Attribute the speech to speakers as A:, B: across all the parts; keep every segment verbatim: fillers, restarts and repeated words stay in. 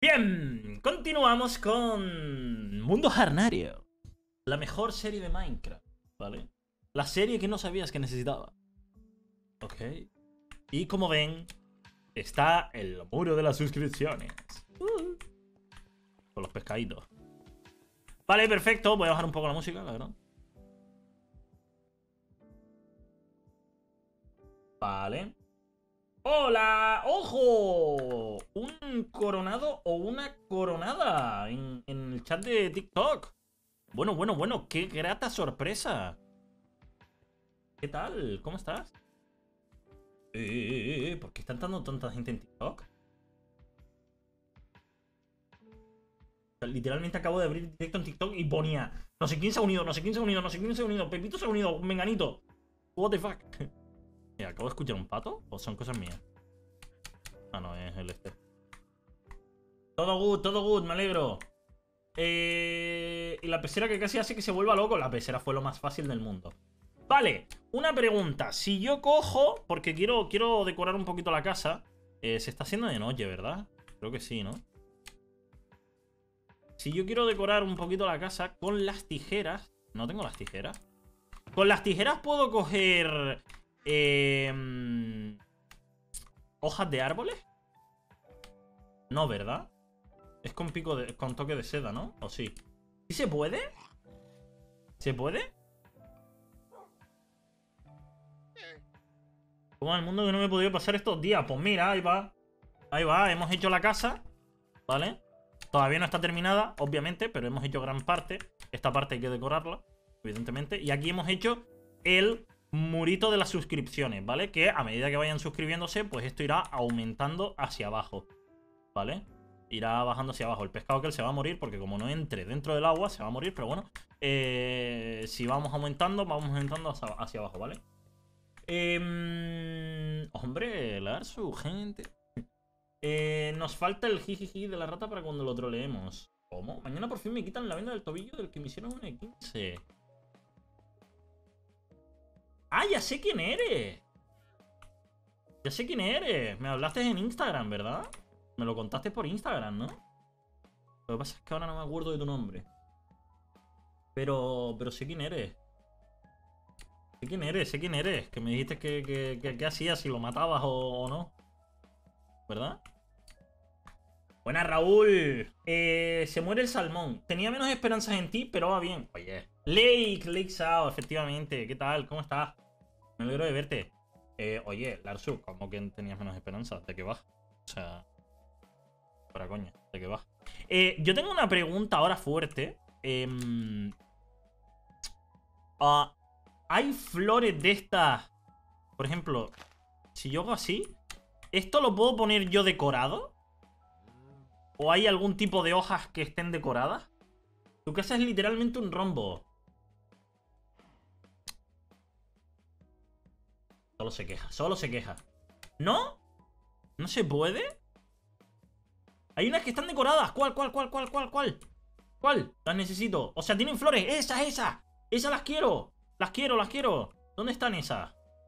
A: Bien, continuamos con Mundo Jarnario, la mejor serie de Minecraft, ¿vale? La serie que no sabías que necesitaba. Ok. Y como ven, está el muro de las suscripciones. Uh. Con los pescaditos. Vale, perfecto. Voy a bajar un poco la música, la verdad. Vale. ¡Hola! ¡Ojo! Un coronado o una coronada en, en el chat de TikTok. Bueno, bueno, bueno. ¡Qué grata sorpresa! ¿Qué tal? ¿Cómo estás? Eh, eh, eh, ¿por qué están dando tanta gente en TikTok? O sea, literalmente acabo de abrir directo en TikTok y ponía no sé quién se ha unido, no sé quién se ha unido, no sé quién se ha unido, Pepito se ha unido, Menganito. What the fuck. Mira, ¿acabo de escuchar un pato? ¿O son cosas mías? Ah, no, es el este. Todo good, todo good, me alegro. Eh... Y la pecera que casi hace que se vuelva loco. La pecera fue lo más fácil del mundo. Vale, una pregunta. Si yo cojo, porque quiero, quiero decorar un poquito la casa. eh, Se está haciendo de noche, ¿verdad? Creo que sí, ¿no? Si yo quiero decorar un poquito la casa con las tijeras. No tengo las tijeras. Con las tijeras puedo coger... Eh... ¿Hojas de árboles? No, ¿verdad? Es con pico de... con toque de seda, ¿no? ¿O sí? ¿Sí se puede? ¿Se puede? ¿Cómo en el mundo que no me he podido pasar estos días? Pues mira, ahí va. Ahí va, hemos hecho la casa, ¿vale? Todavía no está terminada, obviamente, pero hemos hecho gran parte. Esta parte hay que decorarla, evidentemente. Y aquí hemos hecho el murito de las suscripciones, ¿vale? Que a medida que vayan suscribiéndose, pues esto irá aumentando hacia abajo, ¿vale? Irá bajando hacia abajo. El pescado que él se va a morir porque como no entre dentro del agua, se va a morir. Pero bueno, eh, si vamos aumentando, vamos aumentando hacia, hacia abajo, ¿vale? Eh, hombre, Larsu, gente. Eh, nos falta el jijiji de la rata para cuando lo troleemos. ¿Cómo? Mañana por fin me quitan la venda del tobillo del que me hicieron un E quince. ¡Ah, ya sé quién eres! Ya sé quién eres. Me hablaste en Instagram, ¿verdad? Me lo contaste por Instagram, ¿no? Lo que pasa es que ahora no me acuerdo de tu nombre. Pero... pero sé quién eres. Sé quién eres, sé quién eres. Que me dijiste que, que, que, que hacías, si lo matabas o, o no. ¿Verdad? Buenas, Raúl. Eh, se muere el salmón. Tenía menos esperanzas en ti, pero va bien. Oye. Lake, Lake Sao, efectivamente. ¿Qué tal? ¿Cómo estás? Me alegro de verte. Eh, oye, Larsu, ¿cómo que tenías menos esperanzas? ¿De qué vas? O sea... Para coña, ¿de qué vas? Eh, yo tengo una pregunta ahora fuerte. Eh, uh, ¿Hay flores de estas? Por ejemplo, si yo hago así, ¿esto lo puedo poner yo decorado? ¿O hay algún tipo de hojas que estén decoradas? Tu casa es literalmente un rombo. Solo se queja, solo se queja. ¿No? ¿No se puede? Hay unas que están decoradas. ¿Cuál, cuál, cuál, cuál, cuál, cuál? ¿Cuál? Las necesito. O sea, tienen flores. Esas, esas. Esas las quiero. Las quiero, las quiero. ¿Dónde están esas?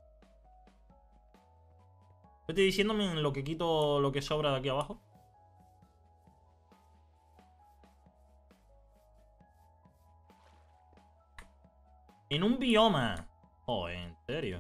A: Vete diciéndome en lo que quito lo que sobra de aquí abajo. En un bioma. Oh, en serio.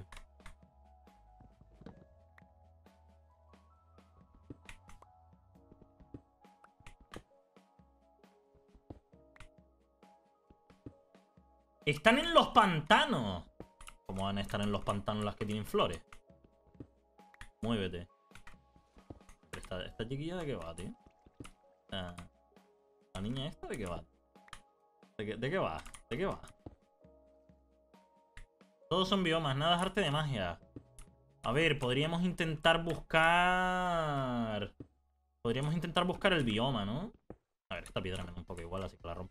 A: Están en los pantanos. ¿Cómo van a estar en los pantanos las que tienen flores? Muévete. ¿Esta, esta chiquilla de qué va, tío? Ah, ¿la niña esta de qué va? ¿De qué, de qué va? ¿De qué va? Todos son biomas, nada es arte de magia. A ver, podríamos intentar buscar... Podríamos intentar buscar el bioma, ¿no? A ver, esta piedra me da un poco igual, así que la rompo.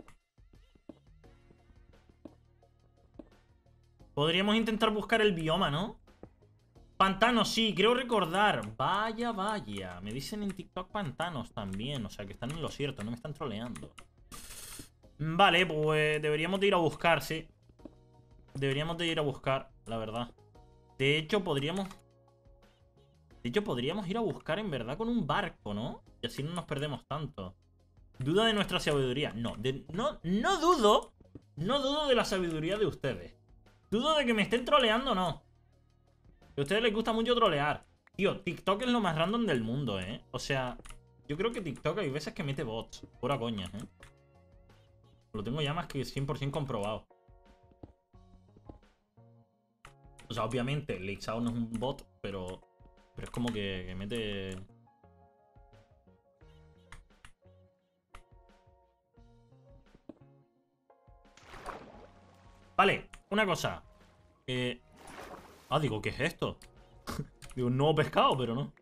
A: Podríamos intentar buscar el bioma, ¿no? Pantanos, sí, creo recordar. Vaya, vaya. Me dicen en TikTok pantanos también. O sea, que están en lo cierto, no me están troleando. Vale, pues deberíamos de ir a buscar, sí. Deberíamos de ir a buscar, la verdad. De hecho, podríamos... De hecho, podríamos ir a buscar en verdad con un barco, ¿no? Y así no nos perdemos tanto. ¿Duda de nuestra sabiduría? No, de, no, no dudo. No dudo de la sabiduría de ustedes. Dudo de que me estén troleando, no. Que a ustedes les gusta mucho trolear. Tío, TikTok es lo más random del mundo, ¿eh? O sea, yo creo que TikTok hay veces que mete bots. Pura coña, ¿eh? Lo tengo ya más que cien por cien comprobado. O sea, obviamente, Leixao no es un bot, pero... Pero es como que, que mete... Vale, una cosa. Eh... Ah, digo, ¿qué es esto? Digo, un nuevo pescado, pero no.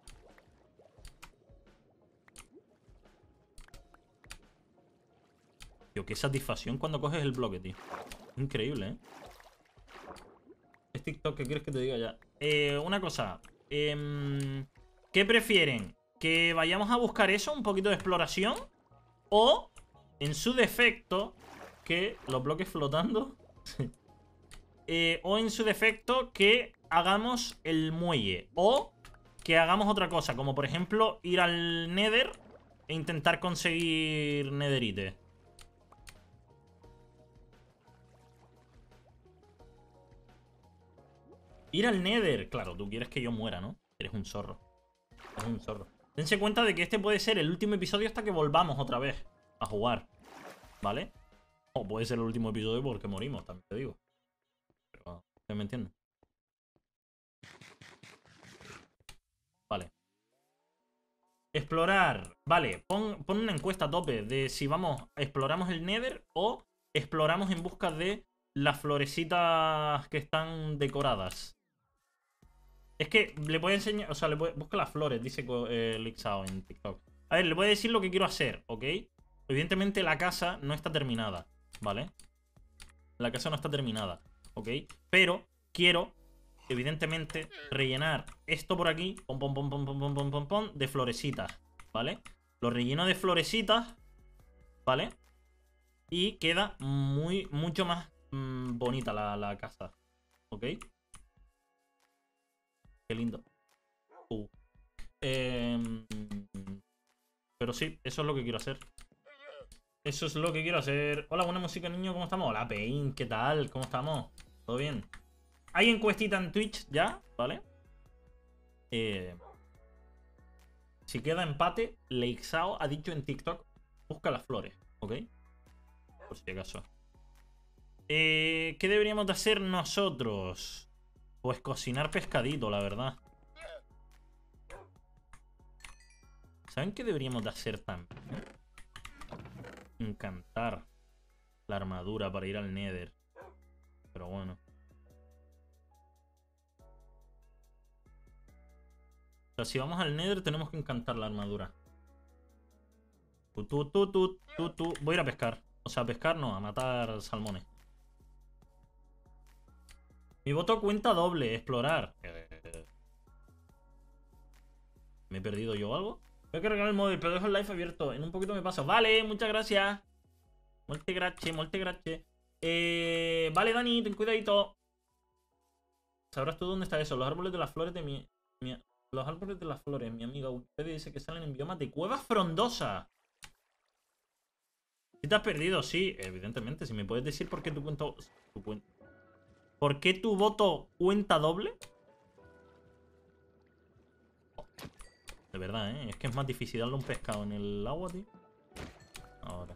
A: Tío, qué satisfacción cuando coges el bloque, tío. Increíble, ¿eh? Es TikTok, ¿qué quieres que te diga ya? Eh, una cosa. Eh, ¿Qué prefieren? ¿Que vayamos a buscar eso? ¿Un poquito de exploración? O, en su defecto, que los bloques flotando... eh, o en su defecto, que hagamos el muelle. O que hagamos otra cosa, como por ejemplo ir al Nether e intentar conseguir Netherite. Ir al Nether. Claro, tú quieres que yo muera, ¿no? Eres un zorro. Eres un zorro. Dense cuenta de que este puede ser el último episodio hasta que volvamos otra vez a jugar. ¿Vale? O puede ser el último episodio porque morimos, también te digo. Pero, ¿ustedes me entienden? Vale. Explorar. Vale, pon, pon una encuesta a tope de si vamos, exploramos el Nether o exploramos en busca de las florecitas que están decoradas. Es que le voy a enseñar, o sea, le voy, busca las flores, dice eh, Leixao en TikTok. A ver, le voy a decir lo que quiero hacer, ¿ok? Evidentemente la casa no está terminada, ¿vale? La casa no está terminada, ¿ok? Pero quiero, evidentemente, rellenar esto por aquí, pom, pom, pom, pom, pom, pom, pom, pom, pom, de florecitas, ¿vale? Lo relleno de florecitas, ¿vale? Y queda muy, mucho más mmm, bonita la, la casa, ¿ok? Qué lindo. Uh. Eh, pero sí, eso es lo que quiero hacer. Eso es lo que quiero hacer. Hola, buena música, niño, ¿cómo estamos? Hola, Pain, ¿qué tal? ¿Cómo estamos? ¿Todo bien? Hay encuestita en Twitch ya, ¿vale? Eh, si queda empate, Leixao ha dicho en TikTok, busca las flores, ¿ok? Por si acaso. Eh, ¿Qué deberíamos de hacer nosotros? Pues cocinar pescadito, la verdad. ¿Saben qué deberíamos de hacer también? Encantar la armadura para ir al Nether. Pero bueno. O sea, si vamos al Nether tenemos que encantar la armadura. Tu, tu, tu, tu, tu, tu. Voy a ir a pescar. O sea, a pescar no, a matar salmones. Mi voto cuenta doble, explorar. Eh... ¿Me he perdido yo algo? Voy a cargar el móvil, pero dejo el live abierto. En un poquito me paso. Vale, muchas gracias. Molte grazie, molte grazie. Eh... Vale, Dani, ten cuidadito. ¿Sabrás tú dónde está eso? Los árboles de las flores de mi... mi... Los árboles de las flores, mi amiga. Usted dice que salen en biomas de cuevas frondosas. ¿Sí te has perdido? Sí, evidentemente. Si me puedes decir por qué tu cuenta... Tu cuenta... ¿Por qué tu voto cuenta doble? De verdad, ¿eh? Es que es más difícil darle un pescado en el agua, tío. Ahora.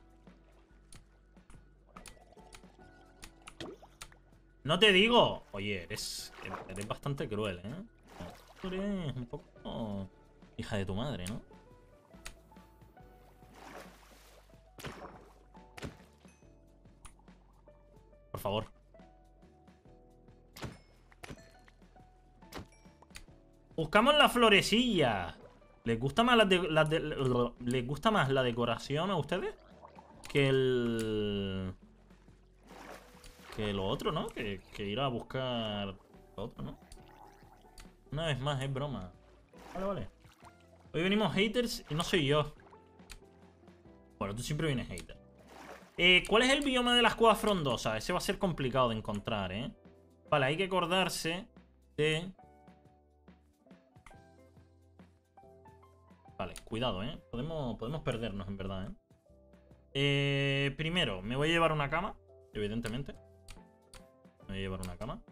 A: No te digo. Oye, eres, eres bastante cruel, ¿eh? Eres un poco... hija de tu madre, ¿no? Por favor. Buscamos la florecilla. ¿Les gusta más la, de, la de, ¿Les gusta más la decoración a ustedes? Que el... Que lo otro, ¿no? Que, que ir a buscar lo otro, ¿no? Una vez más, es broma. Vale, vale. Hoy venimos haters y no soy yo. Bueno, tú siempre vienes hater. Eh, ¿Cuál es el bioma de las cuevas frondosas? Ese va a ser complicado de encontrar, ¿eh? Vale, hay que acordarse de... Vale, cuidado, ¿eh? Podemos, podemos perdernos, en verdad, ¿eh? Eh, primero, me voy a llevar una cama, evidentemente. Me voy a llevar una cama.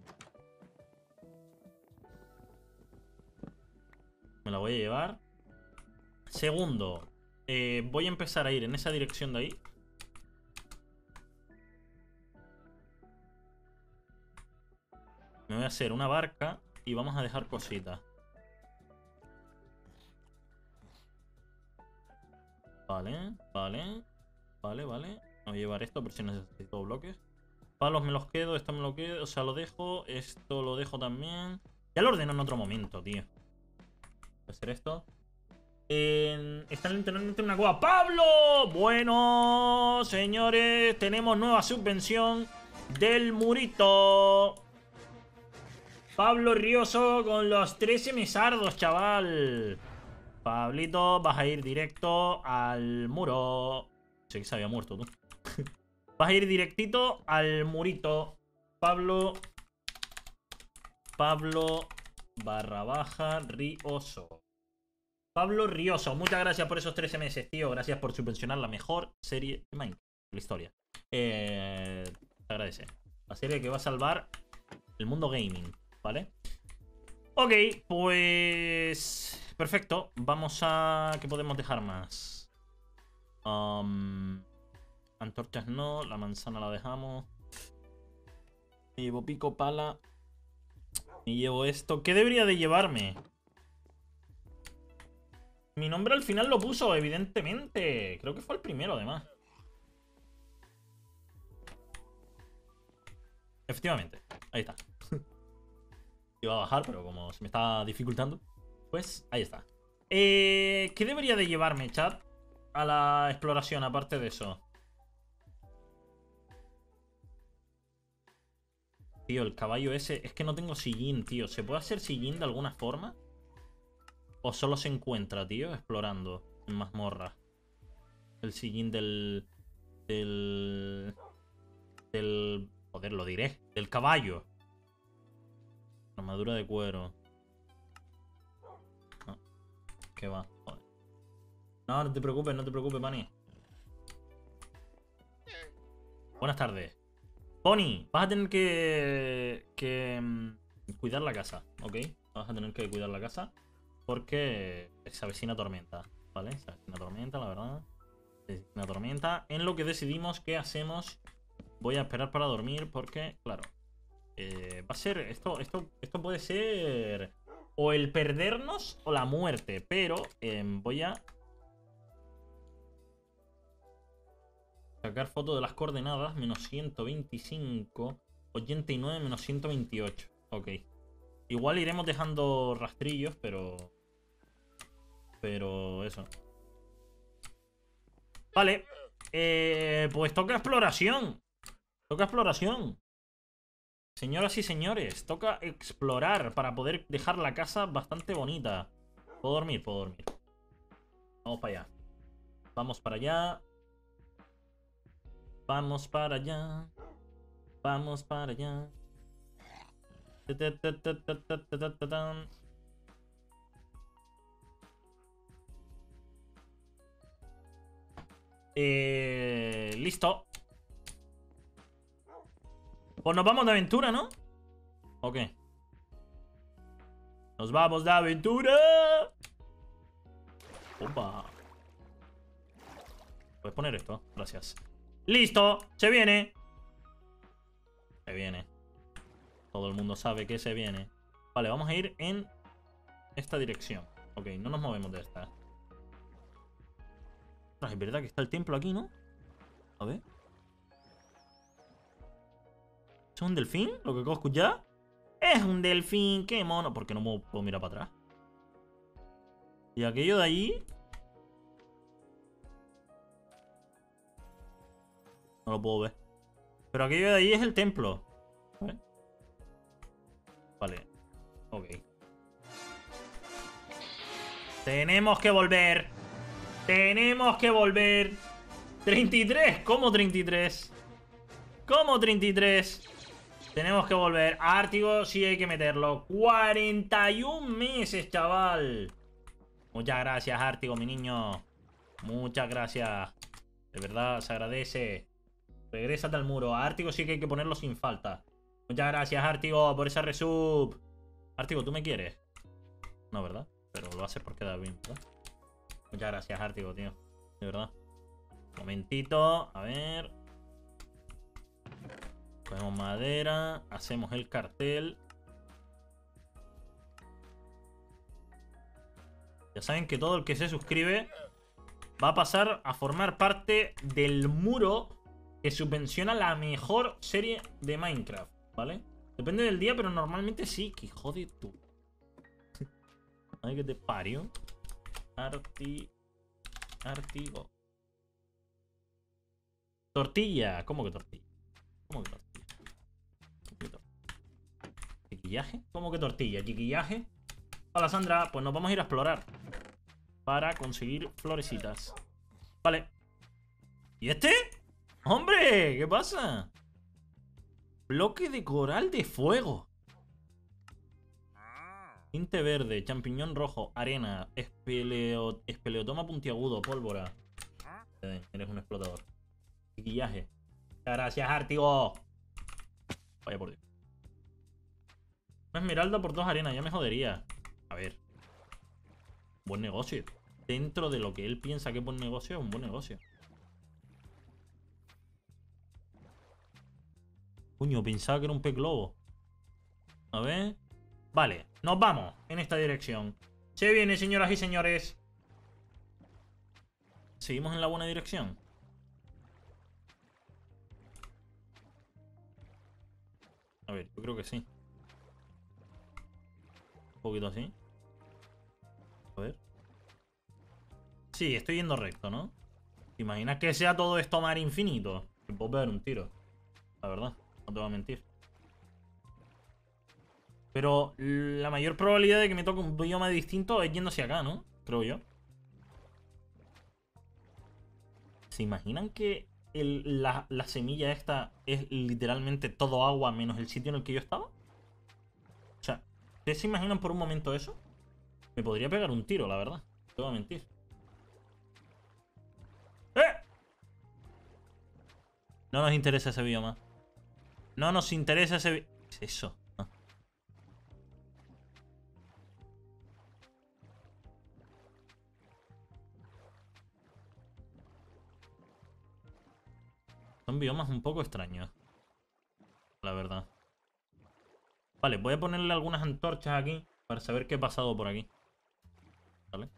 A: Me la voy a llevar. Segundo, eh, voy a empezar a ir en esa dirección de ahí. Me voy a hacer una barca y vamos a dejar cositas. Vale, vale. Vale, vale. Me voy a llevar esto por si necesito bloques. Palos me los quedo, esto me lo quedo, o sea, lo dejo. Esto lo dejo también. Ya lo ordeno en otro momento, tío. Voy a hacer esto. Eh, está literalmente en una cueva. ¡Pablo! Bueno, señores, tenemos nueva subvención del murito. Pablo Rioso con los trece mesardos, chaval. Pablito, vas a ir directo al muro. Sí que se había muerto, tú. Vas a ir directito al murito. Pablo. Pablo barra baja Rioso. Pablo Rioso, muchas gracias por esos trece meses, tío. Gracias por subvencionar la mejor serie de Minecraft de la historia. Eh, te agradece. La serie que va a salvar el mundo gaming, ¿vale? Ok, pues... perfecto. Vamos a... ¿qué podemos dejar más? Um... Antorchas no, la manzana la dejamos. Me llevo pico, pala. Me llevo esto. ¿Qué debería de llevarme? Mi nombre al final lo puso, evidentemente. Creo que fue el primero, además. Efectivamente. Ahí está. Iba a bajar, pero como se me está dificultando, pues ahí está. Eh, ¿Qué debería de llevarme, chat? A la exploración, aparte de eso. Tío, el caballo ese... es que no tengo sillín, tío. ¿Se puede hacer sillín de alguna forma? ¿O solo se encuentra, tío, explorando en mazmorra? El sillín del... Del... Del... Joder, lo diré. Del caballo. Armadura de cuero. No. ¿Qué va? Joder. No, no te preocupes, no te preocupes, Bunny. Buenas tardes. Pony, vas a tener que, que um, cuidar la casa, ¿ok? Vas a tener que cuidar la casa porque se avecina tormenta, ¿vale? Se avecina tormenta, la verdad. Se avecina tormenta. En lo que decidimos qué hacemos, voy a esperar para dormir porque, claro, eh, va a ser... Esto, esto, esto puede ser o el perdernos o la muerte, pero eh, voy a... sacar foto de las coordenadas, menos ciento veinticinco, ochenta y nueve, menos ciento veintiocho. Ok. Igual iremos dejando rastrillos, pero... Pero eso. Vale. Eh, pues toca exploración. Toca exploración. Señoras y señores, toca explorar para poder dejar la casa bastante bonita. ¿Puedo dormir? Puedo dormir. Vamos para allá. Vamos para allá. Vamos para allá. Vamos para allá. Eh, listo. Pues nos vamos de aventura, ¿no? ¿O qué? Nos vamos de aventura. Opa. Puedes poner esto, gracias. ¡Listo! ¡Se viene! Se viene. Todo el mundo sabe que se viene. Vale, vamos a ir en esta dirección. Ok, no nos movemos de esta. Es verdad que está el templo aquí, ¿no? A ver. ¿Es un delfín? ¿Lo que acabo de escuchar? Es un delfín, qué mono. ¿Por qué no puedo mirar para atrás? Y aquello de ahí... no lo puedo ver. Pero aquello de ahí es el templo. ¿Vale? Vale. Ok. Tenemos que volver. Tenemos que volver. treinta y tres. ¿Cómo treinta y tres? ¿Cómo treinta y tres? Tenemos que volver. Ártigo sí hay que meterlo. cuarenta y un meses, chaval. Muchas gracias, Ártigo, mi niño. Muchas gracias. De verdad, se agradece. Regrésate al muro. A Ártigo sí que hay que ponerlo sin falta. Muchas gracias, Ártigo, por esa resub. Ártigo, ¿tú me quieres? No, ¿verdad? Pero lo haces porque da bien, ¿verdad? Muchas gracias, Ártigo, tío. De verdad. Momentito. A ver. Cogemos madera. Hacemos el cartel. Ya saben que todo el que se suscribe va a pasar a formar parte del muro que subvenciona la mejor serie de Minecraft, ¿vale? Depende del día, pero normalmente sí. Que jode tú. Ay, que te parió. Arti... Artigo. Tortilla. ¿Cómo que tortilla? ¿Cómo que tortilla? ¿Cómo que tortilla? ¿Chiquillaje? ¿Cómo que tortilla? ¿Chiquillaje? Hola, Sandra. Pues nos vamos a ir a explorar para conseguir florecitas. Vale. ¿Y este? ¡Hombre! ¿Qué pasa? Bloque de coral de fuego. Tinte verde, champiñón rojo, arena, espeleo, espeleotoma puntiagudo, pólvora. Eres un explotador. Chiquillaje. Gracias, Ártigo. Vaya por Dios. Una esmeralda por dos arenas, ya me jodería. A ver. Buen negocio. Dentro de lo que él piensa que es buen negocio, es un buen negocio. Coño, pensaba que era un pez globo. A ver. Vale, nos vamos en esta dirección. Se viene, señoras y señores. ¿Seguimos en la buena dirección? A ver, yo creo que sí. Un poquito así. A ver. Sí, estoy yendo recto, ¿no? ¿Te imaginas que sea todo esto mar infinito? Me puedo pegar un tiro. La verdad, no te voy a mentir. Pero la mayor probabilidad de que me toque un bioma distinto es yendo hacia acá, ¿no? Creo yo. ¿Se imaginan que el, la, la semilla esta es literalmente todo agua menos el sitio en el que yo estaba? O sea, ¿ustedes se imaginan por un momento eso? Me podría pegar un tiro, la verdad. No te voy a mentir. ¡Eh! No nos interesa ese bioma. No nos interesa ese bioma. ¿Qué es eso? Ah. Son biomas un poco extraños. La verdad. Vale, voy a ponerle algunas antorchas aquí para saber qué ha pasado por aquí. ¿Vale?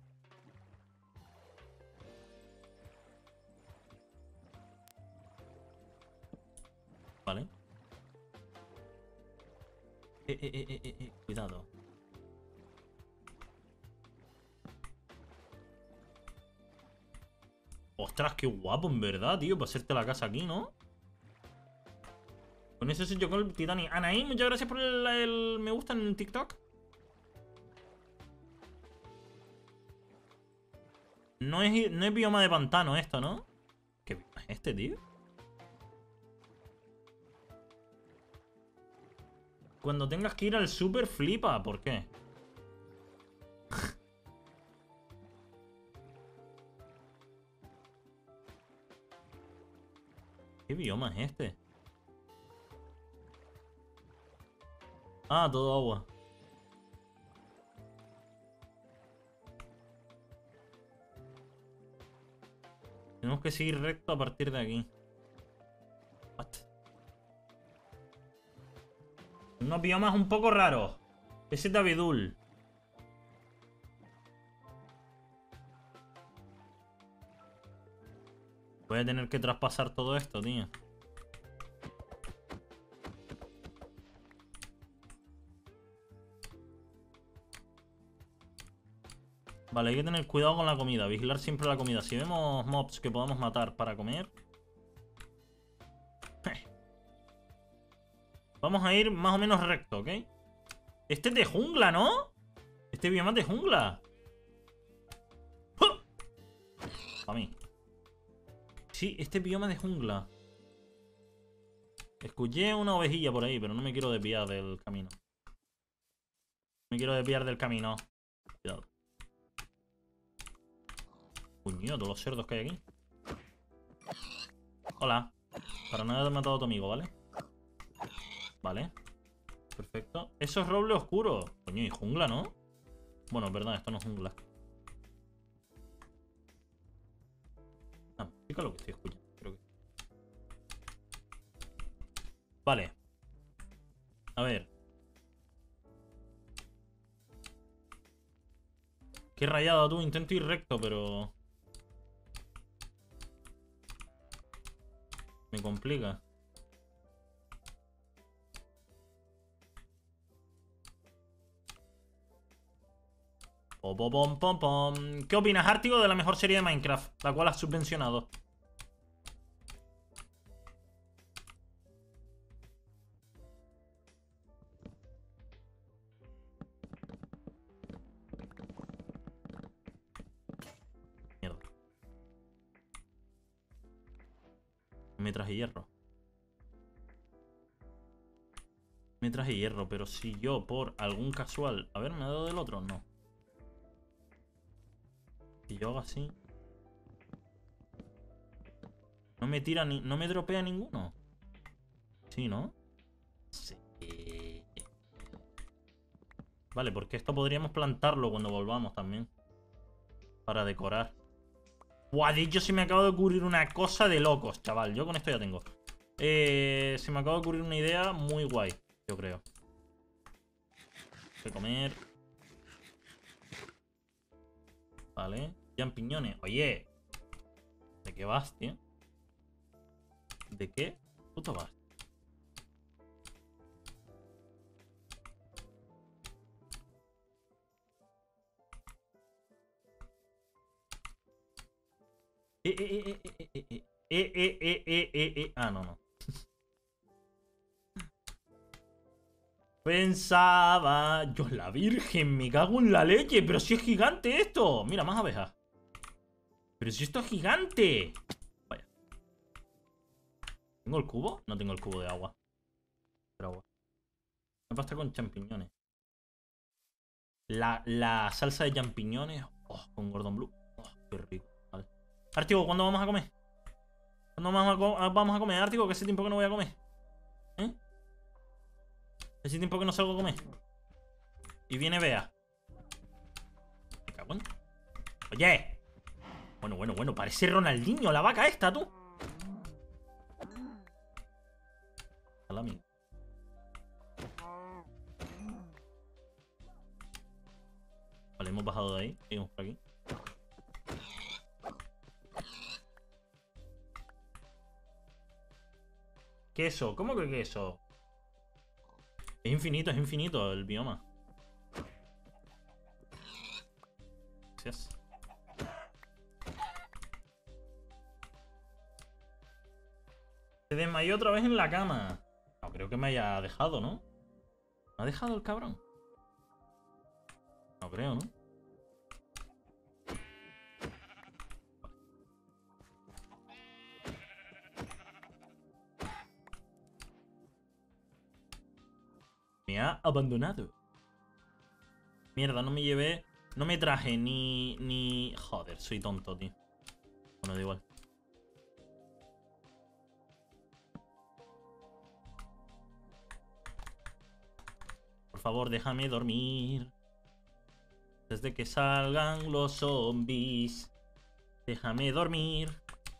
A: Vale. Eh, eh, eh, eh, eh, cuidado. Ostras, qué guapo, en verdad, tío, para hacerte la casa aquí, ¿no? Con eso soy yo con el Titanic. Anaí, muchas gracias por el, el me gusta en el TikTok. No es, no es bioma de pantano esto, ¿no? ¿Qué bioma es este, tío? Cuando tengas que ir al super flipa, ¿por qué? ¿Qué bioma es este? Ah, todo agua. Tenemos que seguir recto a partir de aquí. What? Unos biomas un poco raros. Ese es de abedul. Voy a tener que traspasar todo esto, tío. Vale, hay que tener cuidado con la comida. Vigilar siempre la comida. Si vemos mobs que podamos matar para comer... Vamos a ir más o menos recto, ¿ok? Este es de jungla, ¿no? Este bioma es de jungla. A mí. Sí, este bioma es de jungla. Escuché una ovejilla por ahí, pero no me quiero desviar del camino. Me quiero desviar del camino. Cuidado. Puño, todos los cerdos que hay aquí. Hola. Para nada he matado a tu amigo, ¿vale? Vale. Perfecto. Eso es roble oscuro. Coño, y jungla, ¿no? Bueno, es verdad, esto no es jungla. Ah, música lo que estoy escuchando, creo que. Vale. A ver. Qué rayada tú, intento ir recto, pero... me complica. Pom, pom, pom, pom. ¿Qué opinas, Ártigo, de la mejor serie de Minecraft? La cual has subvencionado. Mierda. Me traje hierro. Me traje hierro, pero si yo por algún casual... A ver, ¿me ha dado del otro? No. Si yo hago así... No me tira ni... No me dropea ninguno. Sí, ¿no? Sí. Vale, porque esto podríamos plantarlo cuando volvamos también. Para decorar. Buah, de hecho se me acaba de ocurrir una cosa de locos, chaval. Yo con esto ya tengo. Eh, se me acaba de ocurrir una idea muy guay, yo creo. Voy a comer. Vale. Champiñones. Oye. ¿De qué vas, tío? ¿De qué puto vas? Eh, eh, eh, eh, eh, eh, eh, eh, eh, eh, eh, eh. Ah, no, no. Pensaba... Yo, la virgen, me cago en la leche. Pero si es gigante esto. Mira, más abejas. Pero si esto es gigante. Vaya. ¿Tengo el cubo? No tengo el cubo de agua. Pero agua. Me pasta con champiñones. La, la salsa de champiñones. Oh, con Gordon Blue. Oh, qué rico. Vale. Ártigo, ¿cuándo vamos a comer? ¿Cuándo vamos a, co vamos a comer, Ártigo? Que hace tiempo que no voy a comer. ¿Eh? Hace tiempo que no salgo a comer. Y viene Bea. Me cago en... Oye. Bueno, bueno, bueno. Parece Ronaldinho, la vaca esta, tú. Salami. Vale, hemos bajado de ahí. Seguimos por aquí. Queso. ¿Cómo que queso? Es infinito, es infinito el bioma. Gracias. Se desmayó otra vez en la cama. No creo que me haya dejado, ¿no? ¿Me ha dejado el cabrón? No creo, ¿no? Me ha abandonado. Mierda, no me llevé... No me traje ni... ni... Joder, soy tonto, tío. Bueno, da igual. Por favor, déjame dormir. Desde que salgan los zombies. Déjame dormir.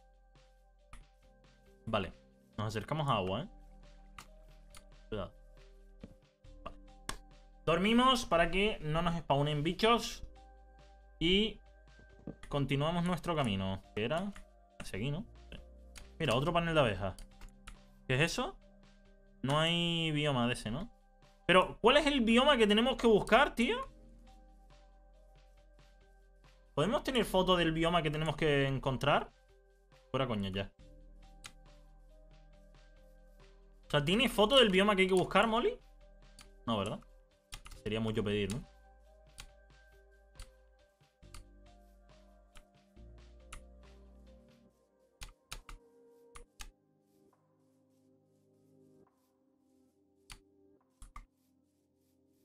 A: Vale. Nos acercamos a agua, ¿eh? Cuidado. Vale. Dormimos para que no nos spawnen bichos. Y continuamos nuestro camino. ¿Qué era? Hacia aquí, ¿no? Sí. Mira, otro panel de abejas. ¿Qué es eso? No hay bioma de ese, ¿no? Pero, ¿cuál es el bioma que tenemos que buscar, tío? ¿Podemos tener foto del bioma que tenemos que encontrar? Fuera coña ya. O sea, ¿tiene foto del bioma que hay que buscar, Molly? No, ¿verdad? Sería mucho pedir, ¿no?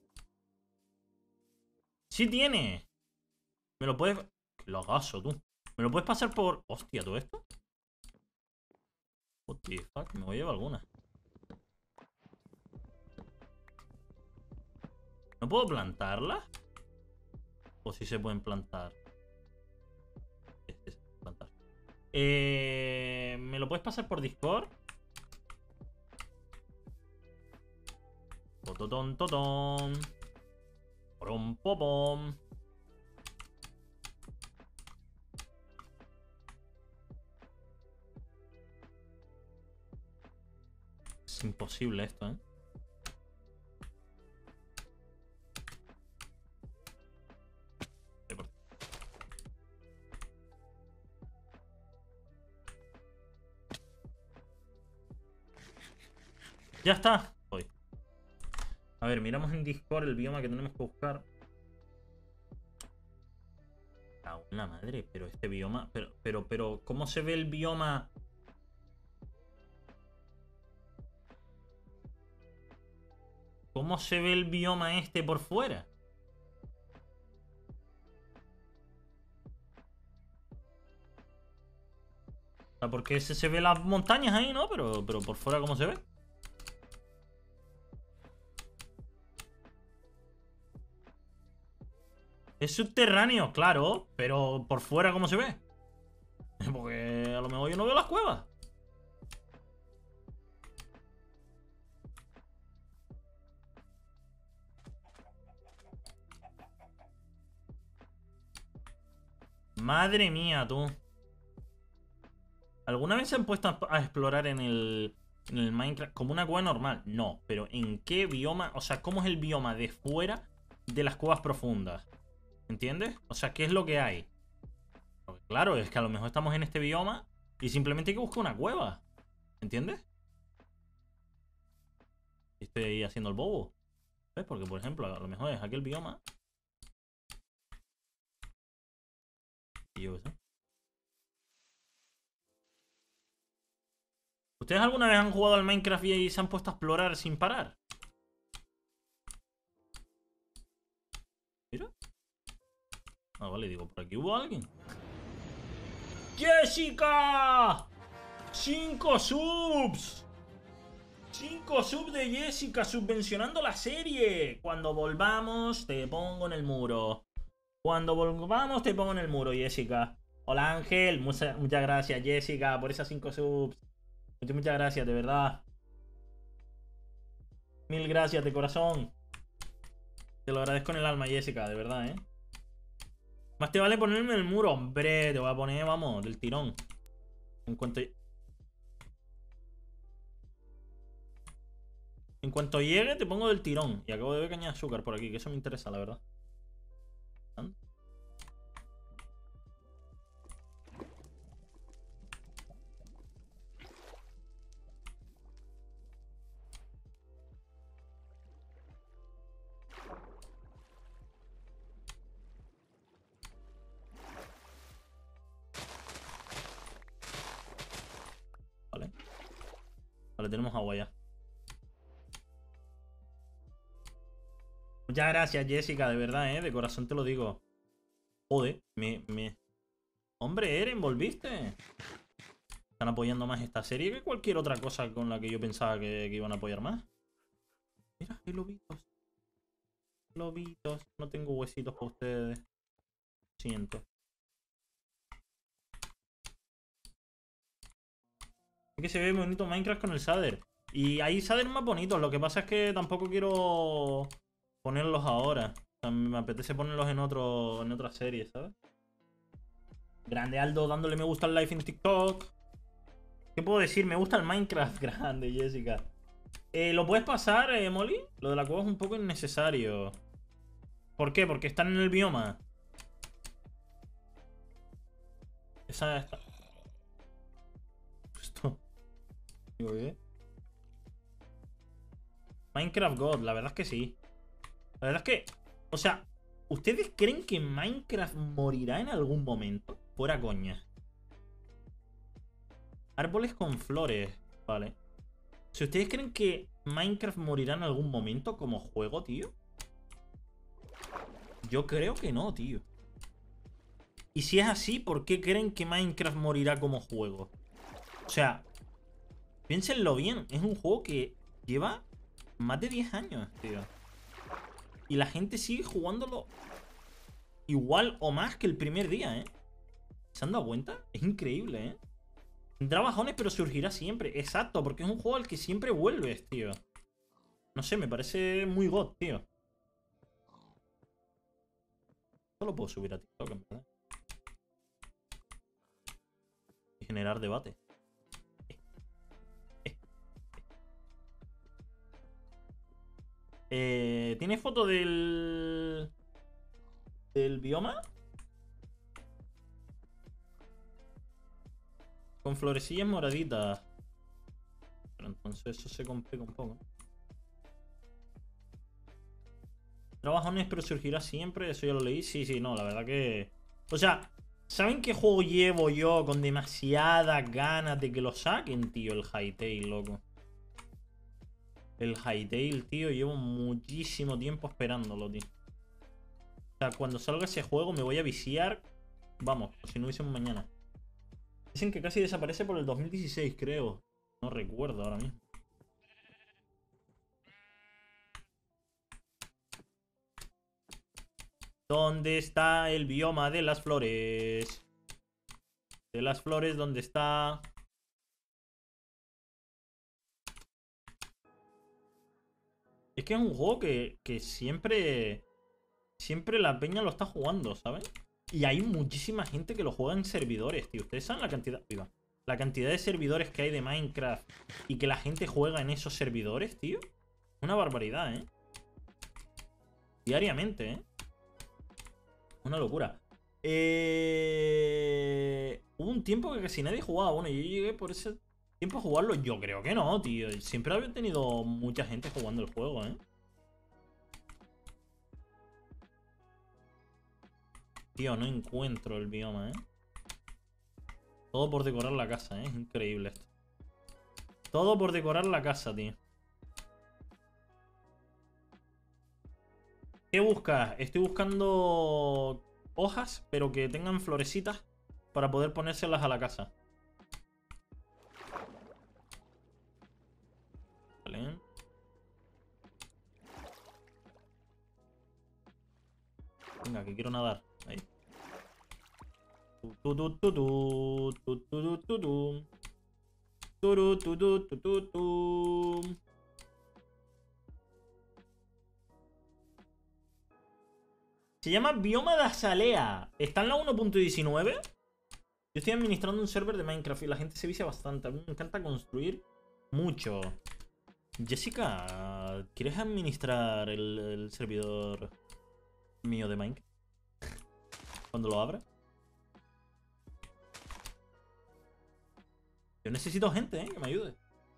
A: Sí tiene. Me lo puedes... Que lo agaso, tú. ¿Me lo puedes pasar por...? Hostia, ¿todo esto? What the fuck, me voy a llevar alguna. ¿No puedo plantarla? ¿O si se pueden plantar? Este se puede plantar. Eh, ¿Me lo puedes pasar por Discord? Tototón, totón. Pom, popom. Es imposible esto, ¿eh? Ya está. Hoy. A ver, miramos en Discord el bioma que tenemos que buscar. Ah, la madre, pero este bioma... Pero, pero, pero, ¿cómo se ve el bioma? ¿Cómo se ve el bioma este por fuera? O sea, porque ese se ve las montañas ahí, ¿no? Pero, pero por fuera, ¿cómo se ve? Es subterráneo, claro, pero por fuera, ¿cómo se ve? Porque a lo mejor yo no veo las cuevas. Madre mía, tú. ¿Alguna vez se han puesto a explorar en el, en el Minecraft como una cueva normal? No, pero ¿en qué bioma? O sea, ¿cómo es el bioma de fuera de las cuevas profundas? ¿Entiendes? O sea, ¿qué es lo que hay? Porque claro, es que a lo mejor estamos en este bioma y simplemente hay que buscar una cueva. ¿Entiendes? Estoy ahí haciendo el bobo. ¿Ves? Porque, por ejemplo, a lo mejor es aquel bioma. Y yo qué sé. ¿Ustedes alguna vez han jugado al Minecraft y se han puesto a explorar sin parar? Mira. Ah, vale, digo, por aquí hubo alguien. ¡Jessica! ¡Cinco subs! ¡Cinco subs de Jessica subvencionando la serie! Cuando volvamos, te pongo en el muro. Cuando volvamos, te pongo en el muro, Jessica. Hola, Ángel. Muchas, muchas gracias, Jessica, por esas cinco subs. Muchas, muchas gracias, de verdad. Mil gracias, de corazón. Te lo agradezco en el alma, Jessica, de verdad, ¿eh? Más te vale ponerme en el muro. Hombre, te voy a poner, vamos, del tirón. En cuanto... En cuanto llegue, te pongo del tirón. Y acabo de ver caña de azúcar por aquí, que eso me interesa, la verdad. ¿Dónde? Vale. Vale, tenemos agua ya. Muchas gracias, Jessica, de verdad, ¿eh? De corazón te lo digo. Joder, me... me... Hombre, Eren, ¿volviste? Están apoyando más esta serie que cualquier otra cosa con la que yo pensaba que, que iban a apoyar más. Mira, hay lobitos. Lobitos. No tengo huesitos para ustedes. Siento. Es que se ve bonito Minecraft con el shader. Y hay shaders más bonitos. Lo que pasa es que tampoco quiero ponerlos ahora. O sea, me apetece ponerlos en otro, en otra serie, ¿sabes? Grande Aldo dándole me gusta al live en TikTok. ¿Qué puedo decir? Me gusta el Minecraft. Grande, Jessica. Eh, ¿Lo puedes pasar, eh, Molly? Lo de la cueva es un poco innecesario. ¿Por qué? Porque están en el bioma. Esa está... Esto... Digo, ¿qué? Minecraft God, la verdad es que sí. La verdad es que... O sea, ¿ustedes creen que Minecraft morirá en algún momento? Fuera coña. Árboles con flores. Vale. Si ustedes creen que Minecraft morirá en algún momento como juego, tío. Yo creo que no, tío. Y si es así, ¿por qué creen que Minecraft morirá como juego? O sea, piénsenlo bien. Es un juego que lleva más de diez años, tío. Y la gente sigue jugándolo igual o más que el primer día, ¿eh? ¿Se han dado cuenta? Es increíble, ¿eh? Tendrá bajones, pero surgirá siempre. Exacto, porque es un juego al que siempre vuelves, tío. No sé, me parece muy god, tío. Esto lo puedo subir a TikTok, en verdad. Y generar debate. Eh, eh, eh. ¿Tiene foto del... del bioma? Con florecillas moraditas. Pero entonces eso se complica un poco. Trabajones, pero surgirá siempre. Eso ya lo leí. Sí, sí, no, la verdad que... O sea, ¿saben qué juego llevo yo con demasiadas ganas de que lo saquen, tío? El Hytale, loco. El Hytale, tío, llevo muchísimo tiempo esperándolo, tío. O sea, cuando salga ese juego me voy a viciar. Vamos, si no hubiese un mañana. Dicen que casi desaparece por el dos mil dieciséis, creo. No recuerdo ahora mismo. ¿Dónde está el bioma de las flores? De las flores, ¿dónde está? Es que es un juego que, que siempre... Siempre la peña lo está jugando, ¿sabes? Y hay muchísima gente que lo juega en servidores, tío. ¿Ustedes saben la cantidad... Viva. La cantidad de servidores que hay de Minecraft y que la gente juega en esos servidores, tío? Una barbaridad, ¿eh? Diariamente, ¿eh? Una locura. Eh... Hubo un tiempo que casi nadie jugaba. Bueno, yo llegué por ese tiempo a jugarlo. Yo creo que no, tío. Siempre había tenido mucha gente jugando el juego, ¿eh? Tío, no encuentro el bioma, ¿eh? Todo por decorar la casa, ¿eh? Es increíble esto. Todo por decorar la casa, tío. ¿Qué buscas? Estoy buscando hojas, pero que tengan florecitas para poder ponérselas a la casa. Vale. Venga, que quiero nadar. Ahí. Tu, tu, tu, tu, tu, tu, tu, tu, tu. Turu, tu, tu, tu, tu, tu. Se llama Bioma de Azalea. ¿Está en la uno punto diecinueve? Yo estoy administrando un server de Minecraft y la gente se vicia bastante. A mí me encanta construir mucho. Jessica, ¿quieres administrar el, el servidor mío de Minecraft? Cuando lo abra. Yo necesito gente, ¿eh? Que me ayude.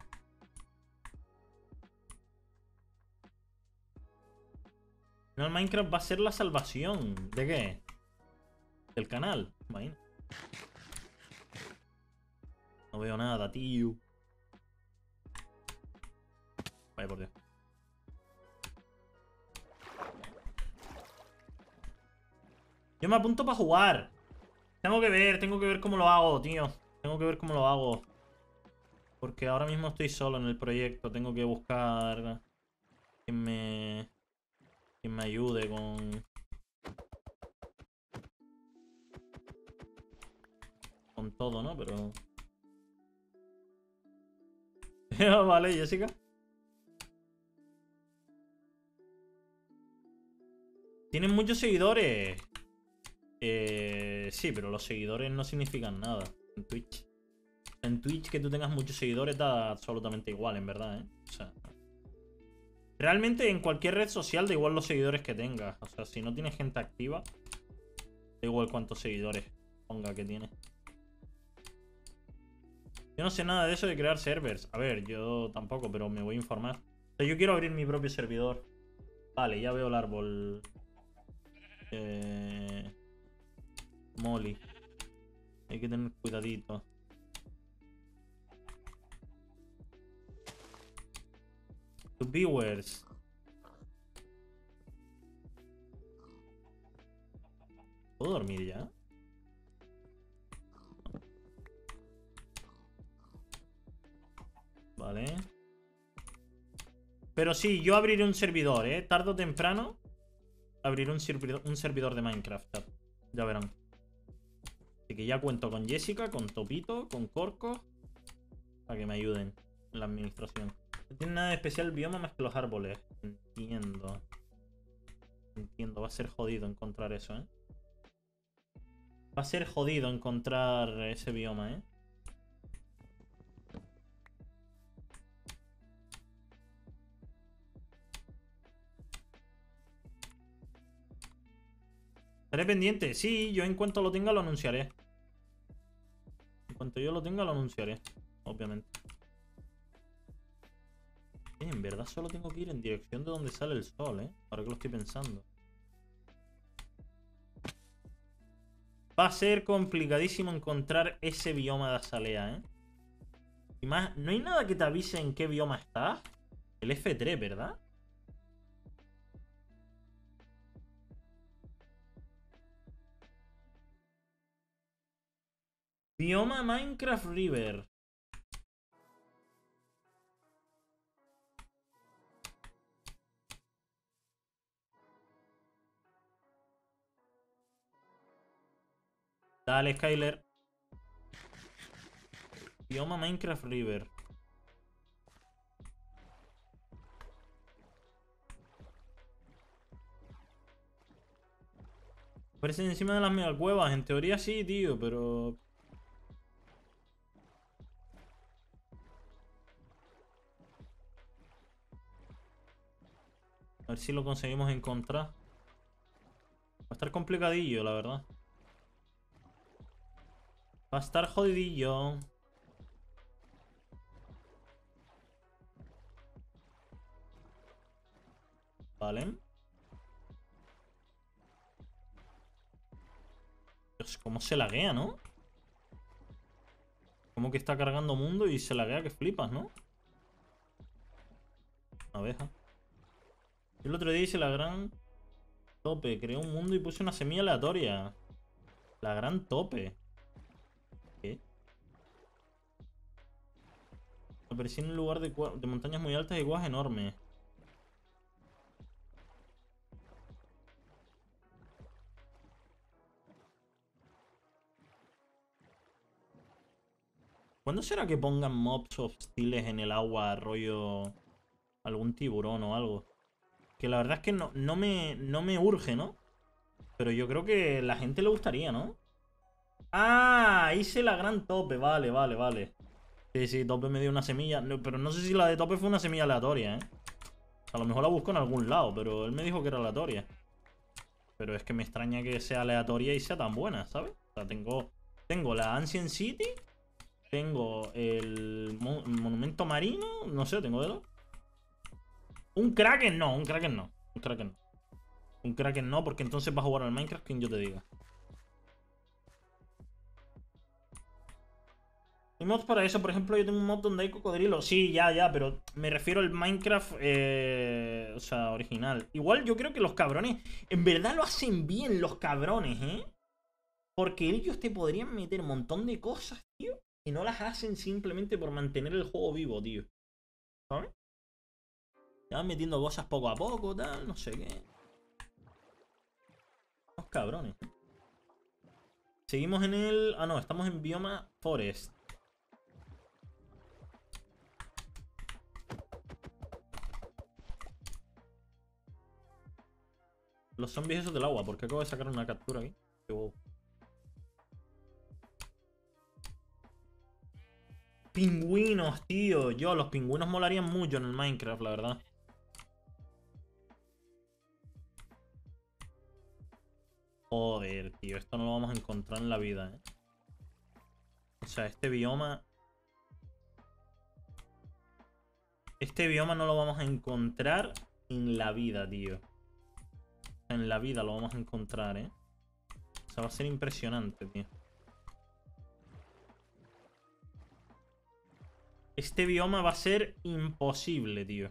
A: No, el Minecraft va a ser la salvación. ¿De qué? Del canal. Imagina. No veo nada, tío. Vaya por Dios. Yo me apunto para jugar. Tengo que ver, tengo que ver cómo lo hago, tío. Tengo que ver cómo lo hago. Porque ahora mismo estoy solo en el proyecto. Tengo que buscar quien me... quien me ayude con... con todo, ¿no? Pero... Vale, Jessica. Tienen muchos seguidores. Eh, sí, pero los seguidores no significan nada en Twitch. En Twitch que tú tengas muchos seguidores da absolutamente igual, en verdad, ¿eh? O sea... Realmente en cualquier red social da igual los seguidores que tengas. O sea, si no tienes gente activa, da igual cuántos seguidores ponga que tiene. Yo no sé nada de eso de crear servers. A ver, yo tampoco, pero me voy a informar. O sea, yo quiero abrir mi propio servidor. Vale, ya veo el árbol. Eh... Molly. Hay que tener cuidadito. Tus viewers. ¿Puedo dormir ya? Vale. Pero sí, yo abriré un servidor, ¿eh? Tarde o temprano abriré un servidor, un servidor de Minecraft, chat. Ya verán. Así que ya cuento con Jessica, con Topito, con Corco, para que me ayuden en la administración. No tiene nada de especial el bioma más que los árboles. Entiendo. Entiendo, va a ser jodido encontrar eso, ¿eh? Va a ser jodido encontrar ese bioma, ¿eh? Estaré pendiente. Sí, yo en cuanto lo tenga lo anunciaré. En cuanto yo lo tenga lo anunciaré. Obviamente. Eh, en verdad solo tengo que ir en dirección de donde sale el sol, ¿eh? Ahora que lo estoy pensando. Va a ser complicadísimo encontrar ese bioma de azalea, ¿eh? Y más, ¿no hay nada que te avise en qué bioma estás? El F tres, ¿verdad? Bioma Minecraft River. Dale, Skyler. Bioma Minecraft River. Aparecen encima de las megacuevas. En teoría sí, tío, pero... A ver si lo conseguimos encontrar. Va a estar complicadillo, la verdad. Va a estar jodidillo. Vale. Dios, cómo se laguea, ¿no? Como que está cargando mundo y se laguea que flipas, ¿no? Abeja. Yo el otro día hice la gran tope. Creé un mundo y puse una semilla aleatoria. La gran tope. ¿Qué? Aparecí en un lugar de, de montañas muy altas y cuevas enormes. ¿Cuándo será que pongan mobs hostiles en el agua, rollo algún tiburón o algo? Que la verdad es que no, no, me, no me urge, ¿no? Pero yo creo que a la gente le gustaría, ¿no? ¡Ah! Hice la gran tope. Vale, vale, vale. Sí, sí, tope me dio una semilla. No, pero no sé si la de tope fue una semilla aleatoria, ¿eh? A lo mejor la busco en algún lado, pero él me dijo que era aleatoria. Pero es que me extraña que sea aleatoria y sea tan buena, ¿sabes? O sea, tengo, tengo la Ancient City... Tengo el mon monumento marino. No sé, tengo de dos. Un Kraken no, un Kraken no. Un Kraken no. Un Kraken no, porque entonces va a jugar al Minecraft quien yo te diga. Hay mods para eso, por ejemplo, yo tengo un mod donde hay cocodrilos. Sí, ya, ya, pero me refiero al Minecraft, eh, o sea, original. Igual yo creo que los cabrones, en verdad lo hacen bien los cabrones, ¿eh? Porque ellos te podrían meter un montón de cosas, tío. Y no las hacen simplemente por mantener el juego vivo, tío. ¿Sabes? Ya van metiendo cosas poco a poco, tal, no sé qué. Los cabrones. Seguimos en el... Ah, no, estamos en bioma Forest. Los zombies esos del agua, porque acabo de sacar una captura aquí. Qué wow. Pingüinos, tío. Yo, los pingüinos molarían mucho en el Minecraft, la verdad. Joder, tío. Esto no lo vamos a encontrar en la vida, ¿eh? O sea, este bioma... Este bioma no lo vamos a encontrar en la vida, tío. En la vida lo vamos a encontrar, ¿eh? O sea, va a ser impresionante, tío. Este bioma va a ser imposible, tío.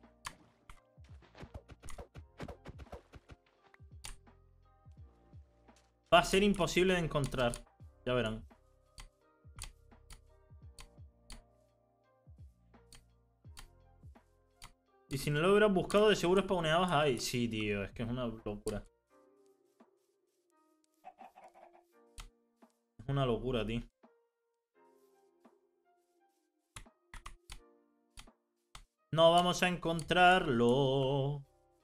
A: Va a ser imposible de encontrar. Ya verán. Y si no lo hubieras buscado, de seguro spawneabas ahí. Sí, tío, es que es una locura. Es una locura, tío. No vamos a encontrarlo.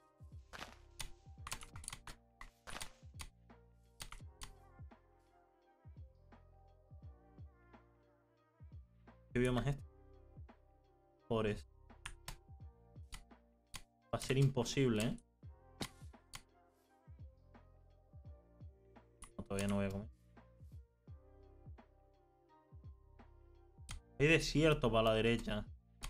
A: ¿Qué bioma es este? Forest. Va a ser imposible, ¿eh? No, todavía no voy a comer. Hay desierto para la derecha.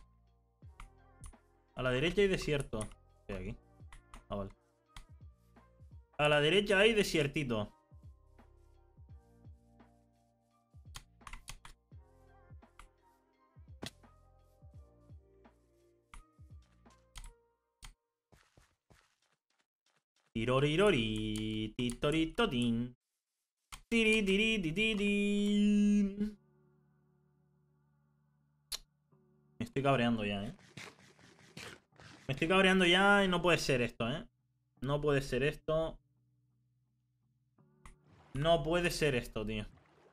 A: A la derecha hay desierto. Estoy aquí. Ah, vale. A la derecha hay desiertito. Tirorirori, titoritotin. Tiri, tiri, ti, ti, ti. Me estoy cabreando ya, ¿eh? Me estoy cabreando ya y no puede ser esto, ¿eh? No puede ser esto. No puede ser esto, tío.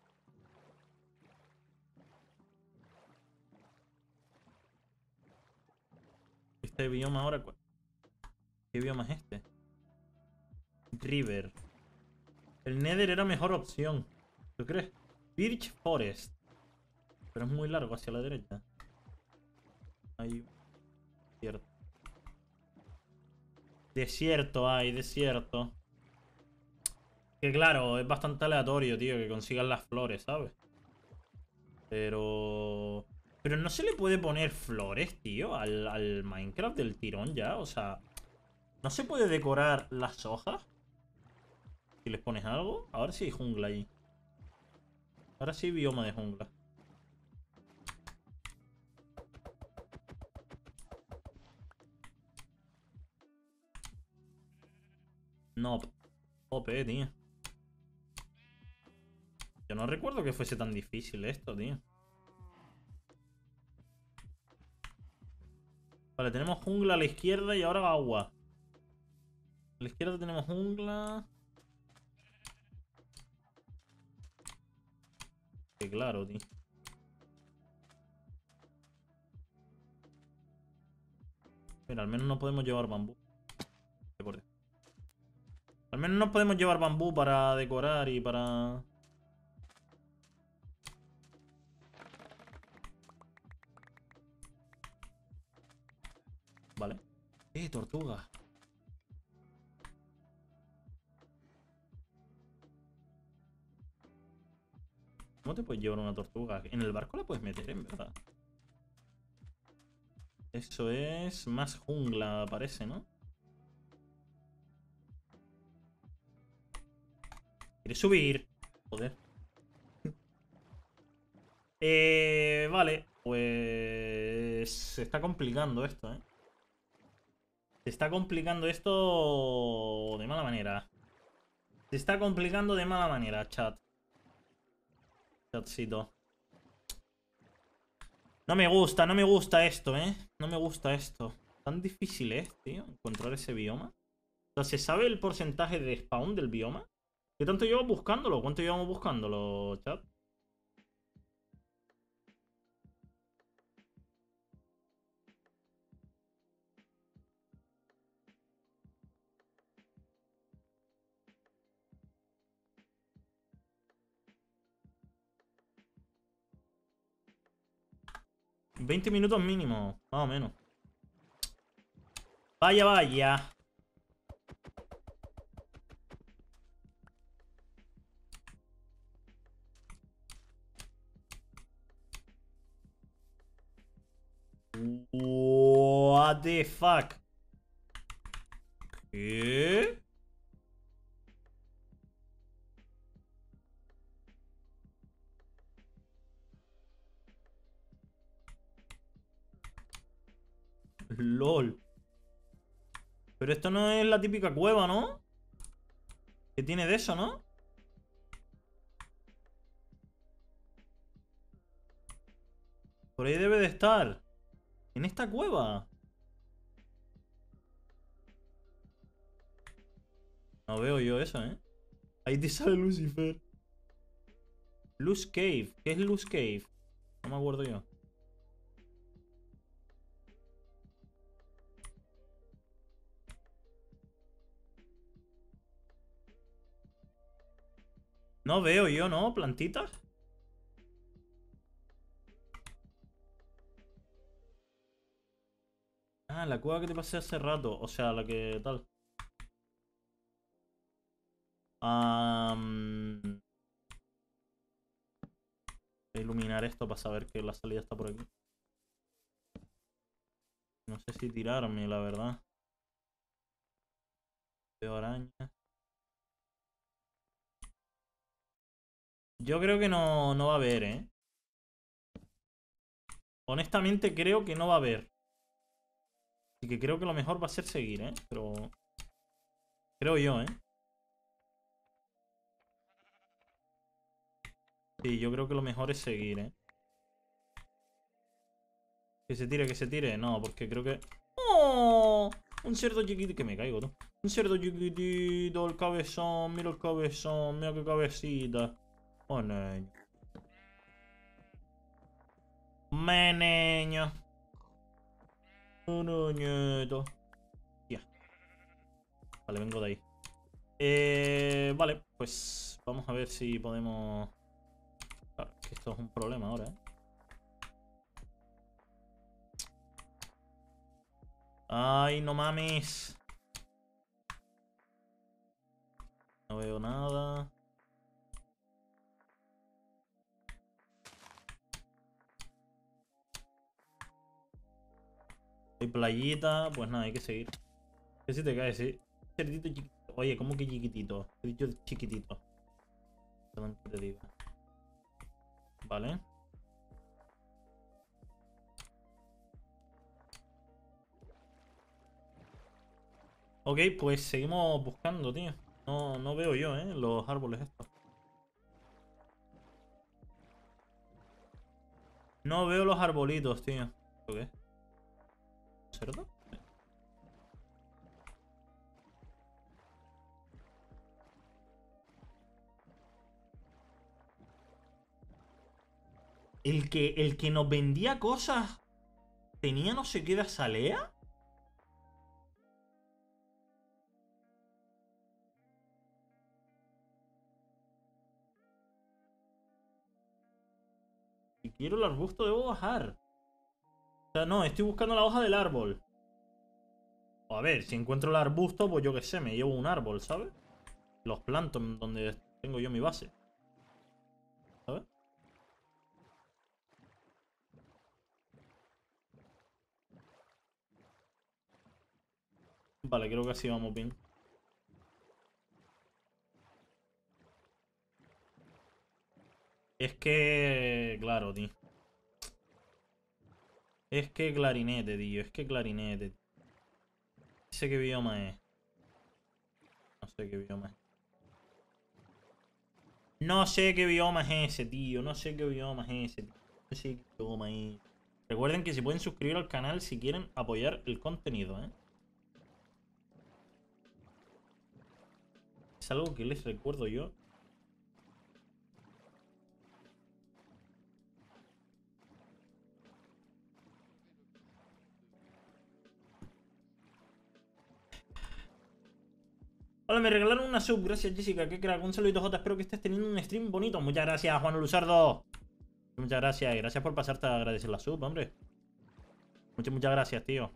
A: Este bioma ahora... ¿Qué bioma es este? River. El Nether era mejor opción. ¿Tú crees? Birch Forest. Pero es muy largo hacia la derecha. Hay... Desierto. Desierto hay, desierto. Que claro, es bastante aleatorio, tío, que consigan las flores, ¿sabes? Pero... Pero no se le puede poner flores, tío, al, al Minecraft del tirón ya. O sea, ¿no se puede decorar las hojas? Si les pones algo. Ahora sí hay jungla ahí. Ahora sí hay bioma de jungla. No, O P, tío. Yo no recuerdo que fuese tan difícil esto, tío. Vale, tenemos jungla a la izquierda y ahora agua. A la izquierda tenemos jungla. Que claro, tío. Mira, al menos no podemos llevar bambú. Al menos no podemos llevar bambú para decorar y para... Vale. Eh, tortuga. ¿Cómo te puedes llevar una tortuga? En el barco la puedes meter, en verdad. Eso es más jungla, parece, ¿no? ¿Quieres subir? Joder. eh, vale. Pues... Se está complicando esto, ¿eh? Se está complicando esto de mala manera. Se está complicando de mala manera, chat. Chatcito. No me gusta, no me gusta esto, ¿eh? No me gusta esto. Tan difícil es, tío, encontrar ese bioma. O sea, ¿se sabe el porcentaje de spawn del bioma? ¿Qué tanto llevamos buscándolo? ¿Cuánto llevamos buscándolo, chat? veinte minutos mínimo, más o menos. Vaya, vaya. What the fuck? ¿Qué? LOL. Pero esto no es la típica cueva, ¿no? Que tiene de eso, ¿no? Por ahí debe de estar. En esta cueva. No veo yo eso, ¿eh? Ahí te sale Lucifer. Luz Cave. ¿Qué es Luz Cave? No me acuerdo yo. No veo yo, ¿no? Plantitas. Ah, la cueva que te pasé hace rato. O sea, la que tal. Um... Voy a iluminar esto para saber que la salida está por aquí. No sé si tirarme, la verdad. Veo arañas. Yo creo que no, no va a haber, ¿eh? Honestamente creo que no va a haber. Así que creo que lo mejor va a ser seguir, ¿eh? Pero... creo yo, ¿eh? Sí, yo creo que lo mejor es seguir, ¿eh? Que se tire, que se tire. No, porque creo que... ¡Oh! Un cerdo chiquitito. Que me caigo, tú. Un cerdo chiquitito, el cabezón. Mira el cabezón. Mira qué cabecita. Oh, niño. Me niño. Un niñito. Ya. Vale, vengo de ahí. Eh, vale, pues vamos a ver si podemos... Claro, que esto es un problema ahora, ¿eh? Ay, no mames. No veo nada. Hay playita. Pues nada, hay que seguir. ¿Qué si te cae? Sí. Cerdito chiquitito. Oye, ¿cómo que chiquitito? He dicho chiquitito. Perdón que te diga. Vale. Ok, pues seguimos buscando, tío. No, no veo yo, ¿eh? Los árboles estos. No veo los arbolitos, tío. ¿Qué? ¿Cerdo? El que, el que nos vendía cosas tenía no sé qué de azalea. Si quiero el arbusto debo bajar. O sea, no, estoy buscando la hoja del árbol. O a ver, si encuentro el arbusto, pues yo qué sé, me llevo un árbol, ¿sabes? Los planto donde tengo yo mi base. ¿Sabes? Vale, creo que así vamos bien. Es que... Claro, tío. Es que clarinete, tío. Es que clarinete. No sé qué bioma es. No sé qué bioma es. No sé qué bioma es ese, tío. No sé qué bioma es ese, tío. No sé qué bioma es. Recuerden que se pueden suscribir al canal si quieren apoyar el contenido, ¿eh? Es algo que les recuerdo yo. Hola, me regalaron una sub. Gracias, Jessica. Qué crack. Un saludito, J. Espero que estés teniendo un stream bonito. Muchas gracias, Juan Luzardo. Muchas gracias. Y gracias por pasarte a agradecer la sub, hombre. Muchas, muchas gracias, tío.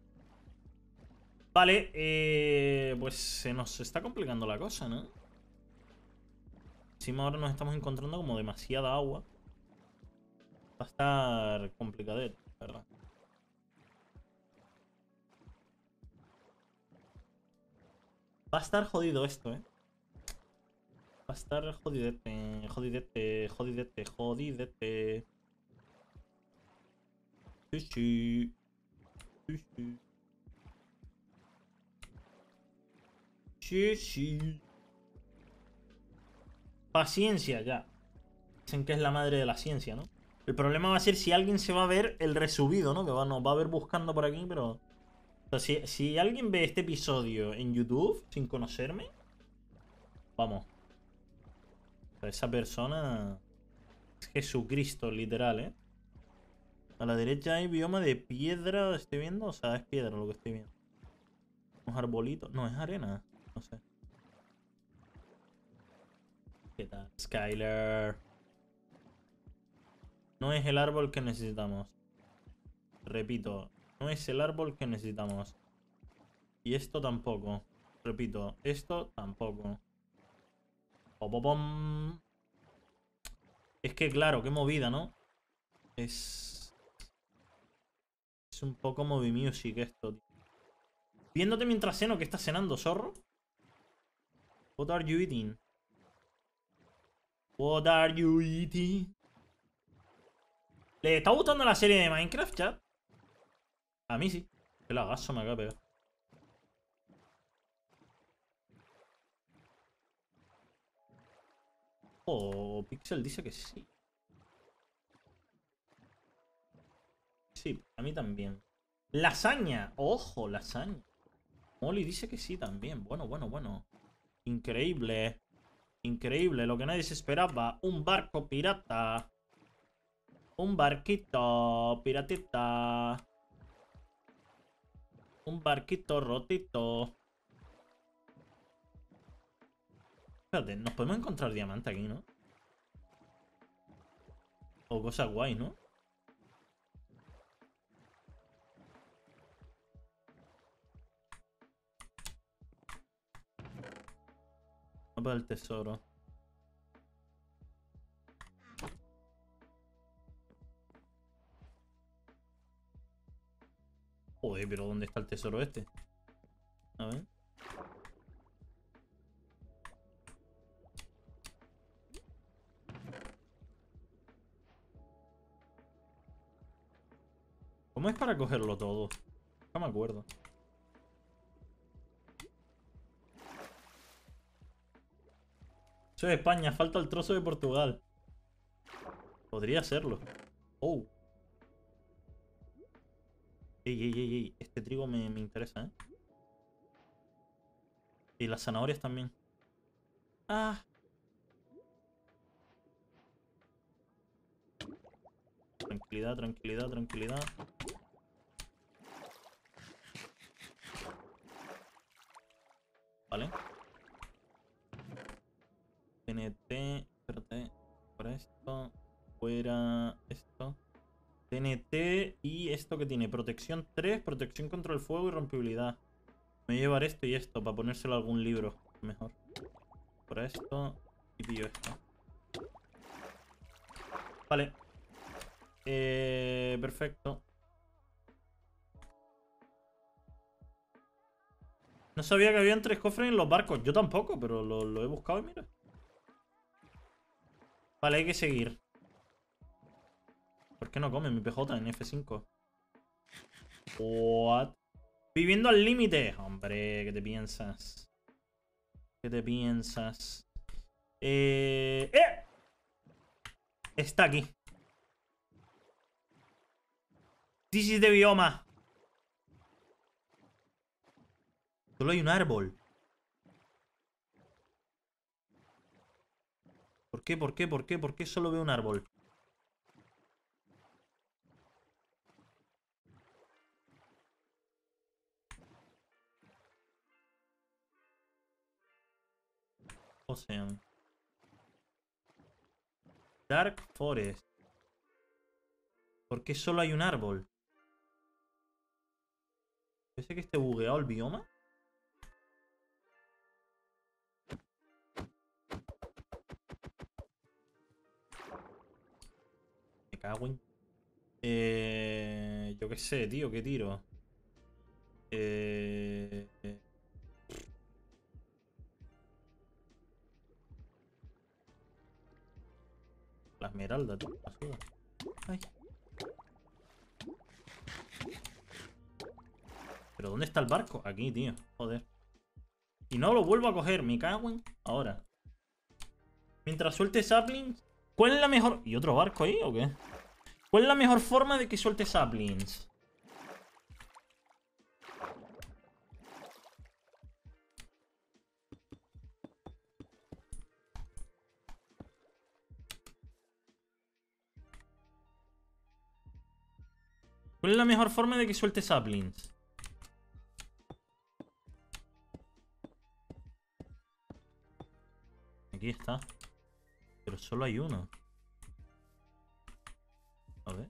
A: Vale, eh, pues se nos está complicando la cosa, ¿no? Encima ahora nos estamos encontrando como demasiada agua. Va a estar complicadete, ¿verdad? Va a estar jodido esto, ¿eh? Va a estar jodidete, jodidete, jodidete, jodidete. Sí, sí. Sí, sí. Sí, sí. Paciencia, ya. Dicen que es la madre de la ciencia, ¿no? El problema va a ser si alguien se va a ver el resubido, ¿no? Que va, nos va a ver buscando por aquí, pero... O sea, si, si alguien ve este episodio en YouTube sin conocerme, Vamos. Esa persona es Jesucristo, literal, ¿eh? A la derecha hay bioma de piedra, estoy viendo. O sea, es piedra lo que estoy viendo. Unos arbolitos. No, es arena. No sé. ¿Qué tal, Skyler? No es el árbol que necesitamos. Repito, no es el árbol que necesitamos. Y esto tampoco. Repito, esto tampoco. Popopom. Es que claro, qué movida, ¿no? Es... Es un poco movie music esto, tío. Viéndote mientras ceno, ¿qué estás cenando, zorro? What are you eating? What are you eating? ¿Le está gustando la serie de Minecraft, chat? A mí sí. Qué lagazo me acaba de pegar. Oh, Pixel dice que sí. Sí, a mí también. Lasaña. Ojo, lasaña. Molly dice que sí también. Bueno, bueno, bueno. Increíble. Increíble. Lo que nadie se esperaba. Un barco pirata. Un barquito piratita. Un barquito rotito. Espérate, nos podemos encontrar diamante aquí, ¿no? O cosas guay, ¿no? Mapa del tesoro. Joder, pero ¿dónde está el tesoro este? A ver. ¿Cómo es para cogerlo todo? No me acuerdo. Eso es España, falta el trozo de Portugal. Podría serlo. Oh. Ey, ey, ey, ey. Este trigo me, me interesa, ¿eh? Y las zanahorias también. Ah. Tranquilidad, tranquilidad, tranquilidad. Vale. T N T. Espérate. Para esto. Fuera esto. T N T y esto que tiene. Protección tres, protección contra el fuego y rompibilidad. Me voy a llevar esto y esto para ponérselo a algún libro. Mejor. Para esto. Y pillo esto. Vale. Eh, perfecto. No sabía que habían tres cofres en los barcos. Yo tampoco, pero lo, lo he buscado y mira. Vale, hay que seguir. ¿Por qué no come mi P J en F cinco? What? Viviendo al límite. Hombre, ¿qué te piensas? ¿Qué te piensas? Eh... ¡Eh! Está aquí. This is the bioma. Solo hay un árbol. ¿Por qué? ¿Por qué? ¿Por qué? ¿Por qué solo veo un árbol? Ocean. Dark Forest. ¿Por qué solo hay un árbol? ¿Parece que esté bugueado el bioma? Me cago en... Eh... Yo qué sé, tío, ¿qué tiro? Eh... La esmeralda, tío. La suda. Ay. ¿Pero dónde está el barco? Aquí, tío. Joder. Y no lo vuelvo a coger. Me cago en... Ahora. Mientras suelte saplings... ¿Cuál es la mejor...? ¿Y otro barco ahí o qué? ¿Cuál es la mejor forma de que suelte saplings? ¿Cuál es la mejor forma de que suelte saplings? Aquí está. Pero solo hay uno. A ver.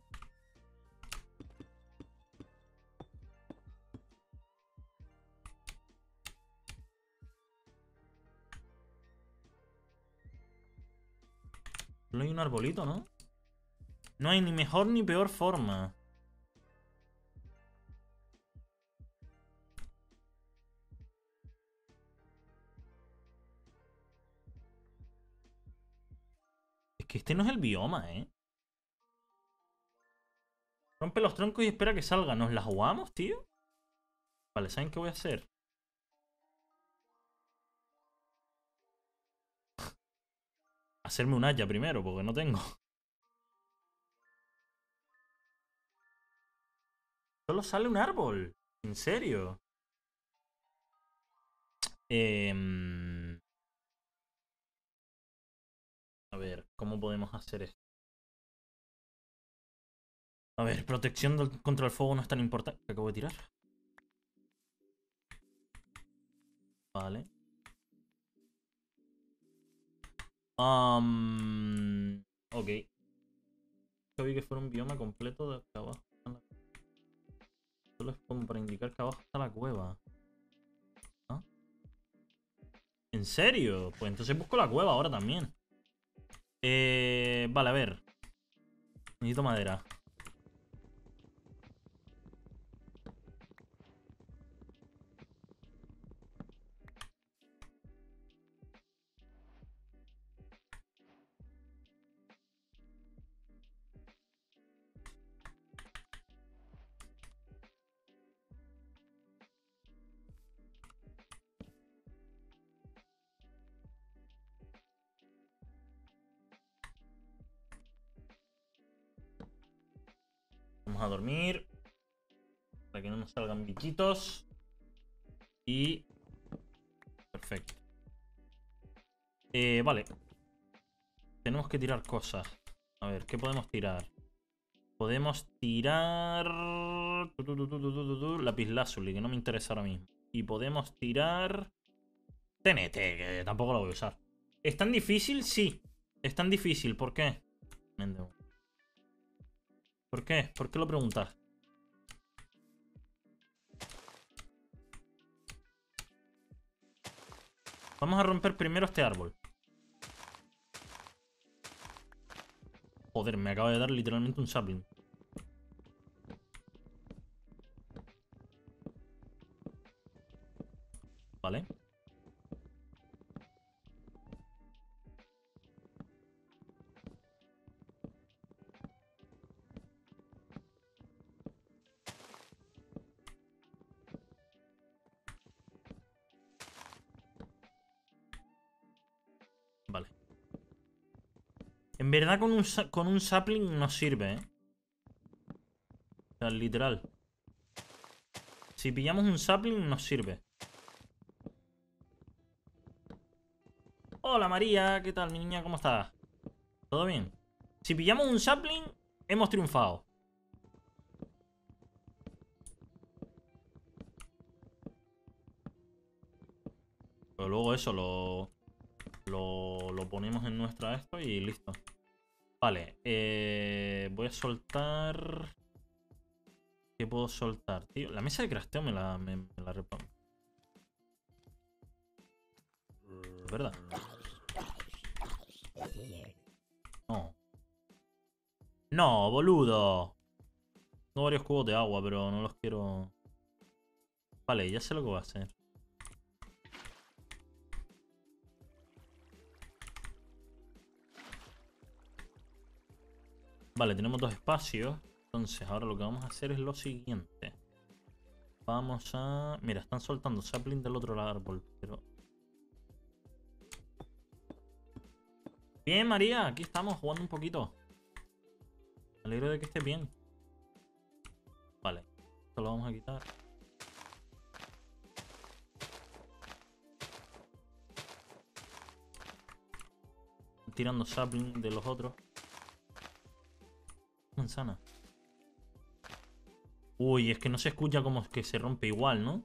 A: Solo hay un arbolito, ¿no? No hay ni mejor ni peor forma. Es que este no es el bioma, ¿eh? Rompe los troncos y espera que salga. ¿Nos la jugamos, tío? Vale, ¿saben qué voy a hacer? Hacerme un haya primero, porque no tengo. Solo sale un árbol. ¿En serio? Eh... A ver, ¿cómo podemos hacer esto? A ver, protección del- contra el fuego no es tan importante. ¿Qué acabo de tirar? Vale. Um, ok. Yo vi que fuera un bioma completo de acá abajo. Solo es como para indicar que abajo está la cueva. ¿Ah? ¿En serio? Pues entonces busco la cueva ahora también. Eh, vale, a ver. Necesito madera. Vamos a dormir. Para que no nos salgan bichitos. Y... Perfecto. Eh, vale. Tenemos que tirar cosas. A ver, ¿qué podemos tirar? Podemos tirar... Lapislázuli, que no me interesa ahora mismo. Y podemos tirar... T N T, que tampoco lo voy a usar. ¿Es tan difícil? Sí. Es tan difícil. ¿Por qué? ¿Por qué? ¿Por qué lo preguntas? Vamos a romper primero este árbol. Joder, me acaba de dar literalmente un sapling. Vale. Vale. En verdad con un, con un sapling no sirve, ¿eh? O sea, literal. Si pillamos un sapling nos sirve. Hola María, ¿qué tal mi niña? ¿Cómo estás? ¿Todo bien? Si pillamos un sapling, hemos triunfado. Pero luego eso lo, lo, lo ponemos en nuestra esto y listo. Vale, eh, voy a soltar... ¿Qué puedo soltar, tío? La mesa de crafteo me la, me, me la repongo. Es verdad. No. No, boludo. Tengo varios cubos de agua, pero no los quiero... Vale, ya sé lo que voy a hacer. Vale, tenemos dos espacios. Entonces ahora lo que vamos a hacer es lo siguiente. Vamos a... Mira, están soltando sapling del otro árbol, pero... Bien, María, aquí estamos jugando un poquito. Me alegro de que estés bien. Vale, esto lo vamos a quitar. Tirando sapling de los otros. Manzana. Uy, es que no se escucha como es que se rompe igual, ¿no?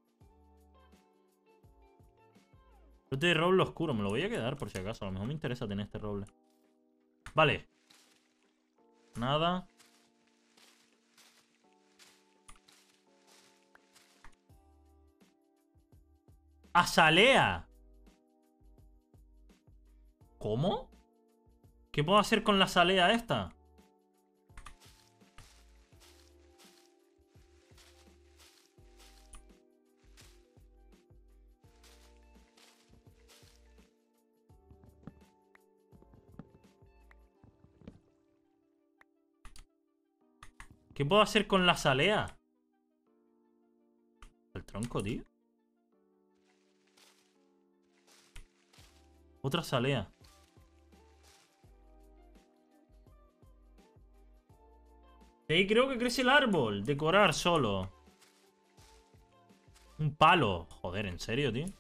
A: Este de roble oscuro, me lo voy a quedar por si acaso. A lo mejor me interesa tener este roble. Vale. Nada. ¡Azalea! ¿Cómo? ¿Qué puedo hacer con la azalea esta? ¿Qué puedo hacer con la azalea? El tronco, tío. Otra azalea. Y ahí creo que crece el árbol. Decorar solo. Un palo. Joder, ¿en serio, tío?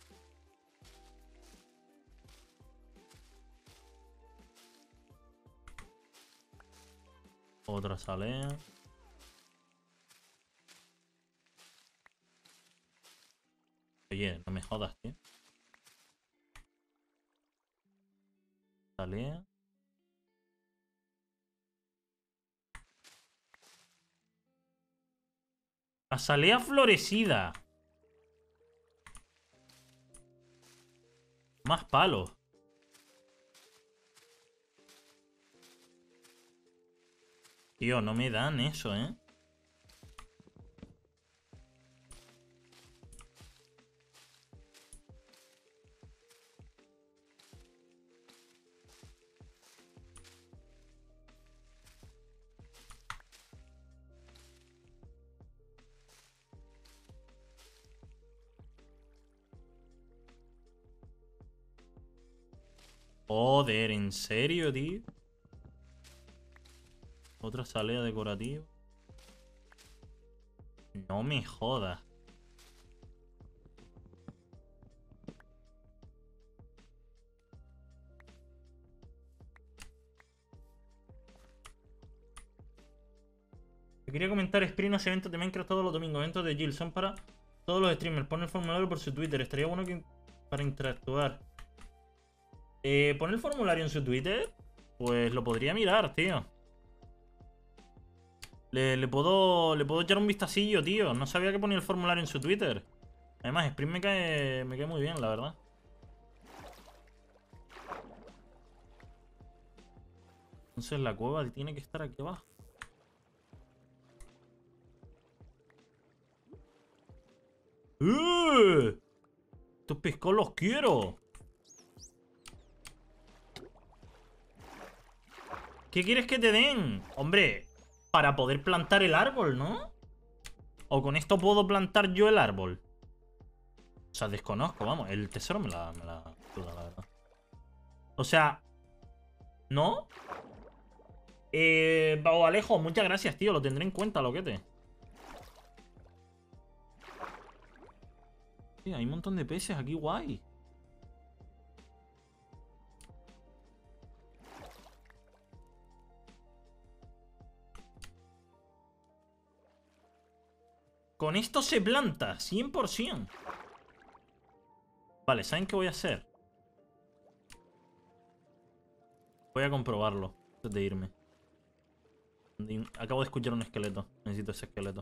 A: Otra azalea. Oye, no me jodas, tío. Azalea. Azalea florecida. Más palos. Tío, no me dan eso, ¿eh? Joder, ¿en serio, tío? Otra azalea decorativa. No me jodas. Te quería comentar, Sprint hace eventos de Minecraft todos los domingos. Eventos de Jill son para todos los streamers. Pon el formulario por su Twitter. Estaría bueno que para interactuar. Eh, ¿Pon el formulario en su Twitter? Pues lo podría mirar, tío. Le, le puedo le puedo echar un vistacillo, tío. No sabía que ponía el formulario en su Twitter. Además, Sprint me cae, me cae muy bien, la verdad. Entonces la cueva tiene que estar aquí abajo. ¡Eh! Estos pescados los quiero. ¿Qué quieres que te den? Hombre, para poder plantar el árbol, ¿no? ¿O con esto puedo plantar yo el árbol? O sea, desconozco, vamos. El tesoro me la, me la duda, la verdad. O sea, ¿no? Eh, Bao Alejo, muchas gracias, tío. Lo tendré en cuenta, loquete. Sí, hay un montón de peces aquí, guay. Con esto se planta, cien por cien. Vale, ¿saben qué voy a hacer? Voy a comprobarlo antes de irme. Acabo de escuchar un esqueleto. Necesito ese esqueleto.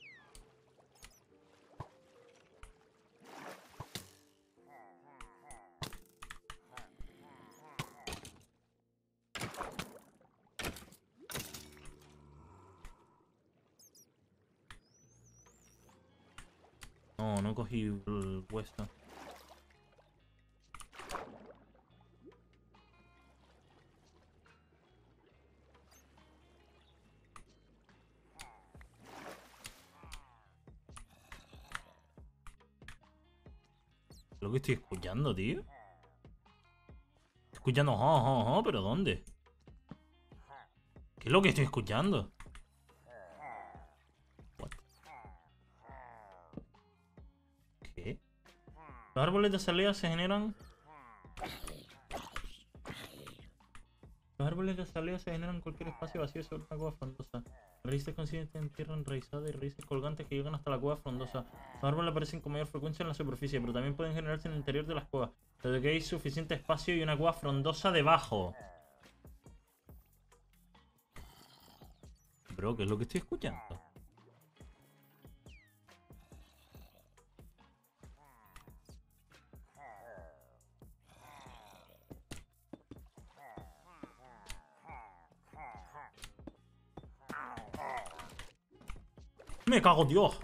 A: No, no cogí el hueso. Lo que estoy escuchando, tío. Estoy escuchando, oh, oh, oh, pero ¿dónde? ¿Qué es lo que estoy escuchando? What? ¿Qué? Los árboles de azalea se generan... Los árboles de azalea se generan en cualquier espacio vacío sobre una cueva frondosa. Raíces consistentes en tierra enraizada y raíces colgantes que llegan hasta la cueva frondosa. Los árboles aparecen con mayor frecuencia en la superficie, pero también pueden generarse en el interior de las cuevas, desde que hay suficiente espacio y una cueva frondosa debajo. Bro, ¿qué es lo que estoy escuchando? Me cago, Dios.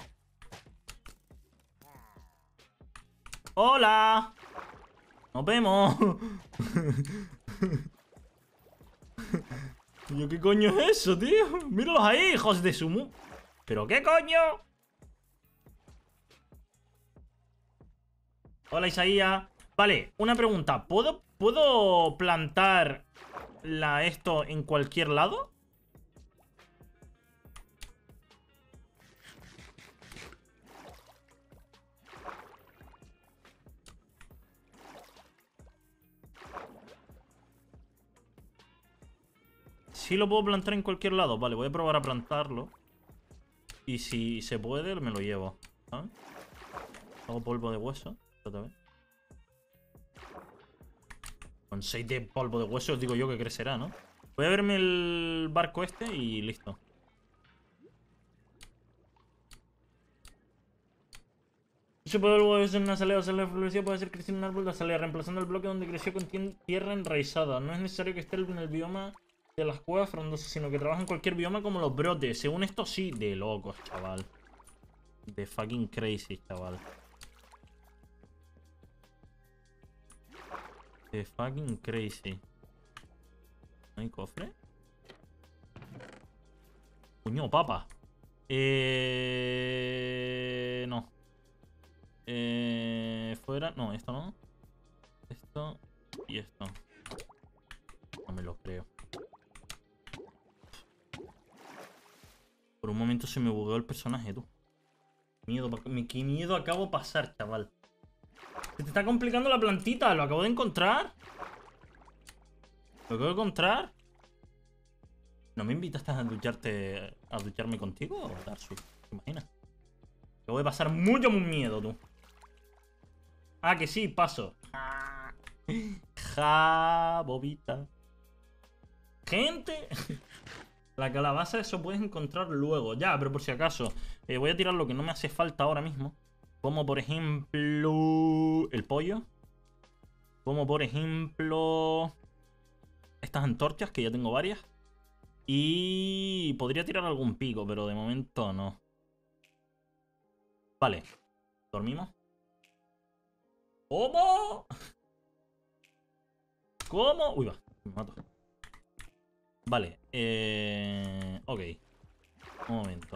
A: ¡Hola! ¡Nos vemos! Yo, ¿qué coño es eso, tío? Míralos ahí, hijos de sumo. ¿Pero qué coño? Hola, Isaías. Vale, una pregunta. ¿Puedo, ¿puedo plantar la, esto en cualquier lado? Sí lo puedo plantar en cualquier lado. Vale, voy a probar a plantarlo. Y si se puede, me lo llevo. ¿Sabes? Hago polvo de hueso. Con seis de polvo de hueso os digo yo que crecerá, ¿no? Voy a verme el barco este y listo. Si puede luego en una salida o salida florecida puede ser crecer un árbol de salida, reemplazando el bloque donde creció con tierra enraizada. No es necesario que esté en el bioma de las cuevas frondosas, sino que trabaja en cualquier bioma como los brotes. Según esto, sí. De locos, chaval. De fucking crazy, chaval. De fucking crazy. ¿No hay cofre? Coño, papa. Eh... No. Eh... Fuera... No, esto no. Esto y esto. No me lo creo. Por un momento se me bugueó el personaje, tú. Miedo, qué miedo acabo de pasar, chaval. Se te está complicando la plantita. Lo acabo de encontrar. Lo acabo de encontrar. ¿No me invitaste a ducharte, a ducharme contigo, Darsu? ¿Te imaginas? Acabo de pasar mucho muy miedo, tú. Ah, que sí, paso. Ja, ja bobita. Gente. La calabaza, eso puedes encontrar luego. Ya, pero por si acaso. Eh, voy a tirar lo que no me hace falta ahora mismo. Como por ejemplo... el pollo. Como por ejemplo... estas antorchas, que ya tengo varias. Y... podría tirar algún pico, pero de momento no. Vale. ¿Dormimos? ¿Cómo? ¿Cómo? Uy, va. Me mato. Vale. Eh... Ok. Un momento.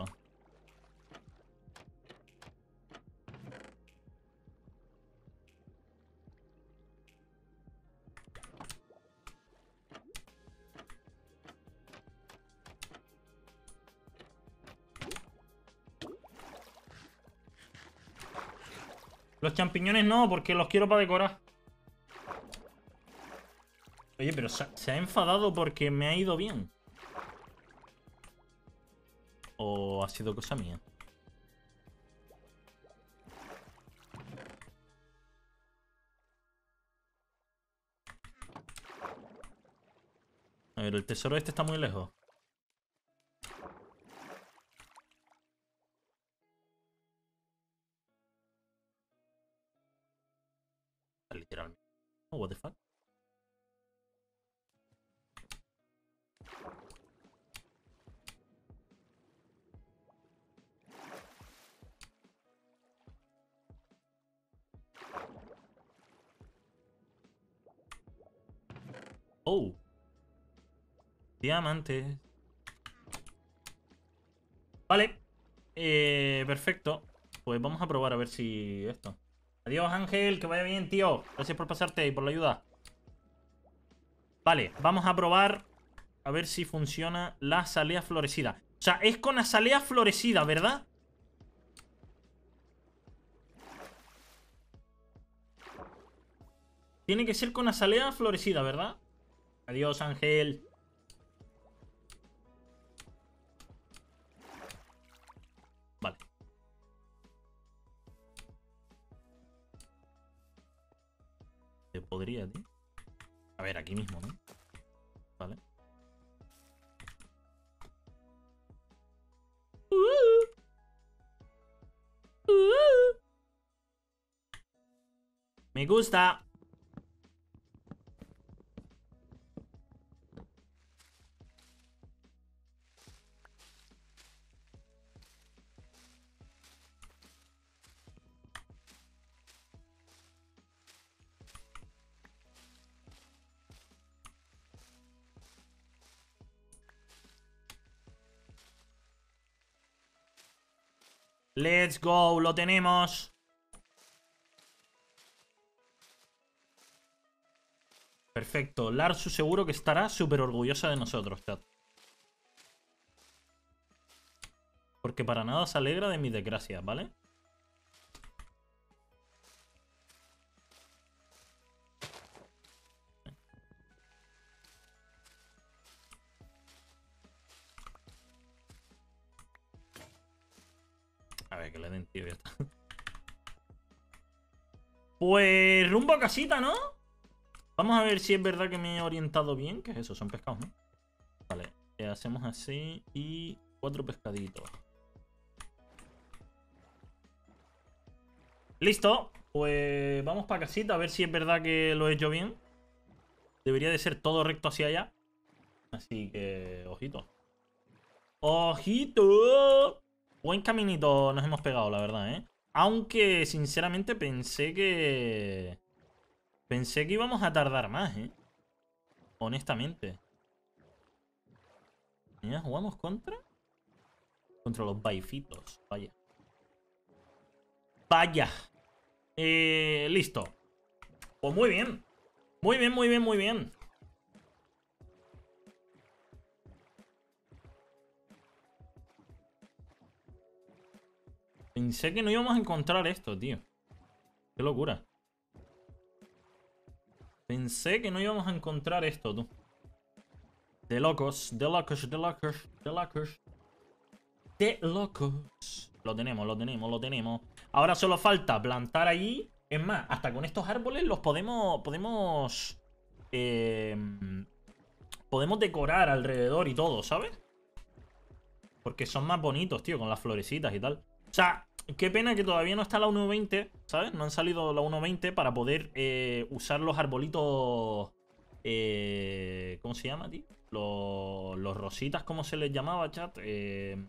A: Los champiñones no, porque los quiero para decorar. Oye, pero se, se ha enfadado porque me ha ido bien. ¿O ha sido cosa mía? A ver, el tesoro este está muy lejos. Literalmente. Oh, what the fuck. Oh. Diamantes. Vale. Eh, perfecto. Pues vamos a probar a ver si esto. Adiós, Ángel. Que vaya bien, tío. Gracias por pasarte y por la ayuda. Vale, vamos a probar a ver si funciona la azalea florecida. O sea, es con azalea florecida, ¿verdad? Tiene que ser con azalea florecida, ¿verdad? Adiós, Ángel. Podría, tío. A ver, aquí mismo, ¿no? Vale. Uh, uh. Me gusta. Let's go, lo tenemos. Perfecto, Larsu seguro que estará súper orgullosa de nosotros, chat. Porque para nada se alegra de mis desgracias, ¿vale? A ver, que le den, tío, ya está. Pues rumbo a casita, ¿no? Vamos a ver si es verdad que me he orientado bien. ¿Qué es eso? Son pescados, ¿no? Vale, eh, hacemos así y cuatro pescaditos. Listo. Pues vamos para casita a ver si es verdad que lo he hecho bien. Debería de ser todo recto hacia allá. Así que, ojito. ¡Ojito! Buen caminito nos hemos pegado, la verdad, ¿eh? Aunque, sinceramente, pensé que... Pensé que íbamos a tardar más, ¿eh? Honestamente. Mira, jugamos contra... Contra los baifitos. Vaya. Vaya. Eh, listo. Pues muy bien. Muy bien, muy bien, muy bien. Pensé que no íbamos a encontrar esto, tío. Qué locura. Pensé que no íbamos a encontrar esto, tú. De locos, de locos, de locos, de locos. De locos. Lo tenemos, lo tenemos, lo tenemos. Ahora solo falta plantar ahí. Es más, hasta con estos árboles los podemos... Podemos... Eh, podemos decorar alrededor y todo, ¿sabes? Porque son más bonitos, tío, con las florecitas y tal. O sea, qué pena que todavía no está la uno veinte, ¿sabes? No han salido la uno veinte para poder eh, usar los arbolitos... Eh, ¿Cómo se llama, tío? Los, los rositas, ¿cómo se les llamaba, chat? Eh...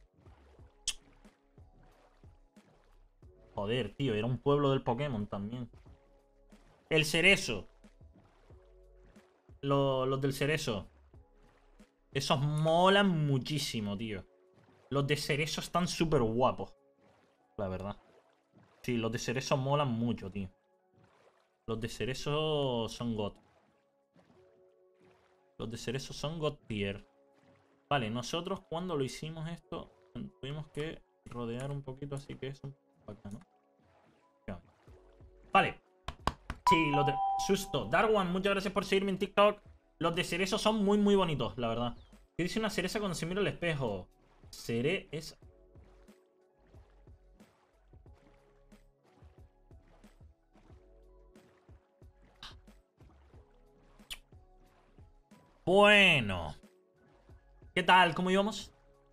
A: Joder, tío, era un pueblo del Pokémon también. El cerezo. Los, los del cerezo. Esos molan muchísimo, tío. Los de cerezo están súper guapos. La verdad. Sí, los de cerezo molan mucho, tío. Los de cerezo son God. Los de cerezo son God tier. Vale, nosotros cuando lo hicimos esto, tuvimos que rodear un poquito, así que es un poco acá, ¿no? Vale. Sí, los de... Susto. Darwan, muchas gracias por seguirme en TikTok. Los de cerezo son muy, muy bonitos, la verdad. ¿Qué dice una cereza cuando se mira al espejo? Cere es... Bueno. ¿Qué tal? ¿Cómo íbamos?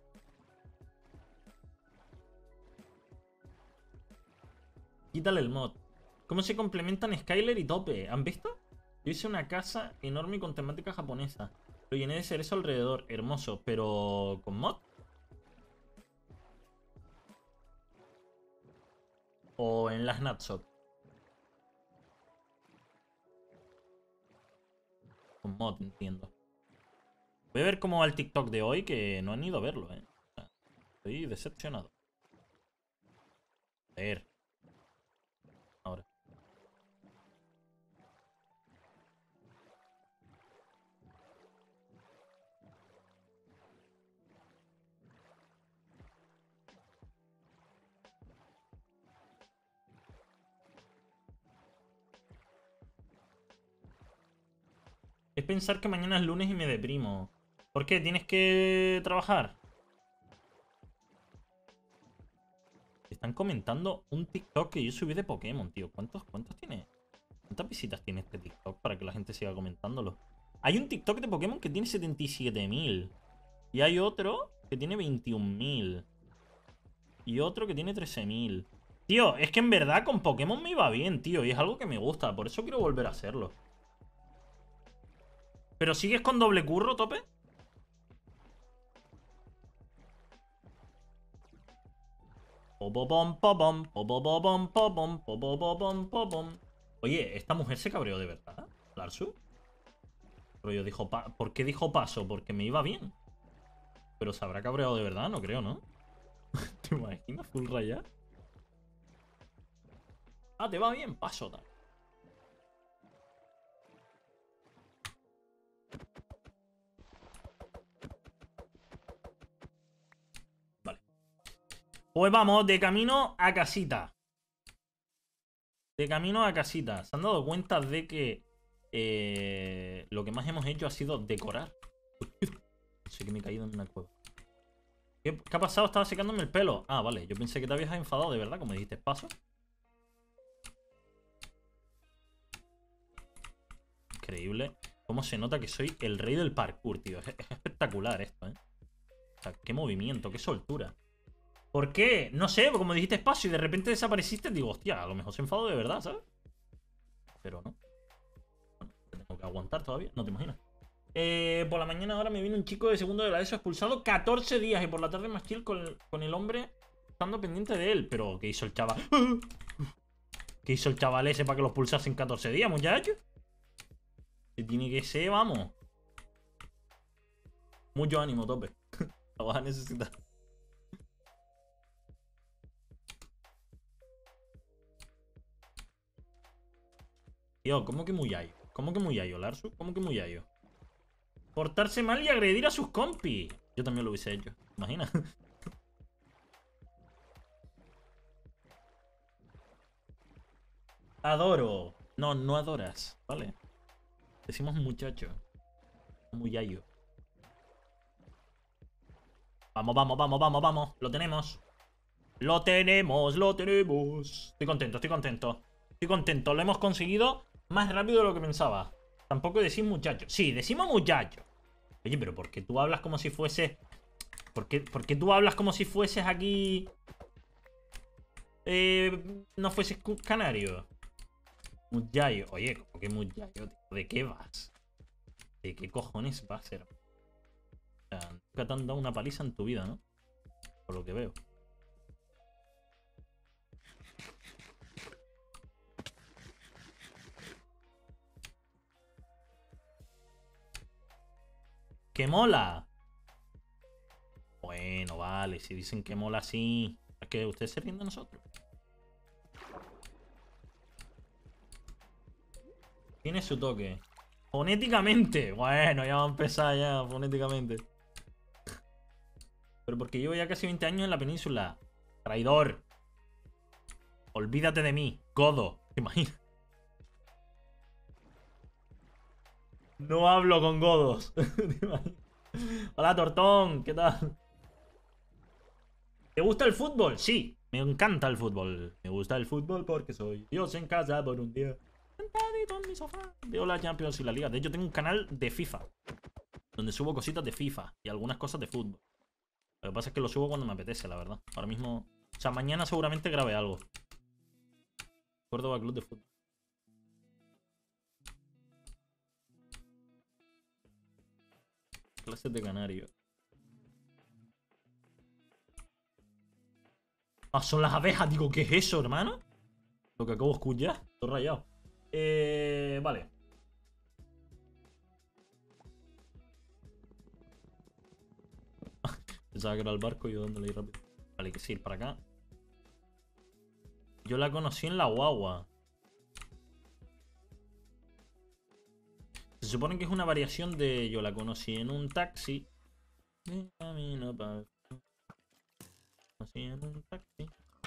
A: Quítale el mod. ¿Cómo se complementan Skyler y Tope? ¿Han visto? Yo hice una casa enorme con temática japonesa. Lo llené de cerezo alrededor. Hermoso. Pero... ¿con mod? ¿O en las Snapshot? Con mod, entiendo. Voy a ver cómo va el TikTok de hoy, que no han ido a verlo, eh. Estoy decepcionado. A ver. Ahora. Es pensar que mañana es lunes y me deprimo. ¿Por qué? ¿Tienes que trabajar? Están comentando un TikTok que yo subí de Pokémon, tío. ¿Cuántos, cuántos tiene? ¿Cuántas visitas tiene este TikTok para que la gente siga comentándolo? Hay un TikTok de Pokémon que tiene setenta y siete mil. Y hay otro que tiene veintiún mil. Y otro que tiene trece mil. Tío, es que en verdad con Pokémon me iba bien, tío. Y es algo que me gusta. Por eso quiero volver a hacerlo. ¿Pero sigues con doble curro, tope? Oye, ¿esta mujer se cabreó de verdad? ¿Larsu? Pero yo dijo, pa ¿por qué dijo paso? Porque me iba bien. Pero se habrá cabreado de verdad, no creo, ¿no? ¿Te imaginas? Full raya. Ah, te va bien, paso, tal. Vale. Pues vamos, de camino a casita. De camino a casita. ¿Se han dado cuenta de que eh, lo que más hemos hecho ha sido decorar? Sé que me he caído en una cueva. ¿Qué, ¿Qué ha pasado? Estaba secándome el pelo. Ah, vale. Yo pensé que te habías enfadado de verdad, como dijiste, paso. Increíble. Cómo se nota que soy el rey del parkour, tío. Es, es espectacular esto, ¿eh? O sea, qué movimiento, qué soltura. ¿Por qué? No sé, como dijiste espacio y de repente desapareciste, digo, hostia, a lo mejor se enfadó de verdad, ¿sabes? Pero no. Bueno, tengo que aguantar todavía, no te imaginas. Eh, por la mañana ahora me viene un chico de segundo de la ESO expulsado catorce días y por la tarde más chill con el, con el hombre estando pendiente de él. Pero, ¿qué hizo el chaval? ¿Qué hizo el chaval ese para que lo expulsasen catorce días, muchachos? Que tiene que ser, vamos. Mucho ánimo, tope. Lo vas a necesitar. Tío, ¿cómo que muy ayo? ¿Cómo que muy ayo, Larsu? ¿Cómo que muy ayo? Portarse mal y agredir a sus compis. Yo también lo hubiese hecho. Imagina. Adoro. No, no adoras, ¿vale? Decimos muchacho. Muy ayo. Vamos, vamos, vamos, vamos, vamos. Lo tenemos. Lo tenemos, lo tenemos. Estoy contento, estoy contento. Estoy contento. Lo hemos conseguido más rápido de lo que pensaba. Tampoco decís muchacho. Sí, decimos muchacho. Oye, pero ¿por qué tú hablas como si fueses... ¿Por qué, ¿Por qué tú hablas como si fueses aquí... Eh, no fueses canario? Muchacho. Oye, ¿cómo que muchacho, tío? ¿De qué vas? ¿De qué cojones vas a ser? O sea, nunca te han dado una paliza en tu vida, ¿no? Por lo que veo. ¡Que mola! Bueno, vale, si dicen que mola así, es que ustedes se ríen de nosotros. Tiene su toque. Fonéticamente. Bueno, ya va a empezar ya, fonéticamente. Pero porque llevo ya casi veinte años en la península. Traidor. Olvídate de mí. Godo. ¿Te imaginas? No hablo con godos. Hola, Tortón. ¿Qué tal? ¿Te gusta el fútbol? Sí, me encanta el fútbol. Me gusta el fútbol porque soy Dios en casa por un día. Sentadito en mi sofá. Veo la Champions y la Liga. De hecho, tengo un canal de FIFA. Donde subo cositas de FIFA y algunas cosas de fútbol. Lo que pasa es que lo subo cuando me apetece, la verdad. Ahora mismo... O sea, mañana seguramente grabe algo. Córdoba Club de Fútbol. Clases de canario. Ah, son las abejas. Digo, ¿qué es eso, hermano? Lo que acabo de escuchar. Todo rayado. Eh... Vale. Pensaba que era el barco y yo dándole ahí rápido. Vale, hay que ir para acá. Yo la conocí en la guagua. Se supone que es una variación de yo la conocí en un taxi. De camino para... Conocí en un taxi.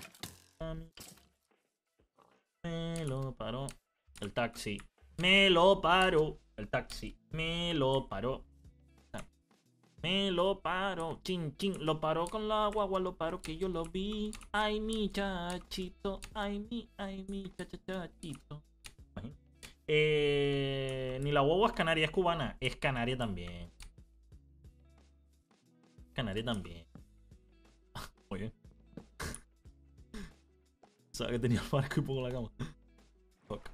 A: Me lo paró. El taxi. Me lo paró. El taxi. Me lo paró. Me lo paró. Chin, chin. Lo paró con la guagua. Lo paró que yo lo vi. Ay, mi chachito. Ay, mi, ay, mi chachachachito. Eh, ni la guagua es canaria, es cubana. Es canaria también. Canaria también. Muy bien. Sabes que tenía el barco y pongo la cama. Fuck.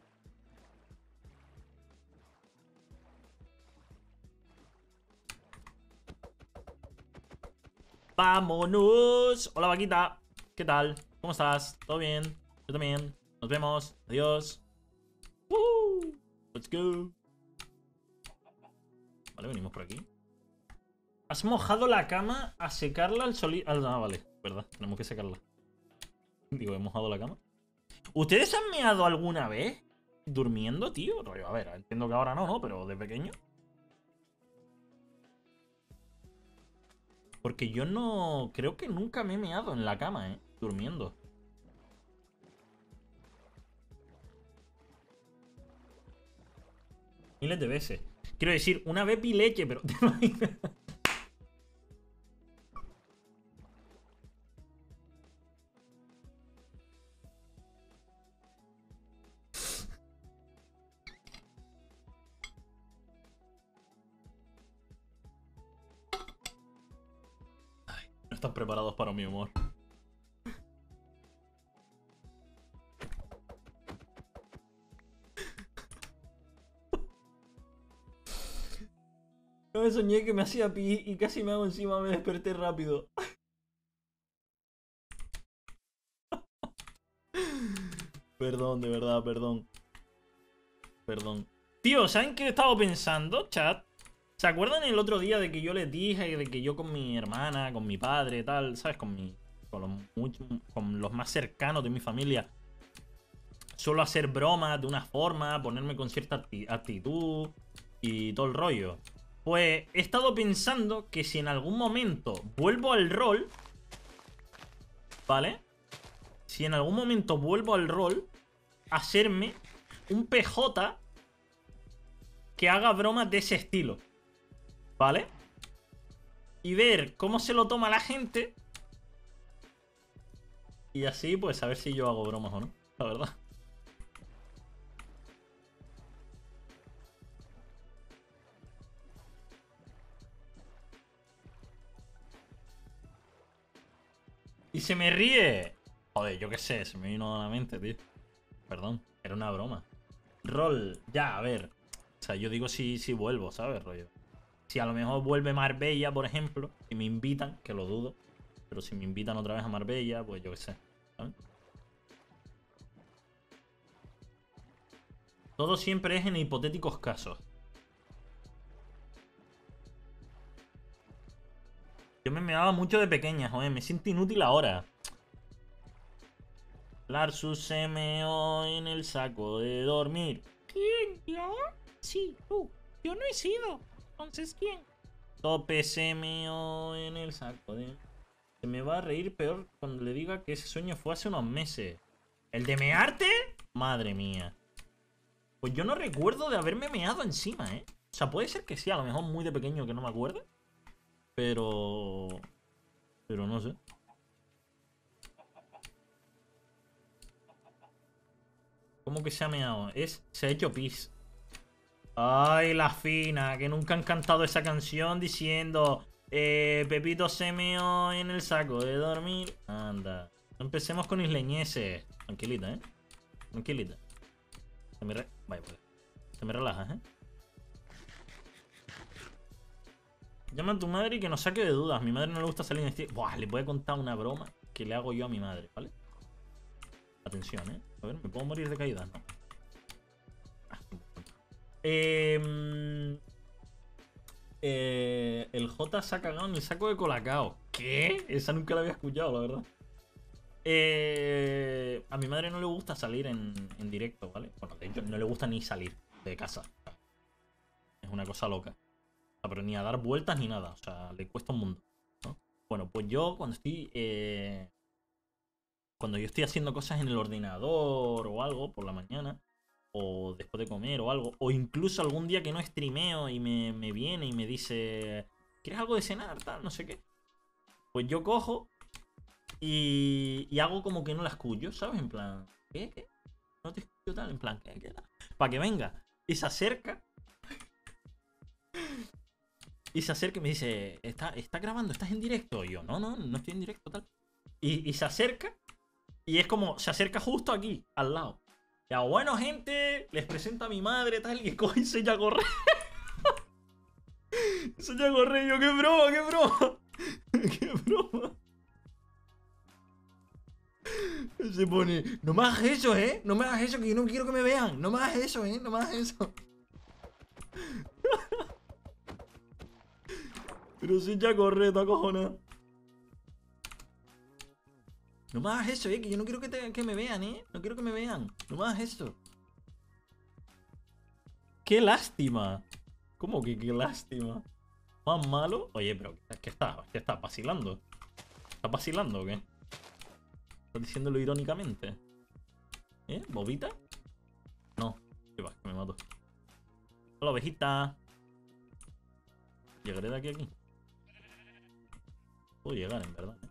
A: ¡Vámonos! Hola, vaquita. ¿Qué tal? ¿Cómo estás? ¿Todo bien? Yo también. Nos vemos. Adiós. ¡Woo! Let's go. Vale, venimos por aquí. Has mojado la cama a secarla al sol. Ah, vale. Verdad, tenemos que secarla. Digo, he mojado la cama. ¿Ustedes han meado alguna vez durmiendo, tío? Rollo, a ver, entiendo que ahora no, ¿no? Pero de pequeño. Porque yo no... Creo que nunca me he meado en la cama, ¿eh? Durmiendo. Miles de veces. Quiero decir, una vez vi leche, pero... ¿te imaginas? Ay, no están preparados para mi humor. No me soñé que me hacía pi y casi me hago encima, me desperté rápido. Perdón, de verdad, perdón. Perdón. Tío, ¿saben qué he estado pensando, chat? ¿Se acuerdan el otro día de que yo les dije de que yo con mi hermana, con mi padre, tal, ¿sabes? Con mi, con los, muy, con los más cercanos de mi familia, suelo hacer bromas de una forma, ponerme con cierta actitud y todo el rollo. Pues he estado pensando que si en algún momento vuelvo al rol, ¿vale? Si en algún momento vuelvo al rol, hacerme un P J que haga bromas de ese estilo, ¿vale? Y ver cómo se lo toma la gente. Y así, pues, a ver si yo hago bromas o no, la verdad. Y se me ríe. Joder, yo qué sé, se me vino a la mente, tío. Perdón, era una broma. Rol, ya, a ver. O sea, yo digo si, si vuelvo, ¿sabes, rollo? Si a lo mejor vuelve Marbella, por ejemplo, y me invitan, que lo dudo. Pero si me invitan otra vez a Marbella, pues yo qué sé, ¿sabes? Todo siempre es en hipotéticos casos. Yo me meaba mucho de pequeña, joder, me siento inútil ahora. Larsus se meó en el saco de dormir. ¿Quién? ¿Yo? Sí, tú. Yo no he sido. Entonces, ¿quién? Tope se meó en el saco de... Se me va a reír peor cuando le diga que ese sueño fue hace unos meses. ¿El de mearte? Madre mía. Pues yo no recuerdo de haberme meado encima, ¿eh? O sea, puede ser que sí, a lo mejor muy de pequeño que no me acuerde. Pero... Pero no sé. ¿Cómo que se ha meado? Es... Se ha hecho pis. Ay, la fina, que nunca han cantado esa canción diciendo... Eh, Pepito se meó en el saco de dormir. Anda. No empecemos con isleñeses. Tranquilita, ¿eh? Tranquilita. Se me re... Vaya, pues. Se me relajas, ¿eh? Llama a tu madre y que nos saque de dudas. A mi madre no le gusta salir en este... Buah, le voy a contar una broma que le hago yo a mi madre, ¿vale? Atención, ¿eh? A ver, ¿me puedo morir de caída? No. Ah, eh, eh, el J se ha cagado en el saco de Colacao. ¿Qué? Esa nunca la había escuchado, la verdad. Eh, a mi madre no le gusta salir en, en directo, ¿vale? Bueno, de hecho, no le gusta ni salir de casa. Es una cosa loca. O sea, pero ni a dar vueltas ni nada. O sea, le cuesta un mundo, ¿no? Bueno, pues yo cuando estoy... Eh, cuando yo estoy haciendo cosas en el ordenador o algo por la mañana, o después de comer o algo, o incluso algún día que no streameo y me, me viene y me dice, ¿quieres algo de cenar? Tal, no sé qué. Pues yo cojo y, y hago como que no la escucho, ¿sabes? En plan, ¿qué? ¿Qué? No te escucho tal, en plan, ¿qué? ¿Qué tal? para que venga. Y se acerca. Y se acerca y me dice, ¿está, está grabando? ¿Estás en directo? Y yo, no, no, no estoy en directo, tal. Y, y se acerca. Y es como, se acerca justo aquí, al lado. Ya, bueno, gente, les presento a mi madre, tal. Y coge y se echa a correr. Se echa a correr. Y yo, qué broma, qué broma. Qué broma. Se pone, no me hagas eso, ¿eh? No me hagas eso, que yo no quiero que me vean. No me hagas eso, ¿eh? No me hagas eso. Pero se echa a correr, está cojonada. No me hagas eso, ¿eh? Que yo no quiero que, te, que me vean, ¿eh? No quiero que me vean. No me hagas eso. ¡Qué lástima! ¿Cómo que qué lástima? ¿Más malo? Oye, pero ¿qué está? ¿Qué está? ¿Vacilando? ¿Estás vacilando o qué? ¿Estás diciéndolo irónicamente? ¿Eh? ¿Bobita? No. ¿Qué va? Que me mato. Hola, ovejita. Llegaré de aquí a aquí. Puedo llegar, en verdad.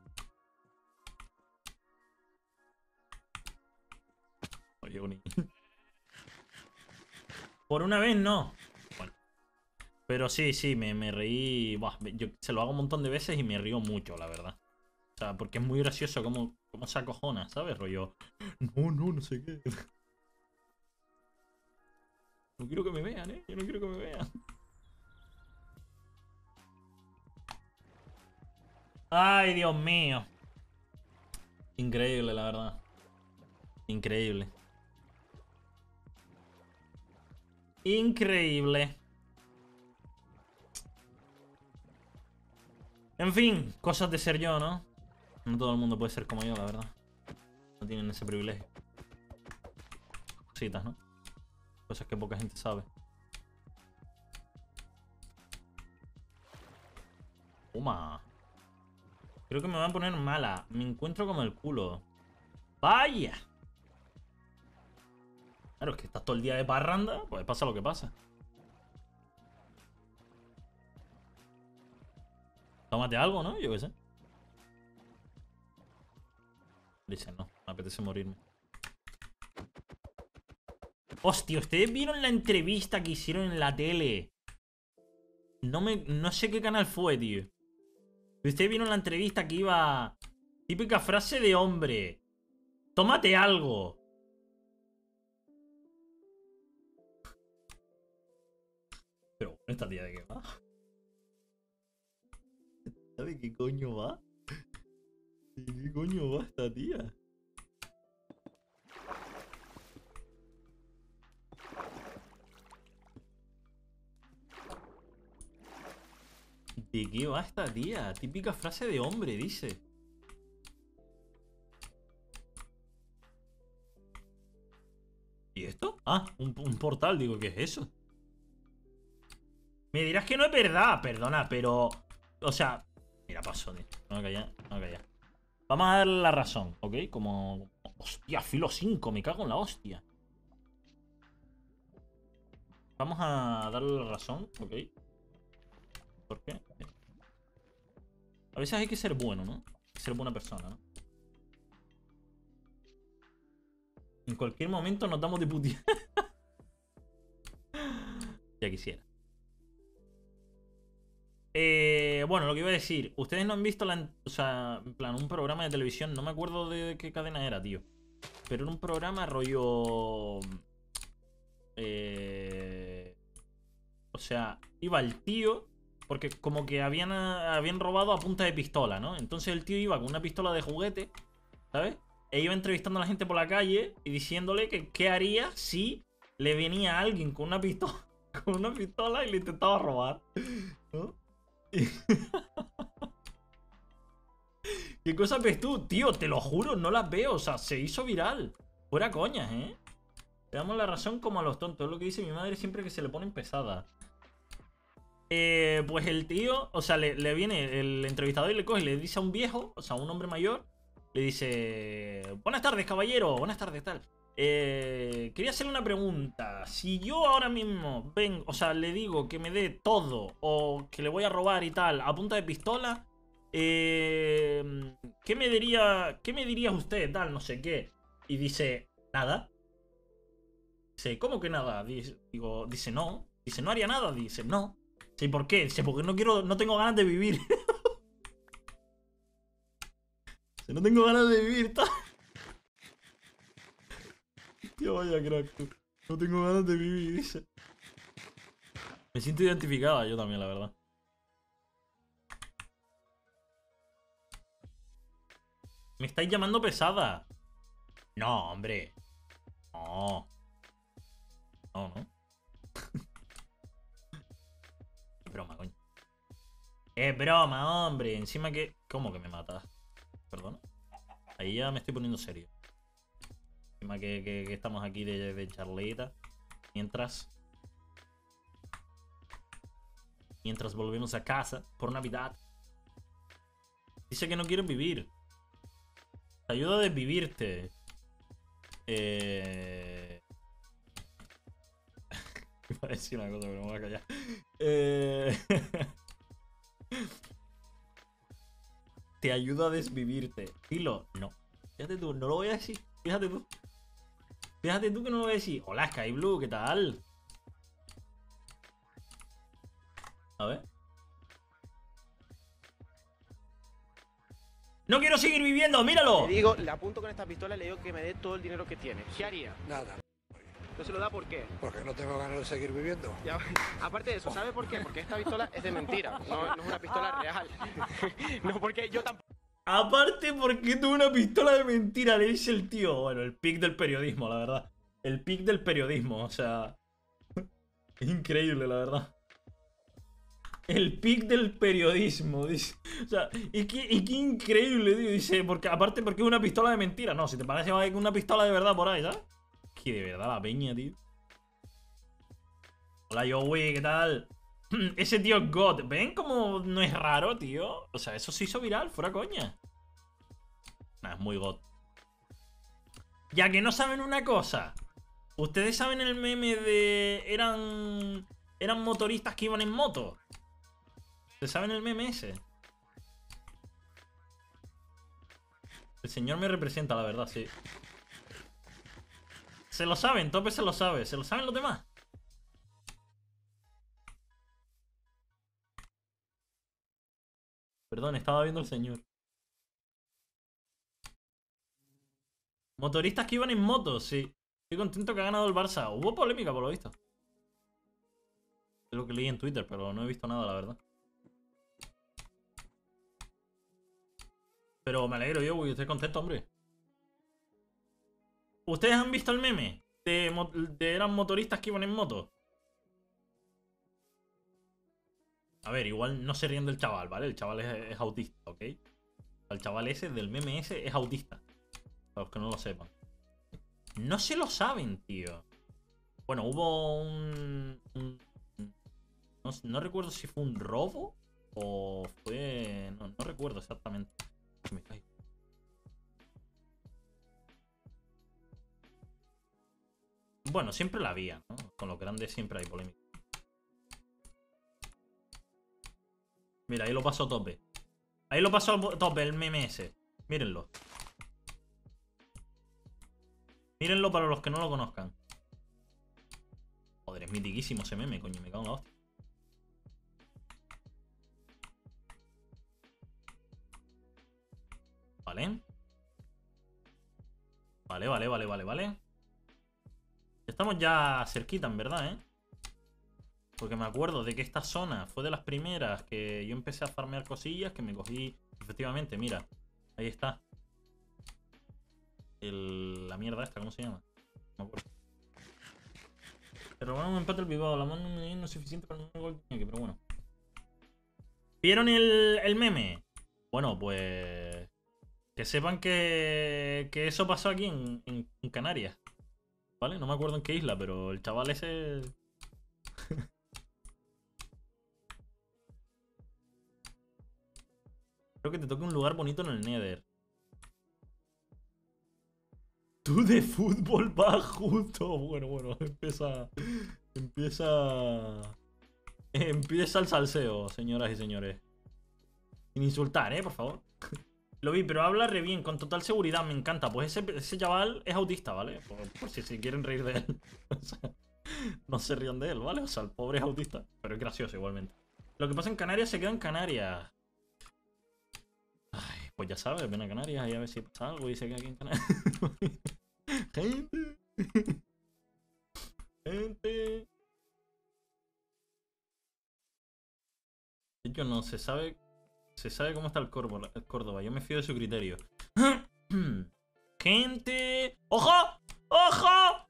A: No llego ni. Por una vez no. Bueno. Pero sí, sí, me, me reí. Buah, yo se lo hago un montón de veces y me río mucho, la verdad. O sea, porque es muy gracioso cómo, cómo se acojona, ¿sabes? Rollo. No, no, no sé qué. No quiero que me vean, ¿eh? Yo no quiero que me vean. Ay, Dios mío. Increíble, la verdad. Increíble. Increíble. En fin, cosas de ser yo, ¿no? No todo el mundo puede ser como yo, la verdad. No tienen ese privilegio. Cositas, ¿no? Cosas que poca gente sabe. Toma. Creo que me va a poner mala. Me encuentro como el culo. ¡Vaya! Claro, es que estás todo el día de parranda, pues pasa lo que pasa. Tómate algo, ¿no? Yo qué sé. Dice, no, me apetece morirme. Hostia, ¿ustedes vieron la entrevista que hicieron en la tele? No me... No sé qué canal fue, tío. Ustedes vieron la entrevista que iba... Típica frase de hombre. Tómate algo. Pero, ¿esta tía de qué va? ¿Sabe qué coño va? ¿De qué coño va esta tía? ¿De qué va esta tía? Típica frase de hombre, dice. ¿Y esto? Ah, un, un portal, digo, ¿qué es eso? Me dirás que no es verdad, perdona, pero... O sea... Mira, paso, tío. No me callar, no me callar. Vamos a darle la razón, ¿ok? Como... Hostia, filo cinco, me cago en la hostia. Vamos a darle la razón, ¿ok? ¿Por qué? A veces hay que ser bueno, ¿no? Hay que ser buena persona, ¿no? En cualquier momento nos damos de putear. Ya quisiera. Eh, bueno, lo que iba a decir. Ustedes no han visto la... O sea, en plan, un programa de televisión. No me acuerdo de qué cadena era, tío. Pero era un programa rollo... Eh... O sea, iba el tío... Porque como que habían, habían robado a punta de pistola, ¿no? Entonces el tío iba con una pistola de juguete, ¿sabes? E iba entrevistando a la gente por la calle y diciéndole que qué haría si le venía a alguien con una pistola, con una pistola y le intentaba robar, ¿no? ¿Qué cosa ves tú? Tío, te lo juro, no las veo. O sea, se hizo viral. Fuera coñas, ¿eh? Le damos la razón como a los tontos. Es lo que dice mi madre siempre que se le ponen pesadas. Eh, pues el tío, o sea, le, le viene el entrevistador y le coge y le dice a un viejo, o sea, a un hombre mayor, le dice: buenas tardes, caballero, buenas tardes, tal. Eh, quería hacerle una pregunta. Si yo ahora mismo ven, o sea, le digo que me dé todo o que le voy a robar y tal a punta de pistola, eh, ¿qué me diría, qué me diría usted, tal, no sé qué? Y dice: nada. Dice, ¿cómo que nada? Dice, digo, dice, no. Dice, no haría nada. Dice, no. Dice, ¿por qué? Dice, porque no quiero, no tengo ganas de vivir. Dice, no tengo ganas de vivir. Tío, vaya crack, tú. No tengo ganas de vivir, dice. Me siento identificada yo también, la verdad. Me estáis llamando pesada. No, hombre. No. No, no. Es broma, coño. Es broma, hombre. Encima que... ¿Cómo que me matas? Perdona. Ahí ya me estoy poniendo serio. Encima que, que, que estamos aquí de, de charleta. Mientras... Mientras volvemos a casa por Navidad. Dice que no quieren vivir. Te ayuda a desvivirte. Eh... Iba a decir una cosa, pero me voy a callar. Eh... Te ayuda a desvivirte. Dilo. No. Fíjate tú, no lo voy a decir. Fíjate tú. Fíjate tú que no lo voy a decir. Hola, Sky Blue, ¿qué tal? A ver. ¡No quiero seguir viviendo! ¡Míralo!
B: Le digo, le apunto con esta pistola y le digo que me dé todo el dinero que tiene. ¿Qué haría?
C: Nada,
B: ¿No se lo da por qué?
C: porque no tengo ganas de seguir viviendo.
B: Ya, aparte de eso, ¿sabe por qué? Porque esta pistola es de mentira, no, no es una pistola real. No, porque yo tampoco...
A: Aparte, porque tuve una pistola de mentira, le dice el tío. Bueno, el pic del periodismo, la verdad. El pic del periodismo, o sea... Es increíble, la verdad. El pic del periodismo, dice. O sea, y qué, y qué increíble, tío. Dice, porque aparte porque es una pistola de mentira. No, si te parece va a ir con una pistola de verdad por ahí, ¿sabes? Que de verdad la peña, tío. Hola, Joey, ¿qué tal? Ese tío es God. ¿Ven cómo no es raro, tío? O sea, eso se hizo viral, fuera coña. Nah, es muy God. Ya que no saben una cosa. Ustedes saben el meme de... Eran... Eran motoristas que iban en moto. ¿Ustedes saben el meme ese? El señor me representa, la verdad, sí. Se lo saben, Tope se lo sabe. ¿Se lo saben los demás? Perdón, estaba viendo el señor. Motoristas que iban en moto, sí. Estoy contento que ha ganado el Barça. Hubo polémica, por lo visto. Es lo que leí en Twitter, pero no he visto nada, la verdad. Pero me alegro yo, güey. Estoy contento, hombre. ¿Ustedes han visto el meme? De, mo de eran motoristas que iban en moto. A ver, igual no se ríen del chaval, ¿vale? El chaval es, es autista, ¿ok? El chaval ese del meme ese es autista. Para los que no lo sepan. No se lo saben, tío. Bueno, hubo un... un no, no recuerdo si fue un robo o fue... No, no recuerdo exactamente. Me caigo. Bueno, siempre la había, ¿no? Con los grandes siempre hay polémica. Mira, ahí lo pasó Tope. Ahí lo pasó Tope, el meme ese. Mírenlo. Mírenlo para los que no lo conozcan. Joder, es mitiquísimo ese meme, coño, me cago en la hostia. Vale. Vale, vale, vale, vale, vale. Estamos ya cerquita, en verdad, ¿eh? Porque me acuerdo de que esta zona fue de las primeras que yo empecé a farmear cosillas, que me cogí... Efectivamente, mira. Ahí está. El... La mierda esta, ¿cómo se llama? No me acuerdo. Pero bueno, me empata el Bilbao. La mano no es suficiente para un gol, pero bueno. ¿Vieron el, el meme? Bueno, pues... Que sepan que, que eso pasó aquí en, en, en Canarias. ¿Vale? No me acuerdo en qué isla, pero el chaval ese... Creo que te toque un lugar bonito en el Nether. Tú de fútbol va justo. Bueno, bueno, empieza... Empieza... Empieza el salseo, señoras y señores. Sin insultar, ¿eh? Por favor. Lo vi, pero habla re bien, con total seguridad, me encanta. Pues ese, ese chaval es autista, ¿vale? Por, por si se quieren reír de él. O sea, no se rían de él, ¿vale? O sea, el pobre es autista, pero es gracioso igualmente. Lo que pasa en Canarias se queda en Canarias. Ay, pues ya sabes, ven a Canarias y a ver si pasa algo y se queda aquí en Canarias. Gente. Gente. Yo no, se sabe. Se sabe cómo está el Córdoba, el Córdoba. Yo me fío de su criterio. Gente. ¡Ojo! ¡Ojo!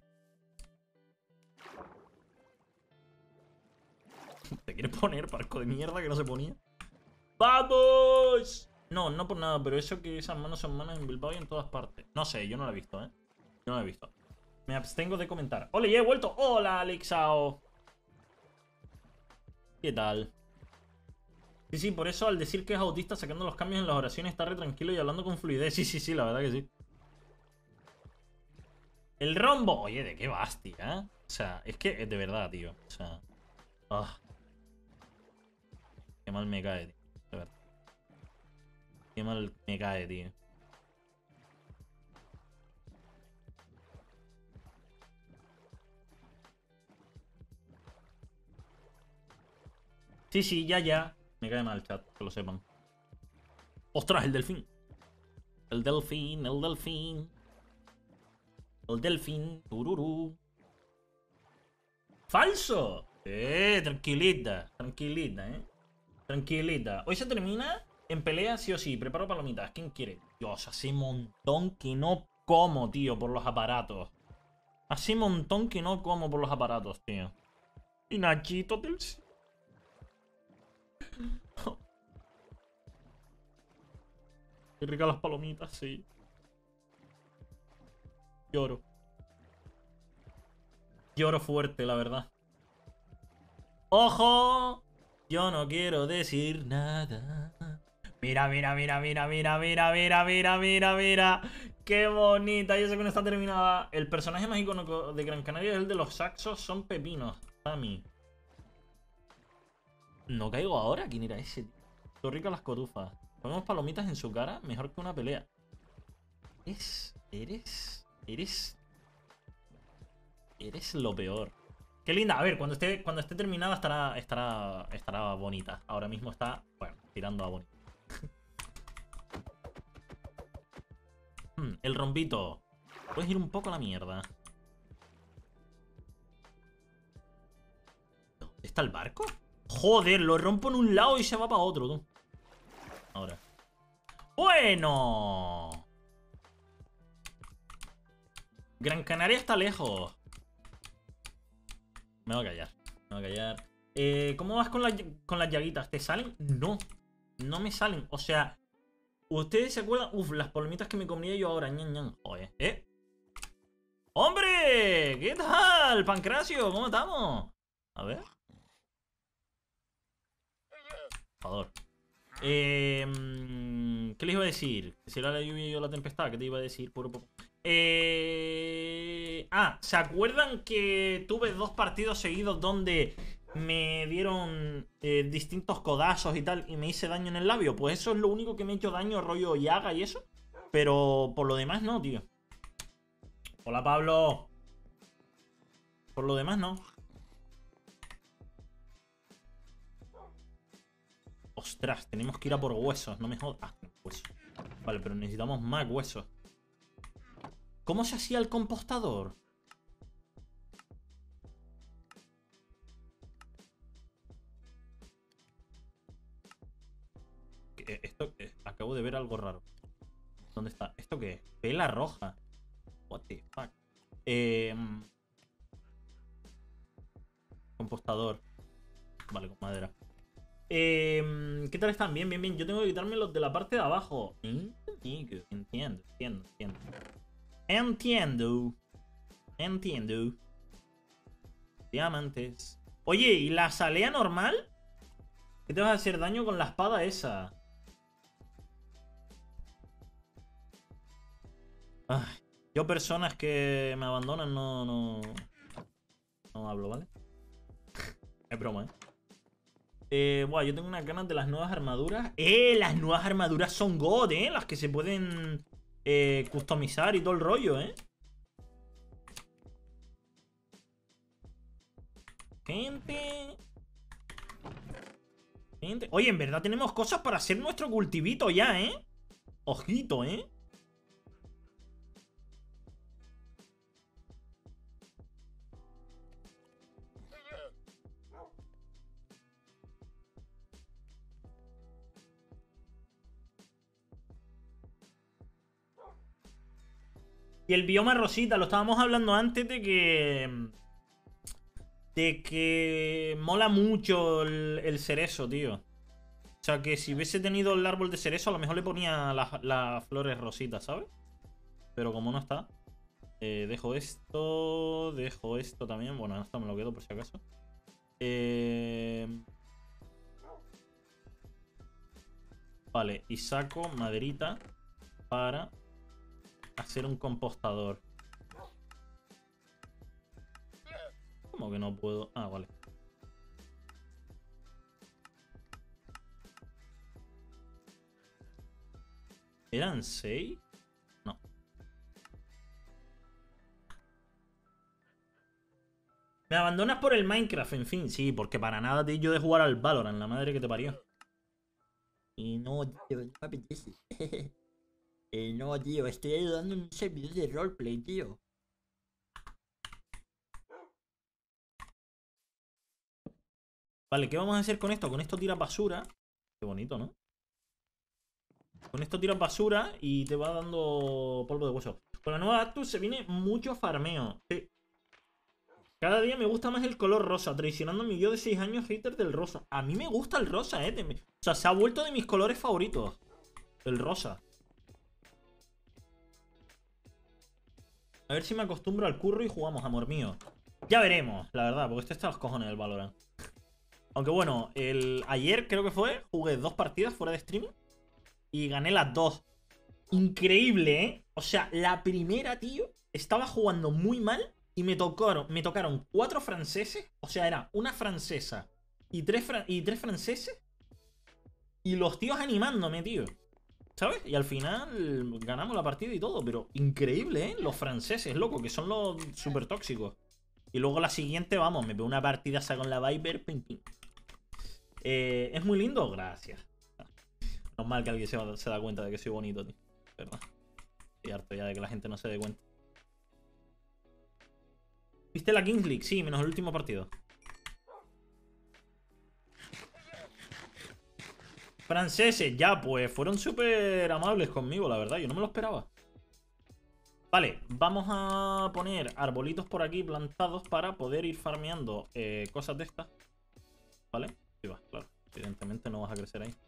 A: ¿Te quieres poner, parco de mierda que no se ponía? ¡Vamos! No, no por nada, pero eso que esas manos son manos en Bilbao y en todas partes. No sé, yo no la he visto, ¿eh? Yo no la he visto. Me abstengo de comentar. ¡Ole, ya he vuelto! ¡Hola, Alexao! ¿Qué tal? Sí, sí, por eso al decir que es autista sacando los cambios en las oraciones está re tranquilo y hablando con fluidez. Sí, sí, sí, la verdad que sí. El rombo. Oye, ¿de qué vas, tía? O sea, es que es de verdad, tío. O sea... Ah. Qué mal me cae, tío. De verdad. Qué mal me cae, tío. Sí, sí, ya, ya. Me cae mal el chat, que lo sepan. ¡Ostras, el delfín! El delfín, el delfín. El delfín. Tururú. ¡Falso! Eh, tranquilita. Tranquilita, eh. Tranquilita. Hoy se termina en pelea sí o sí. Preparo palomitas. ¿Quién quiere? Dios, hace montón que no como, tío, por los aparatos. Hace montón que no como por los aparatos, tío. Y Nachito del... Qué ricas las palomitas, sí. Lloro. Lloro fuerte, la verdad. ¡Ojo! Yo no quiero decir nada. Mira, mira, mira, mira, mira, mira, mira, mira, mira, mira. Qué bonita. Y eso que no está terminada. El personaje más icónico de Gran Canaria es el de los saxos. Son pepinos. Tami. No caigo ahora. ¿Quién era ese? Qué ricas las cotufas. Ponemos palomitas en su cara. Mejor que una pelea. Eres... Eres... Eres... Eres lo peor. Qué linda. A ver, cuando esté, cuando esté terminada estará, estará, estará bonita. Ahora mismo está, bueno, tirando a bonita. hmm, el rombito. Puedes ir un poco a la mierda. ¿Dónde está el barco? Joder, lo rompo en un lado y se va para otro, tú. Ahora. Bueno. Gran Canaria está lejos. Me voy a callar. Me voy a callar. Eh, ¿Cómo vas con, la, con las llaguitas? ¿Te salen? No. No me salen. O sea, ¿ustedes se acuerdan? Uf, las palomitas que me comía yo ahora. Ñan, ñan. Joder. ¿Eh? ¡Hombre! ¿Qué tal? Pancracio, ¿cómo estamos? A ver. Por favor. Eh, ¿Qué les iba a decir? Si era la lluvia y yo la tempestad, ¿qué te iba a decir? Puro poco. Eh... Ah, ¿se acuerdan que tuve dos partidos seguidos donde me dieron eh, distintos codazos y tal y me hice daño en el labio? Pues eso es lo único que me ha hecho daño, rollo llaga y eso. Pero por lo demás no, tío. Hola, Pablo. Por lo demás no. Ostras, tenemos que ir a por huesos, no me jodas. Ah, huesos. Vale, pero necesitamos más huesos. ¿Cómo se hacía el compostador? Esto, eh, acabo de ver algo raro. ¿Dónde está? ¿Esto qué es? Vela roja. What the fuck. Eh, compostador. Vale, con madera. Eh, ¿Qué tal están? Bien, bien, bien. Yo tengo que quitarme los de la parte de abajo. Entiendo, entiendo, entiendo. Entiendo. Entiendo. Diamantes. Oye, ¿y la salea normal? ¿Qué te vas a hacer daño con la espada esa? Ay, yo personas que me abandonan no... No, no hablo, ¿vale? Es broma, ¿eh? Eh, bueno, yo tengo unas ganas de las nuevas armaduras. ¡Eh! Las nuevas armaduras son God, ¿eh? Las que se pueden eh, customizar y todo el rollo, ¿eh? Gente... Gente... Oye, en verdad tenemos cosas para hacer nuestro cultivito ya, ¿eh? Ojito, ¿eh? Y el bioma rosita, lo estábamos hablando antes de que... De que mola mucho el, el cerezo, tío. O sea, que si hubiese tenido el árbol de cerezo, a lo mejor le ponía las, las flores rositas, ¿sabes? Pero como no está, eh, dejo esto, dejo esto también. Bueno, esto me lo quedo por si acaso. Eh... Vale, y saco maderita para hacer un compostador. ¿Cómo que no puedo? Ah, vale. ¿Eran seis? No. Me abandonas por el Minecraft, en fin. Sí, porque para nada te yo de jugar al Valorant, la madre que te parió. Y no, tío, no me apetece. eh, no, tío, estoy ayudando en un servidor de roleplay, tío. Vale, ¿qué vamos a hacer con esto? Con esto tiras basura. Qué bonito, ¿no? Con esto tiras basura y te va dando polvo de hueso. Con la nueva Actus se viene mucho farmeo. Sí. Cada día me gusta más el color rosa, traicionando a mi yo de seis años hater del rosa. A mí me gusta el rosa, eh. O sea, se ha vuelto de mis colores favoritos. El rosa. A ver si me acostumbro al curro y jugamos, amor mío. Ya veremos, la verdad, porque esto está a los cojones del Valorant. Aunque bueno, el ayer creo que fue, jugué dos partidas fuera de streaming y gané las dos. Increíble, ¿eh? O sea, la primera, tío, estaba jugando muy mal y me tocaron, me tocaron cuatro franceses. O sea, era una francesa y tres, fran y tres franceses. Y los tíos animándome, tío. ¿Sabes? Y al final ganamos la partida y todo. Pero increíble, ¿eh? Los franceses, loco, que son los súper tóxicos. Y luego la siguiente, vamos, me pego una partidaza con la Viper. Pim, pim. Eh, ¿Es muy lindo? Gracias. Normal que alguien se, se da cuenta de que soy bonito, tío. ¿Verdad? Estoy harto ya de que la gente no se dé cuenta. ¿Viste la Kings League? Sí, menos el último partido. Franceses, ya, pues fueron súper amables conmigo, la verdad. Yo no me lo esperaba. Vale, vamos a poner arbolitos por aquí plantados para poder ir farmeando eh, cosas de estas. ¿Vale? Sí, va, claro. Evidentemente no vas a crecer ahí.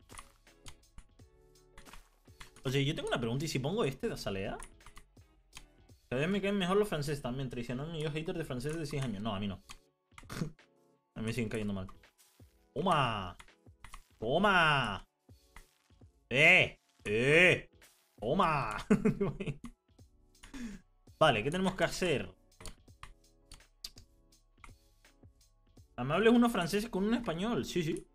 A: Oye, yo tengo una pregunta. ¿Y si pongo este de azalea? Cada vez me caen mejor los franceses también. Traicionando yo hater de franceses de seis años. No, a mí no. A mí me siguen cayendo mal. ¡Toma! ¡Toma! ¡Eh! ¡Eh! ¡Toma! Vale, ¿qué tenemos que hacer? Amables unos franceses con un español. Sí, sí.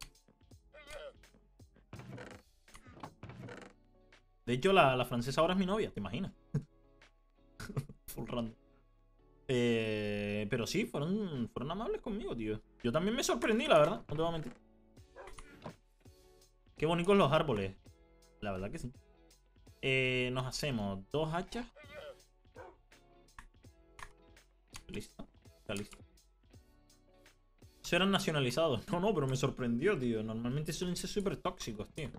A: De hecho, la, la francesa ahora es mi novia, ¿te imaginas? Full random. Eh, pero sí, fueron, fueron amables conmigo, tío. Yo también me sorprendí, la verdad. No te voy a mentir. Qué bonitos los árboles. La verdad que sí. Eh, nos hacemos dos hachas. Listo. Está listo. Eso eran nacionalizados. No, no, pero me sorprendió, tío. Normalmente suelen ser súper tóxicos, tío.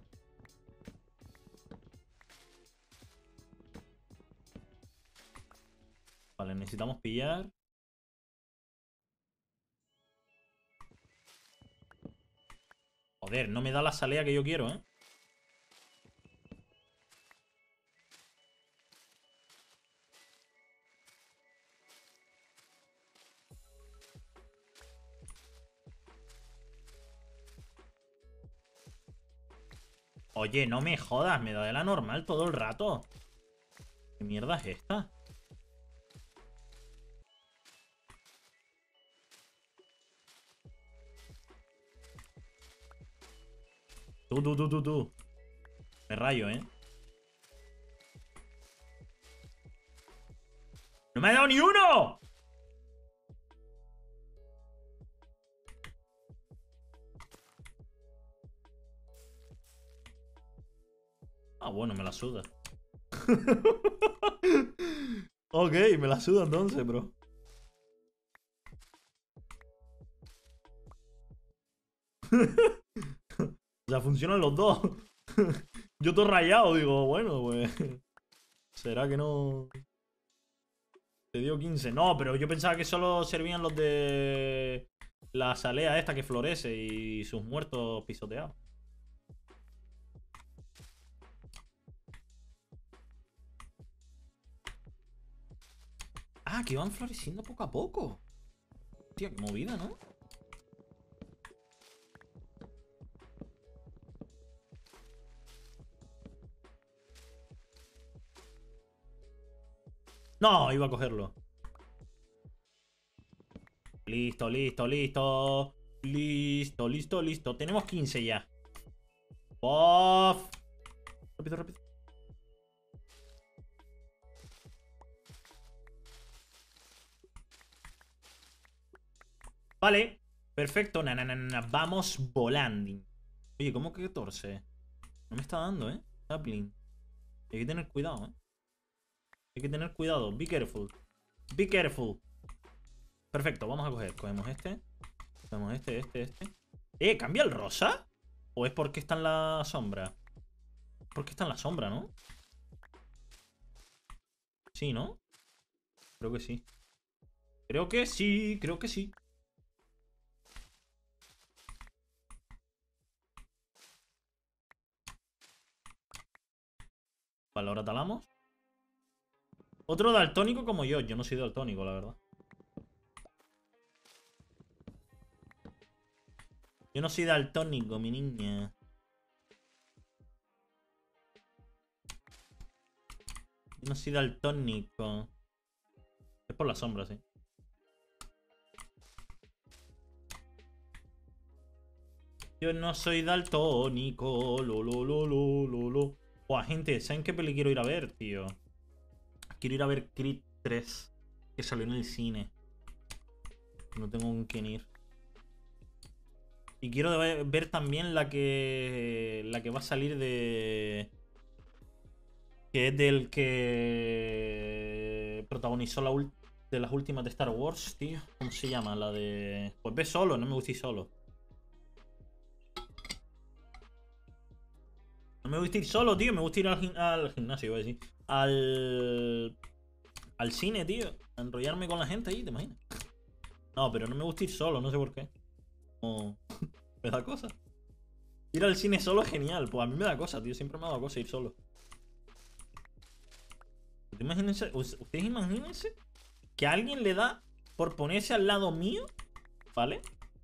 A: Vale, necesitamos pillar. Joder, no me da la salea que yo quiero, ¿eh? Oye, no me jodas, me da de la normal todo el rato. ¿Qué mierda es esta? Tú, tú, tú, tú, tú. Me rayo, ¿eh? ¡No me ha dado ni uno! Ah, bueno, me la suda. Ok, me la suda entonces, bro. O sea, funcionan los dos. Yo todo rayado, digo, bueno, pues. ¿Será que no? Te dio quince. No, pero yo pensaba que solo servían los de la salea esta que florece y sus muertos pisoteados. Ah, que van floreciendo poco a poco. Tío, qué movida, ¿no? No, iba a cogerlo. Listo, listo, listo. Listo, listo, listo. Tenemos quince ya. ¡Puff! Rápido, rápido. Vale. Perfecto. Na, na, na, na. Vamos volando. Oye, ¿cómo que catorce? No me está dando, ¿eh? Sapling. Hay que tener cuidado, ¿eh? Hay que tener cuidado. Be careful. Be careful. Perfecto, vamos a coger. Cogemos este. Cogemos este, este, este. Eh, ¿cambia el rosa? ¿O es porque está en la sombra? Porque está en la sombra, ¿no? Sí, ¿no? Creo que sí. Creo que sí, creo que sí. Vale, ahora talamos. Otro daltónico como yo. Yo no soy daltónico, la verdad. Yo no soy daltónico, mi niña. Yo no soy daltónico. Es por la sombra, sí. Yo no soy daltónico. Lo, lo, lo, lo, lo, lo. Buah, gente, ¿saben qué peli quiero ir a ver, tío? Quiero ir a ver Creed tres, que salió en el cine. No tengo con quién ir. Y quiero ver también la que la que va a salir de... Que es del que protagonizó la de las últimas de Star Wars, tío. ¿Cómo se llama? La de... Pues ve solo, no me gusta ir solo. No me gusta ir solo, tío. Me gusta ir al, al gimnasio, iba a decir. Al... Al cine, tío. A enrollarme con la gente ahí, ¿te imaginas? No, pero no me gusta ir solo, no sé por qué. No... Me da cosa. Ir al cine solo es genial. Pues a mí me da cosa, tío. Siempre me ha dado cosa ir solo. Imagínense, ustedes imagínense que a alguien le da por ponerse al lado mío, ¿vale?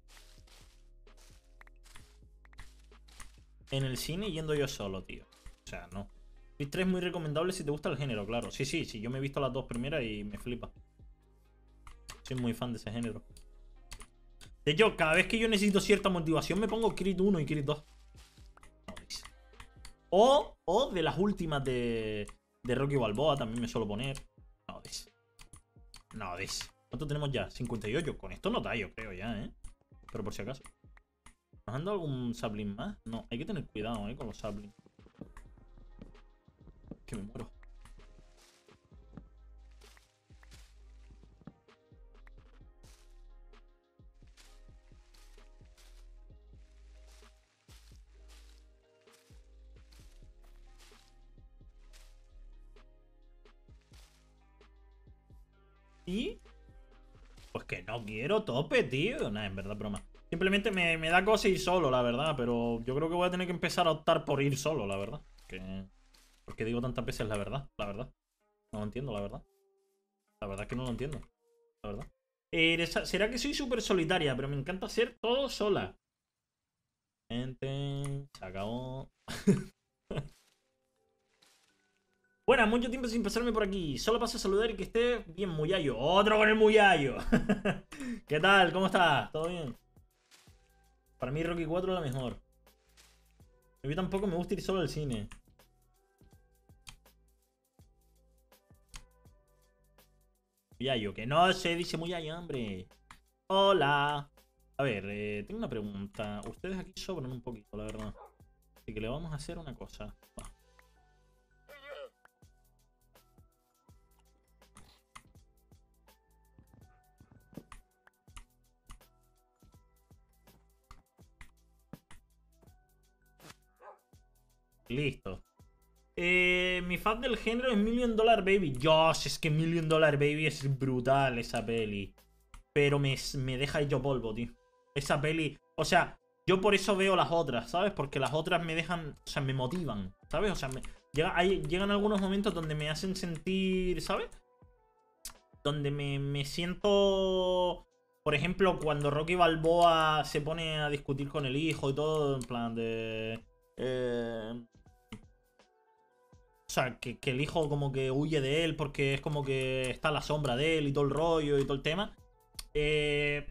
A: En el cine yendo yo solo, tío. O sea, no. Creed tres es muy recomendable si te gusta el género, claro. Sí, sí, sí. Yo me he visto las dos primeras y me flipa. Soy muy fan de ese género. De hecho, cada vez que yo necesito cierta motivación me pongo Creed uno y Creed dos. O, o de las últimas de, de Rocky Balboa también me suelo poner. No, ves. No, ves. ¿Cuánto tenemos ya? cincuenta y ocho. Con esto no da, yo creo ya, ¿eh? Pero por si acaso. ¿Nos han dado algún sapling más? No, hay que tener cuidado, ¿eh? Con los saplings. Que me muero. Y... Pues que no quiero tope, tío. Nah, en verdad, broma. Simplemente me, me da cosa ir solo, la verdad. Pero yo creo que voy a tener que empezar a optar por ir solo, la verdad. Que... Porque digo tantas veces la verdad, la verdad. No lo entiendo, la verdad. La verdad es que no lo entiendo. La verdad. Eh, ¿Será que soy súper solitaria? Pero me encanta ser todo sola. Gente, se acabó. Buenas, mucho tiempo sin pasarme por aquí. Solo paso a saludar y que esté bien, Muyayo. Otro con el Muyayo. ¿Qué tal? ¿Cómo estás? ¿Todo bien? Para mí Rocky cuatro es la mejor. A mí tampoco me gusta ir solo al cine. Muyayo, que no se dice Muyayo, hombre. Hola. A ver, eh, tengo una pregunta. Ustedes aquí sobran un poquito, la verdad. Así que le vamos a hacer una cosa. Va. Listo. Eh, mi fan del género es Million Dollar Baby. Dios, es que Million Dollar Baby es brutal esa peli. Pero me, me deja hecho polvo, tío. Esa peli... O sea, yo por eso veo las otras, ¿sabes? Porque las otras me dejan... O sea, me motivan, ¿sabes? O sea, me, llega, hay, llegan algunos momentos donde me hacen sentir, ¿sabes? Donde me, me siento... Por ejemplo, cuando Rocky Balboa se pone a discutir con el hijo y todo, en plan de... Eh... O sea, que, que el hijo como que huye de él porque es como que está a la sombra de él y todo el rollo y todo el tema. Eh,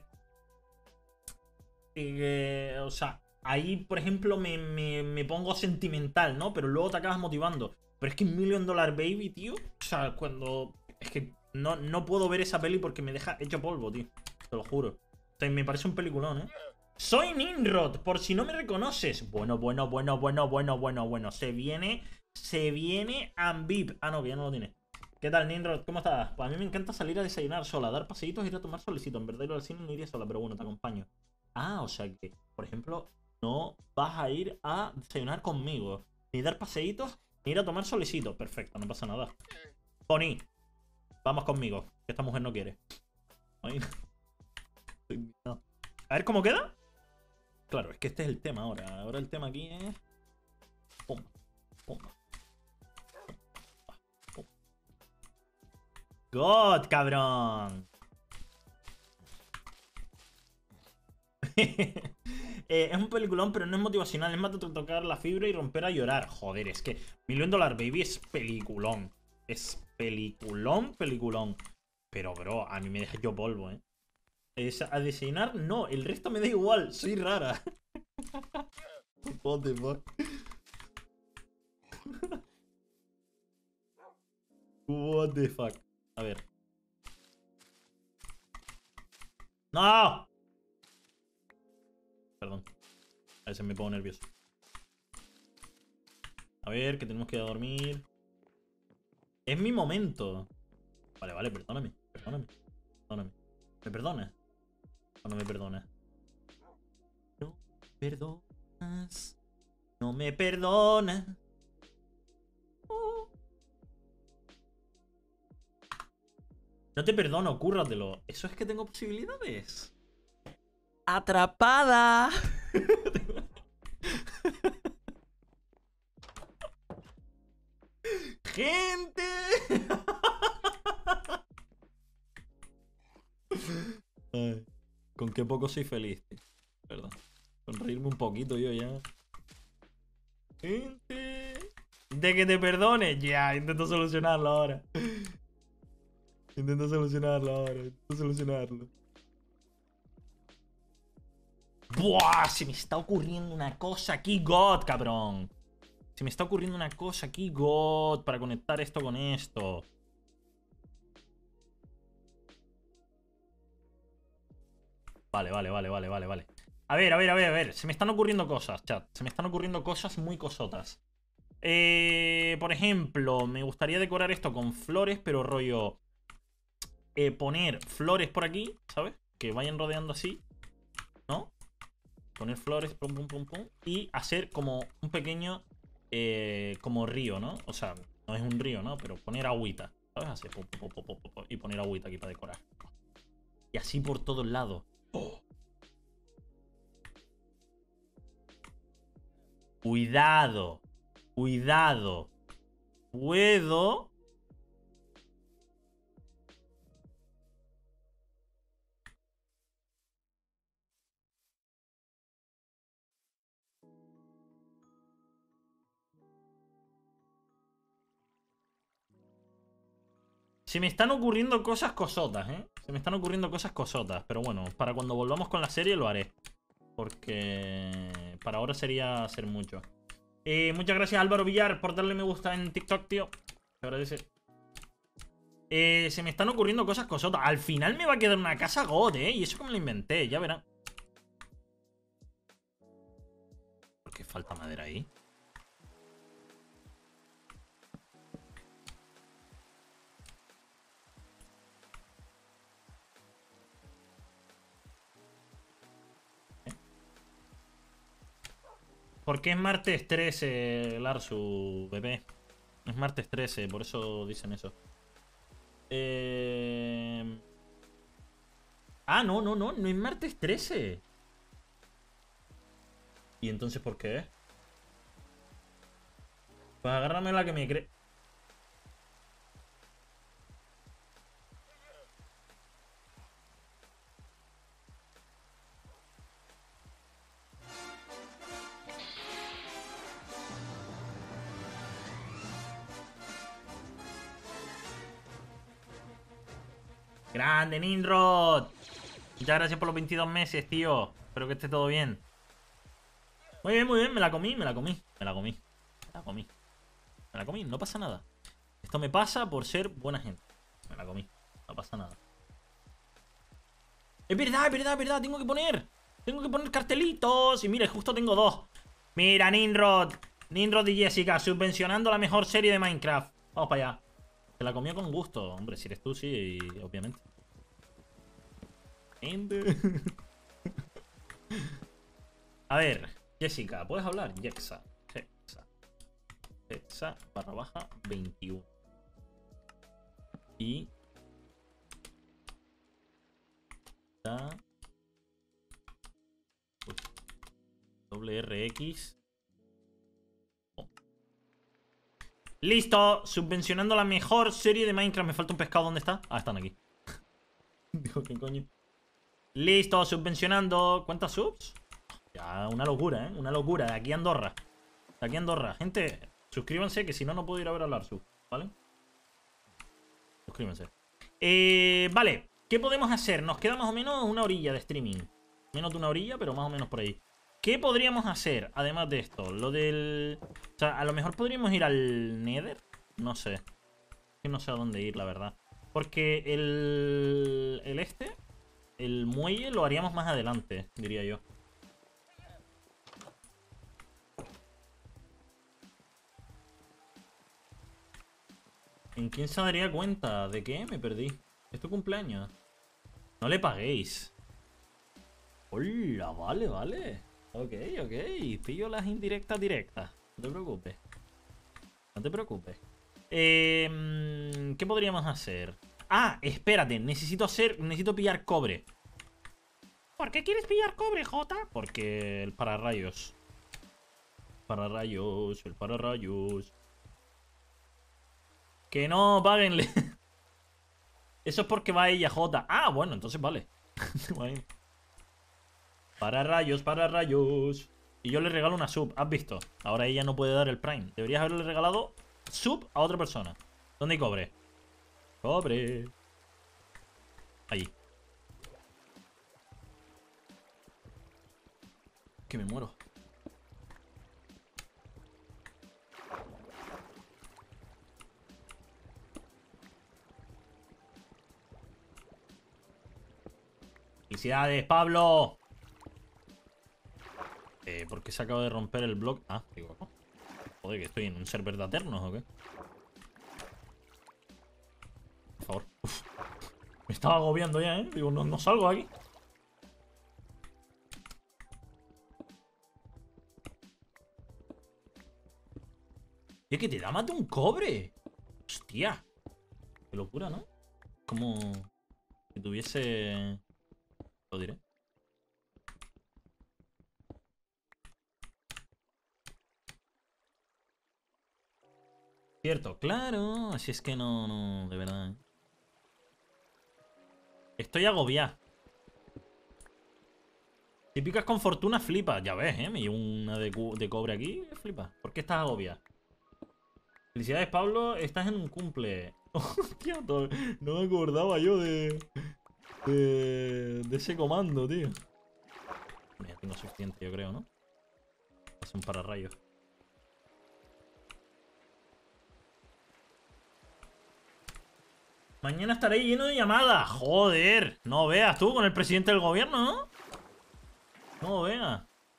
A: eh, o sea, ahí, por ejemplo, me, me, me pongo sentimental, ¿no? Pero luego te acabas motivando. Pero es que Million Dollar Baby, tío. O sea, cuando... Es que no, no puedo ver esa peli porque me deja hecho polvo, tío. Te lo juro. O sea, me parece un peliculón, ¿eh? Soy Ninrod, por si no me reconoces. Bueno, bueno, bueno, bueno, bueno, bueno, bueno. Se viene... Se viene Ambip. Ah, no, que ya no lo tiene. ¿Qué tal, Ninrod? ¿Cómo estás? Pues a mí me encanta salir a desayunar sola, dar paseitos e ir a tomar solecito. En verdad, ir al cine no iría sola, pero bueno, te acompaño. Ah, o sea que, por ejemplo, no vas a ir a desayunar conmigo. Ni dar paseitos, ni ir a tomar solecito. Perfecto, no pasa nada. Tony, vamos conmigo, que esta mujer no quiere. Ay, no. A ver cómo queda. Claro, es que este es el tema ahora. Ahora el tema aquí es... Pum, pum. God, cabrón. eh, es un peliculón, pero no es motivacional. Es más de tocar la fibra y romper a llorar. Joder, es que Million Dollar Baby es peliculón. Es peliculón, peliculón. Pero, bro, a mí me deja yo polvo, ¿eh? Es a desayunar, no. El resto me da igual. Soy rara. What the fuck. What the fuck. A ver. ¡No! Perdón. A veces me pongo nervioso. A ver, que tenemos que ir a dormir. Es mi momento. Vale, vale, perdóname. Perdóname. Perdóname. ¿Me perdonas? ¿O no me perdonas? No me perdonas. No me perdonas. Oh. No te perdono, cúrratelo. ¿Eso es que tengo posibilidades? ¡Atrapada! ¡Gente! Ay, con qué poco soy feliz, tío. Perdón. Sonreírme un poquito yo ya. Gente. De que te perdone. Ya, intento solucionarlo ahora. Intento solucionarlo ahora. Intento solucionarlo. ¡Buah! Se me está ocurriendo una cosa aquí, God, cabrón. Se me está ocurriendo una cosa aquí, God, para conectar esto con esto. Vale, vale, vale, vale, vale, vale. A ver, a ver, a ver, a ver. Se me están ocurriendo cosas, chat. Se me están ocurriendo cosas muy cosotas. Eh, por ejemplo, me gustaría decorar esto con flores, pero rollo... Eh, poner flores por aquí, ¿sabes? Que vayan rodeando así, ¿no? Poner flores, pum, pum, pum, pum. Y hacer como un pequeño... Eh, como río, ¿no? O sea, no es un río, ¿no? Pero poner agüita, ¿sabes? Así, pum, pum, pum, pum, pum, y poner agüita aquí para decorar. Y así por todos lados. Oh. Cuidado. Cuidado. Puedo... Se me están ocurriendo cosas cosotas, ¿eh? Se me están ocurriendo cosas cosotas. Pero bueno, para cuando volvamos con la serie lo haré. Porque para ahora sería hacer mucho. Eh, muchas gracias Álvaro Villar por darle me gusta en TikTok, tío. Se agradece. Eh, se me están ocurriendo cosas cosotas. Al final me va a quedar una casa God, ¿eh? Y eso que me lo inventé, ya verán. ¿Por qué falta madera ahí? ¿Por qué es martes trece, Larsu, bebé? Es martes trece, por eso dicen eso. Eh... Ah, no, no, no, no es martes trece. ¿Y entonces por qué? Pues agárrame la que me cree. Grande, Ninrod. Muchas gracias por los veintidós meses, tío. Espero que esté todo bien. Muy bien, muy bien. Me la comí, me la comí. Me la comí. Me la comí. Me la comí. No pasa nada. Esto me pasa por ser buena gente. Me la comí. No pasa nada. Es verdad, es verdad, es verdad. Tengo que poner. Tengo que poner cartelitos. Y mira, justo tengo dos. Mira, Ninrod. Ninrod y Jessica subvencionando la mejor serie de Minecraft. Vamos para allá. Se la comió con gusto. Hombre, si eres tú, sí, obviamente. A ver, Jessica, ¿puedes hablar? Jexa. Jexa. Jexa barra baja veintiuno. Y... Da... Doble R X. Oh. Listo, subvencionando la mejor serie de Minecraft. Me falta un pescado, ¿dónde está? Ah, están aquí. Digo, ¿qué coño? Listo, subvencionando. ¿Cuántas subs? Ya, una locura, ¿eh? Una locura. De aquí a Andorra. De aquí a Andorra. Gente, suscríbanse, que si no, no puedo ir a ver a Larsu, ¿vale? Suscríbanse. Eh, vale, ¿qué podemos hacer? Nos queda más o menos una orilla de streaming. Menos de una orilla, pero más o menos por ahí. ¿Qué podríamos hacer, además de esto? Lo del... O sea, a lo mejor podríamos ir al Nether. No sé. Que no sé a dónde ir, la verdad. Porque el... El este... El muelle lo haríamos más adelante, diría yo. ¿En quién se daría cuenta? ¿De qué? Me perdí. ¿Es tu cumpleaños? No le paguéis. Hola, vale, vale. Ok, ok. Pillo las indirectas directas. No te preocupes. No te preocupes. Eh, ¿Qué podríamos hacer? Ah, espérate. Necesito hacer... Necesito pillar cobre. ¿Por qué quieres pillar cobre, Jota? Porque el pararrayos. Pararrayos, el pararrayos. Que no, páguenle. Eso es porque va ella, Jota. Ah, bueno, entonces vale. Pararrayos, pararrayos. Y yo le regalo una sub, ¿has visto? Ahora ella no puede dar el prime. Deberías haberle regalado sub a otra persona. ¿Dónde hay cobre? Cobre. Allí. Que me muero. ¡Felicidades, Pablo! Eh, ¿por qué se acaba de romper el bloque? Ah, digo, ¿no? Joder, que estoy en un server de Eternos, ¿o qué? Por favor. Uf. Me estaba agobiando ya, ¿eh? Digo, no, no salgo aquí. ¡Eh, que te da más de un cobre! ¡Hostia! Qué locura, ¿no? Como... si tuviese... Lo diré. Cierto, claro. Así es que no, no, de verdad. ¿eh? Estoy agobiado. Si picas con fortuna, flipa. Ya ves, ¿eh? Me llevo una de, de cobre aquí, flipa. ¿Por qué estás agobiado? Felicidades, Pablo. Estás en un cumple. Hostia, no me acordaba yo de... De, de ese comando, tío. Ya tengo suficiente, yo creo, ¿no? Es un pararrayos. Mañana estaré lleno de llamadas. Joder. No veas tú con el presidente del gobierno, ¿no? No veas.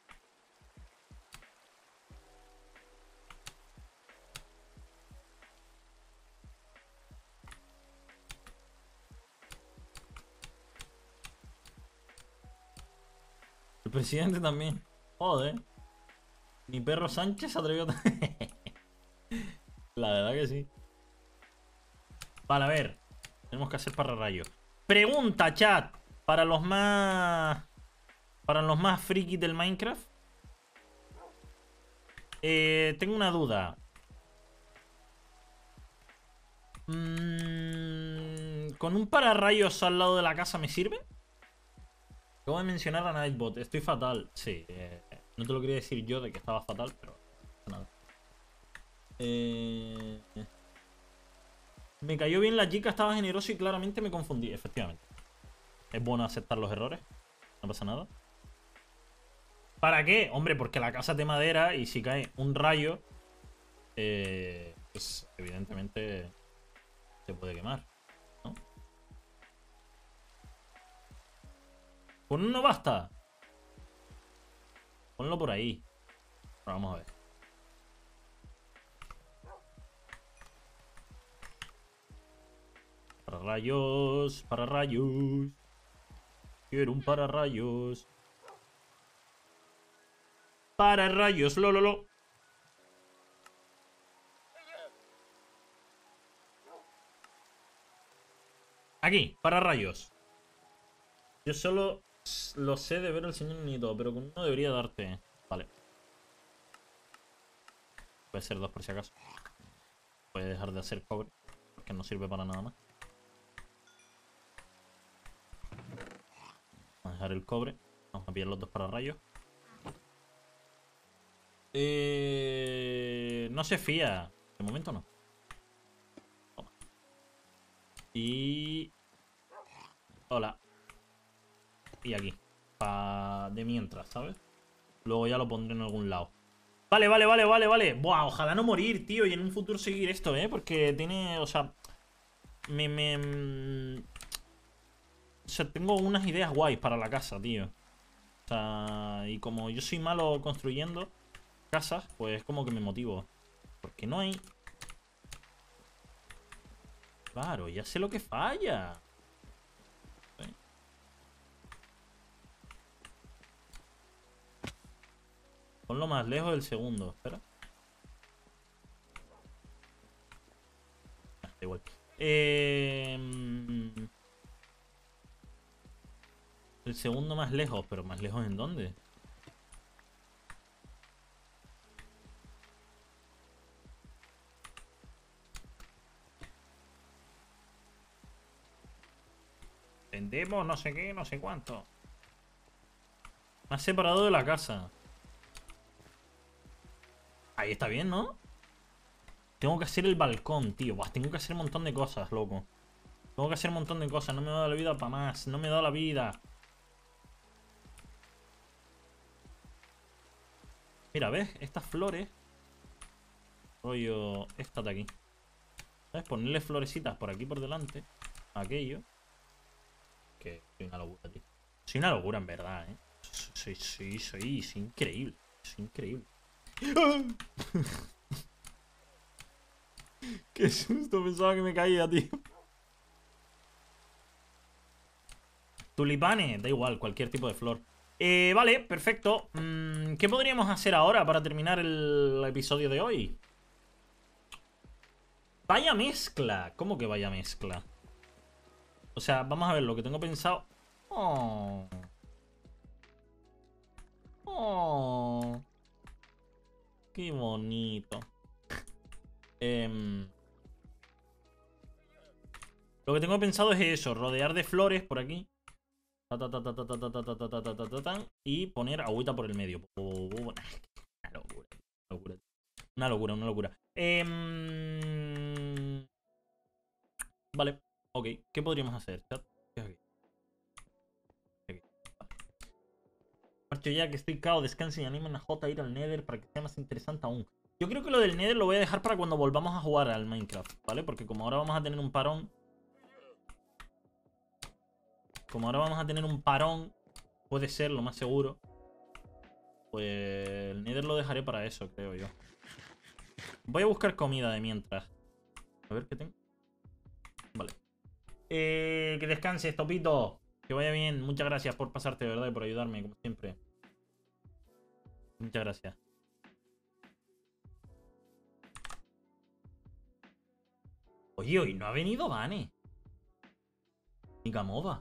A: El presidente también. Joder. Mi perro Sánchez se atrevió a... La verdad que sí. Vale, a ver. Tenemos que hacer pararrayos. Pregunta, chat. Para los más... Para los más frikis del Minecraft. Eh, tengo una duda. Mm, ¿Con un pararrayos al lado de la casa me sirve? Acabo de mencionar a Nightbot. Estoy fatal. Sí. Eh, no te lo quería decir yo de que estaba fatal, pero... Nada. Eh... Me cayó bien la chica, estaba generoso y claramente me confundí. Efectivamente. Es bueno aceptar los errores. No pasa nada. ¿Para qué? Hombre, porque la casa es de madera y si cae un rayo, eh, pues evidentemente se puede quemar, ¿no? Con uno basta. Ponlo por ahí. Bueno, vamos a ver. Para rayos, para rayos. Quiero un para rayos. Para rayos, lo, lo, lo. Aquí, para rayos. Yo solo lo sé de ver al señor Nito, pero con uno debería darte. Vale. Puede ser dos por si acaso. Puede dejar de hacer cobre, porque no sirve para nada más. Vamos a dejar el cobre. Vamos a pillar los dos para rayos. Eh, no se fía. De momento no. Toma. Y... Hola. Y aquí. Pa... De mientras, ¿sabes? Luego ya lo pondré en algún lado. Vale, vale, vale, vale, vale. Buah, ojalá no morir, tío. Y en un futuro seguir esto, ¿eh? Porque tiene... O sea... Me... me... O sea, tengo unas ideas guays para la casa, tío. O sea... Y como yo soy malo construyendo casas, pues como que me motivo. Porque no hay... Claro, ya sé lo que falla. ¿Sí? Ponlo más lejos del segundo. Espera. Ah, da igual. Eh... El segundo más lejos, pero ¿más lejos en dónde? Vendemos no sé qué, no sé cuánto. Me ha separado de la casa. Ahí está bien, ¿no? Tengo que hacer el balcón, tío. Buah, tengo que hacer un montón de cosas, loco. Tengo que hacer un montón de cosas. No me da la vida para más. No me da la vida. Mira, ¿ves? Estas flores. Rollo... Esta de aquí. ¿Sabes? Ponerle florecitas por aquí por delante. Aquello. Que soy una locura, tío. Soy una locura, en verdad, ¿eh? Soy, soy, soy, soy increíble. Soy increíble. Qué susto, pensaba que me caía, tío. Tulipanes, da igual, cualquier tipo de flor. Eh, vale, perfecto. Mm, ¿Qué podríamos hacer ahora para terminar el episodio de hoy? Vaya mezcla. ¿Cómo que vaya mezcla? O sea, vamos a ver lo que tengo pensado. Oh. Oh. Qué bonito. eh, lo que tengo pensado es eso. Rodear de flores por aquí. Ta, ta, ta, ta, ta, ta, ta, ta, ta, ta, ta, ta, ta, ta, y poner agüita por el medio. Una locura. Una locura. Una locura, una locura. Eh, vale. Ok, ¿qué podríamos hacer, chat? ¿Qué es aquí? Aquí. Marcho ya que estoy cao, descansa y anima a J a ir al Nether para que sea más interesante aún. Yo creo que lo del Nether lo voy a dejar para cuando volvamos a jugar al Minecraft, ¿vale? Porque como ahora vamos a tener un parón, como ahora vamos a tener un parón, puede ser lo más seguro, pues el Nether lo dejaré para eso, creo yo. Voy a buscar comida de mientras. A ver qué tengo. Vale. Eh, que descanses, Topito. Que vaya bien. Muchas gracias por pasarte, de verdad, y por ayudarme, como siempre. Muchas gracias. Oye, hoy no ha venido Vane. Ni Gamova.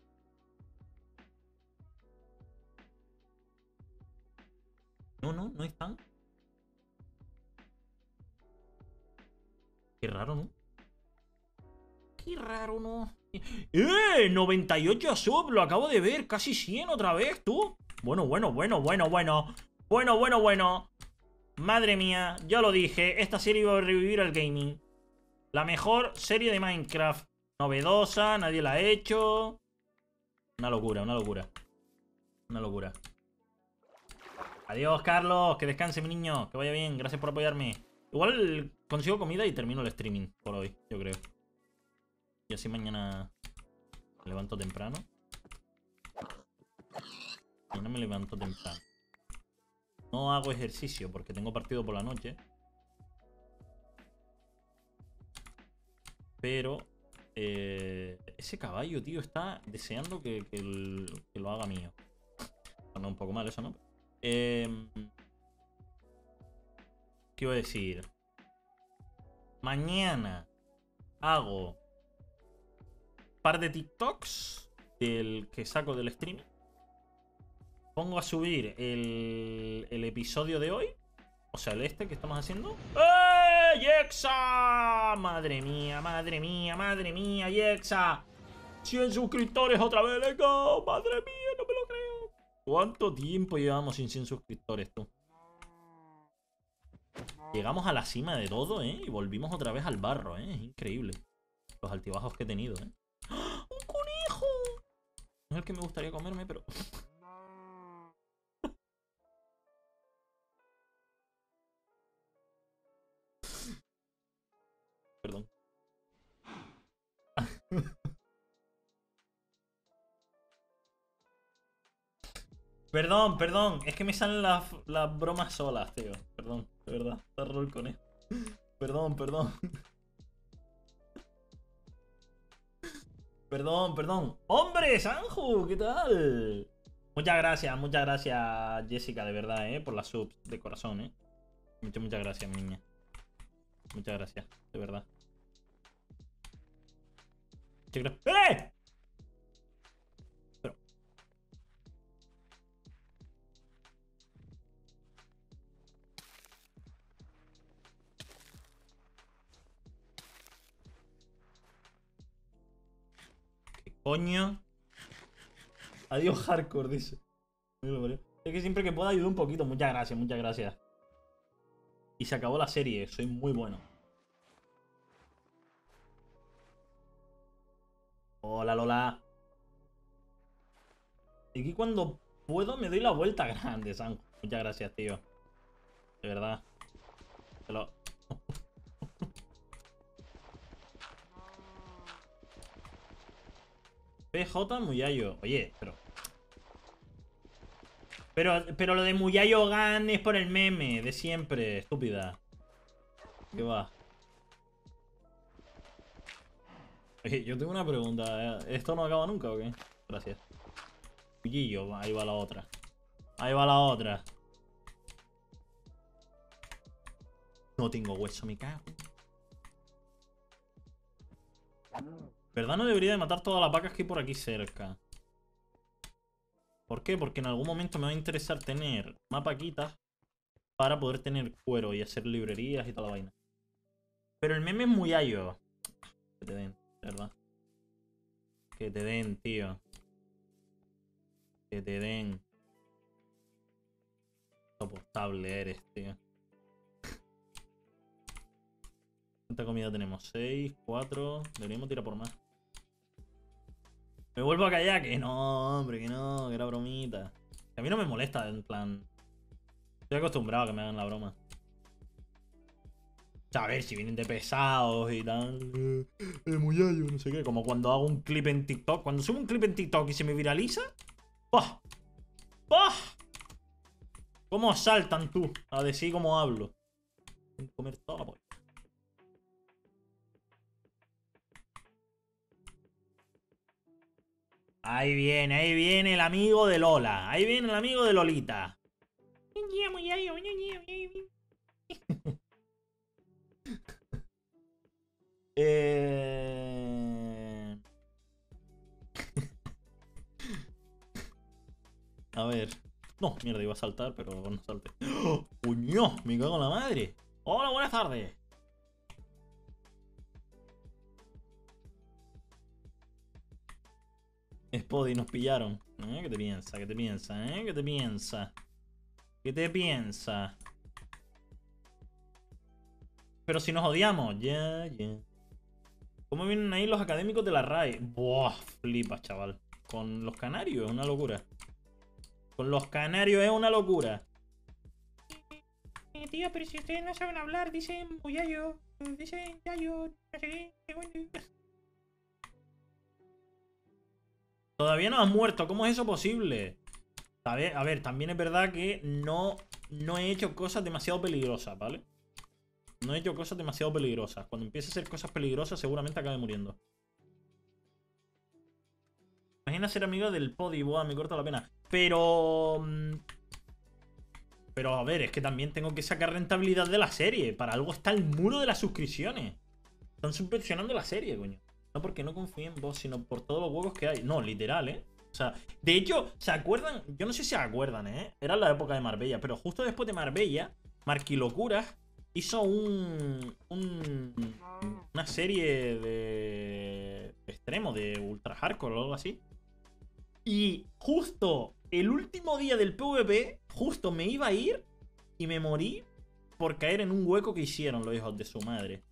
A: No, no, no están. Qué raro, ¿no? Qué raro, ¿no? ¡Eh! noventa y ocho sub, lo acabo de ver. Casi cien otra vez, tú. Bueno, bueno, bueno, bueno, bueno. Bueno, bueno, bueno. Madre mía, ya lo dije. Esta serie iba a revivir el gaming. La mejor serie de Minecraft. Novedosa, nadie la ha hecho. Una locura, una locura. Una locura. Adiós, Carlos. Que descanse, mi niño. Que vaya bien. Gracias por apoyarme. Igual consigo comida y termino el streaming por hoy, yo creo. Y así mañana me levanto temprano. Mañana me levanto temprano. No hago ejercicio porque tengo partido por la noche. Pero eh, ese caballo, tío, está deseando que, que, el, que lo haga mío. Bueno, un poco mal eso, ¿no? Eh, ¿Qué iba a decir? Mañana hago un par de TikToks del que saco del streaming. Pongo a subir el, el episodio de hoy. O sea, el este que estamos haciendo. ¡Eh! ¡Yexa! Madre mía, madre mía, madre mía, Yexa. cien suscriptores otra vez, let's go. Madre mía, no me lo creo. ¿Cuánto tiempo llevamos sin cien suscriptores, tú? Llegamos a la cima de todo, ¿eh? Y volvimos otra vez al barro, ¿eh? Es increíble. Los altibajos que he tenido, ¿eh? ¡Ah! ¡Un conejo! No es el que me gustaría comerme, pero... Perdón. Perdón, perdón. Es que me salen las, las bromas solas, tío. Perdón, de verdad. Está raro el conejo. Perdón, perdón. Perdón, perdón. ¡Hombre, Sanju! ¿Qué tal? Muchas gracias, muchas gracias, Jessica, de verdad, ¿eh? Por las subs de corazón, ¿eh? Muchas, muchas gracias, mi niña. Muchas gracias, de verdad. Muchas gracias. ¡Eh! Pero... ¿Qué coño? Adiós, hardcore, dice. Es que siempre que pueda ayudo un poquito. Muchas gracias, muchas gracias. Y se acabó la serie. Soy muy bueno. Hola, Lola. Y aquí cuando puedo me doy la vuelta grande, San. Muchas gracias, tío. De verdad. Te lo... P J Muyayo. Oye, pero... Pero, pero lo de Muyayo Gan es por el meme de siempre, estúpida. ¿Qué va? Oye, yo tengo una pregunta. ¿Esto no acaba nunca o qué? Gracias. Muyillo, ahí va la otra. Ahí va la otra. No tengo hueso, me cago. ¿Verdad? No debería de matar todas las vacas que hay por aquí cerca. ¿Por qué? Porque en algún momento me va a interesar tener más vaquitas para poder tener cuero y hacer librerías y toda la vaina. Pero el meme es muy ayo. Que te den, ¿verdad? Que te den, tío. Que te den. Soportable eres, tío. ¿Cuánta comida tenemos? seis, cuatro. Deberíamos tirar por más. Me vuelvo a callar. Que no, hombre, que no. Que era bromita. Que a mí no me molesta, en plan. Estoy acostumbrado a que me hagan la broma. sea, a ver, si vienen de pesados y tal. Eh, eh, muyayo, no sé qué. Como cuando hago un clip en TikTok. Cuando subo un clip en TikTok y se me viraliza. ¡Pah! ¡Pah! ¿Cómo saltan tú? A decir cómo hablo. Tengo que comer toda la polla. Ahí viene, ahí viene el amigo de Lola. Ahí viene el amigo de Lolita. eh... A ver. No, mierda, iba a saltar, pero no salté. ¡Oh! ¡Puño! Me cago en la madre. Hola, buenas tardes. Spody, nos pillaron. ¿Eh? ¿Qué te piensa? ¿Qué te piensa? ¿Eh? ¿Qué te piensa? ¿Qué te piensa? Pero si nos odiamos. Ya, yeah, ya. Yeah. ¿Cómo vienen ahí los académicos de la R A E? Buah, flipas, chaval. Con los canarios es una locura. Con los canarios es una locura. Eh, tío, pero si ustedes no saben hablar, dicen muyayo. Dicen yayo. No sé qué. Todavía no han muerto. ¿Cómo es eso posible? A ver, a ver, también es verdad que no, no he hecho cosas demasiado peligrosas, ¿vale? No he hecho cosas demasiado peligrosas. Cuando empiece a hacer cosas peligrosas seguramente acabe muriendo. Imagina ser amigo del podi. Buah, me corta la pena. Pero... Pero a ver, es que también tengo que sacar rentabilidad de la serie. Para algo está el muro de las suscripciones. Están subvencionando la serie, coño. No porque no confíe en vos, sino por todos los huevos que hay. No, literal, ¿eh? O sea, de hecho, ¿se acuerdan? Yo no sé si se acuerdan, ¿eh? Era la época de Marbella, pero justo después de Marbella, Marquilocuras hizo un, un... una serie de... extremo, de ultra hardcore o algo así. Y justo el último día del PvP, justo me iba a ir y me morí por caer en un hueco que hicieron los hijos de su madre.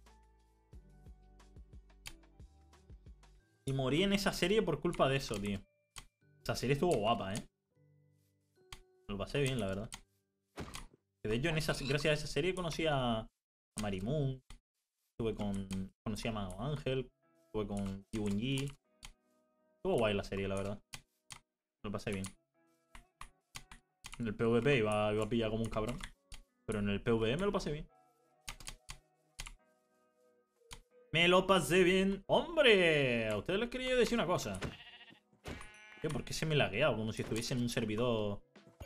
A: Y morí en esa serie por culpa de eso, tío. Esa serie estuvo guapa, ¿eh? Me lo pasé bien, la verdad. De hecho, en esa, gracias a esa serie conocí a Marimun. Estuve con... Conocí a Mago Ángel. Estuve con Kiwinji. Estuvo guay la serie, la verdad. Me lo pasé bien. En el PvP iba, iba a pillar como un cabrón. Pero en el PvE me lo pasé bien. Me lo pasé bien. ¡Hombre! A ustedes les quería decir una cosa. Tío, ¿por qué se me laguea? Como si estuviese en un servidor...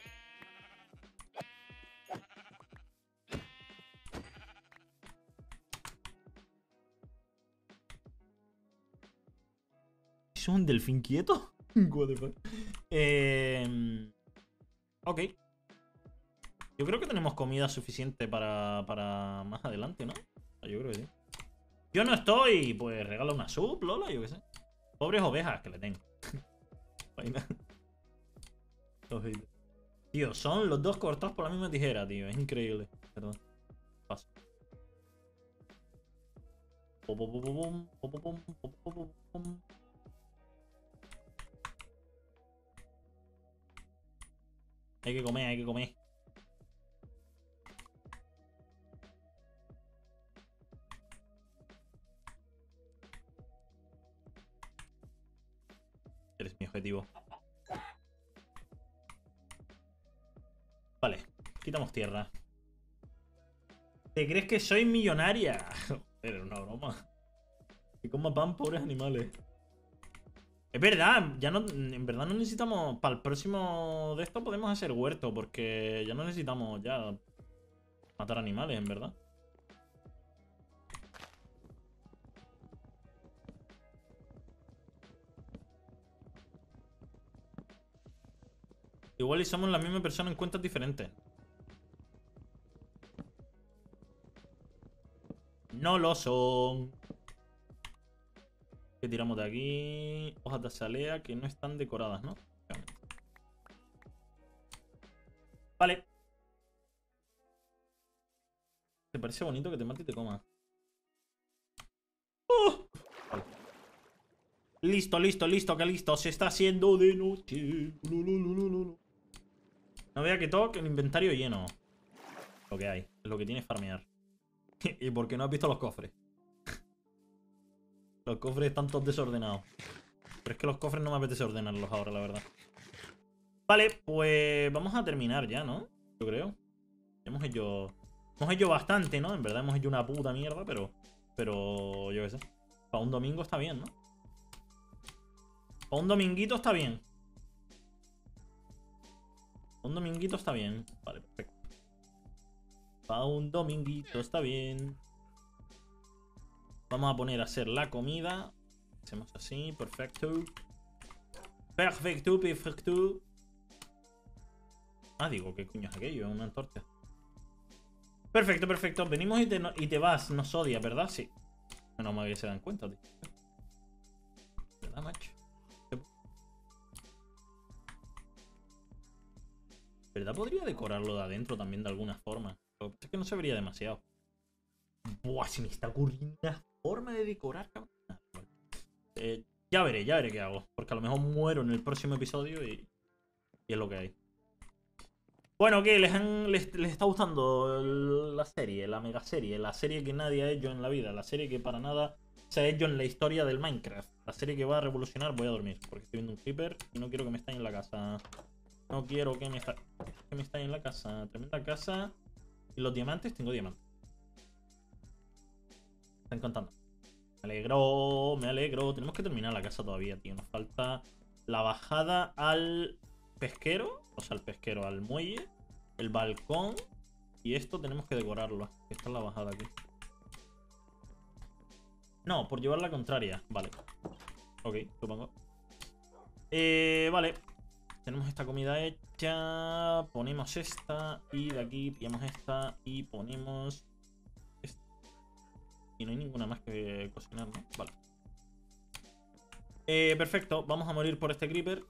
A: ¿Es un delfín quieto? What the fuck. Eh... Ok. Yo creo que tenemos comida suficiente para, para más adelante, ¿no? Yo creo que sí. Yo no estoy, pues regala una sub, Lola, yo qué sé. Pobres ovejas que le tengo. Tío, son los dos cortados por la misma tijera, tío. Es increíble. Perdón. Paso. Hay que comer, hay que comer. Eres mi objetivo. Vale, quitamos tierra. ¿Te crees que soy millonaria? Joder, una broma. Que coma pan, pobres animales. Es verdad, ya no, en verdad no necesitamos. Para el próximo de esto podemos hacer huerto, porque ya no necesitamos ya matar animales, en verdad. Igual y somos la misma persona en cuentas diferentes. No lo son. ¿Qué tiramos de aquí? Hojas de azalea que no están decoradas, ¿no? Vale. ¿Te parece bonito que te mate y te coma? ¡Oh! Vale. Listo, listo, listo, que listo. Se está haciendo de noche. No vea que todo el inventario lleno. Lo que hay. Es lo que tiene farmear. ¿Y por qué no has visto los cofres? Los cofres están todos desordenados. Pero es que los cofres no me apetece ordenarlos ahora, la verdad. Vale, pues vamos a terminar ya, ¿no? Yo creo. Hemos hecho... Hemos hecho bastante, ¿no? En verdad hemos hecho una puta mierda, pero... Pero... Yo qué sé. Para un domingo está bien, ¿no? Para un dominguito está bien. Para un dominguito está bien. Vale, perfecto. Para un dominguito está bien. Vamos a poner a hacer la comida. Hacemos así, perfecto. Perfecto, perfecto. Ah, digo, ¿qué coño es aquello? Es una antorcha. Perfecto, perfecto. Venimos y te, y te vas. Nos odia, ¿verdad? Sí. Menos mal que se dan cuenta, tío. ¿Verdad, macho? ¿Verdad? Podría decorarlo de adentro también de alguna forma. Lo que pasa es que no se vería demasiado. Buah, se me está ocurriendo una forma de decorar, cabrón. Ah, vale. eh, ya veré, ya veré qué hago. Porque a lo mejor muero en el próximo episodio y, y es lo que hay. Bueno, ¿qué? ¿Les, han, les, ¿Les está gustando la serie? La mega serie. La serie que nadie ha hecho en la vida. La serie que para nada se ha hecho en la historia del Minecraft. La serie que va a revolucionar. Voy a dormir porque estoy viendo un creeper y no quiero que me esté en la casa. No quiero que me está que me esté en la casa. Tremenda casa. Y los diamantes, tengo diamantes. Están contando. Me alegro, me alegro. Tenemos que terminar la casa todavía, tío. Nos falta la bajada al pesquero. O sea, al pesquero, al muelle. El balcón. Y esto tenemos que decorarlo. Esta es la bajada aquí. No, por llevar la contraria. Vale. Ok, supongo. Eh, vale. Tenemos esta comida hecha. Ponemos esta. Y de aquí pillamos esta. Y ponemos esta. Y no hay ninguna más que cocinar, ¿no? Vale. Eh, perfecto. Vamos a morir por este creeper.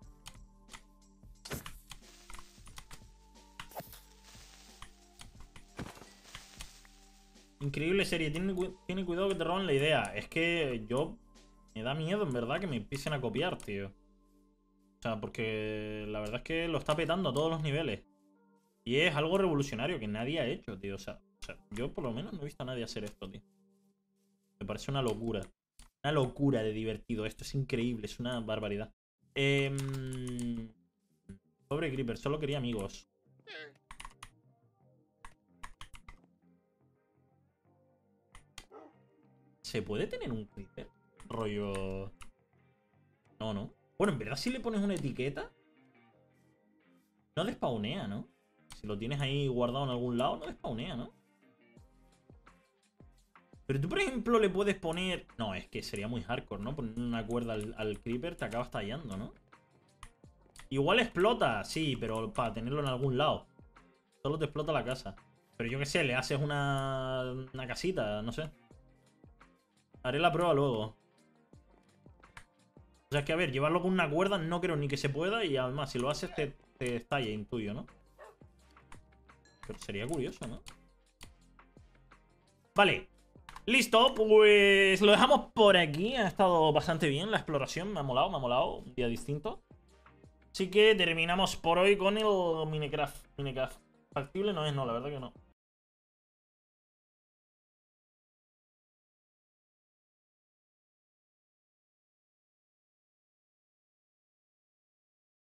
A: Increíble serie. Tiene, tiene cuidado que te roban la idea. Es que yo... Me da miedo, en verdad, que me empiecen a copiar, tío. O sea, porque la verdad es que lo está petando a todos los niveles. Y es algo revolucionario que nadie ha hecho, tío. O sea, o sea, yo por lo menos no he visto a nadie hacer esto, tío. Me parece una locura. Una locura de divertido. Esto es increíble, es una barbaridad. Eh... Pobre Creeper, solo quería amigos. ¿Se puede tener un Creeper? Rollo... No, no. Bueno, en verdad si le pones una etiqueta no despawnea, ¿no? Si lo tienes ahí guardado en algún lado no despawnea, ¿no? Pero tú, por ejemplo, le puedes poner... No, es que sería muy hardcore, ¿no? Poner una cuerda al, al creeper te acabas tallando, ¿no? Igual explota, sí, pero para tenerlo en algún lado. Solo te explota la casa. Pero yo qué sé, le haces una, una casita, no sé. Haré la prueba luego. O sea, es que a ver, llevarlo con una cuerda no creo ni que se pueda. Y además, si lo haces te, te estalla, intuyo, ¿no? Pero sería curioso, ¿no? Vale. Listo, pues lo dejamos por aquí. Ha estado bastante bien la exploración. Me ha molado, me ha molado. Un día distinto. Así que terminamos por hoy con el Minecraft. Minecraft. Factible no es, no, la verdad que no.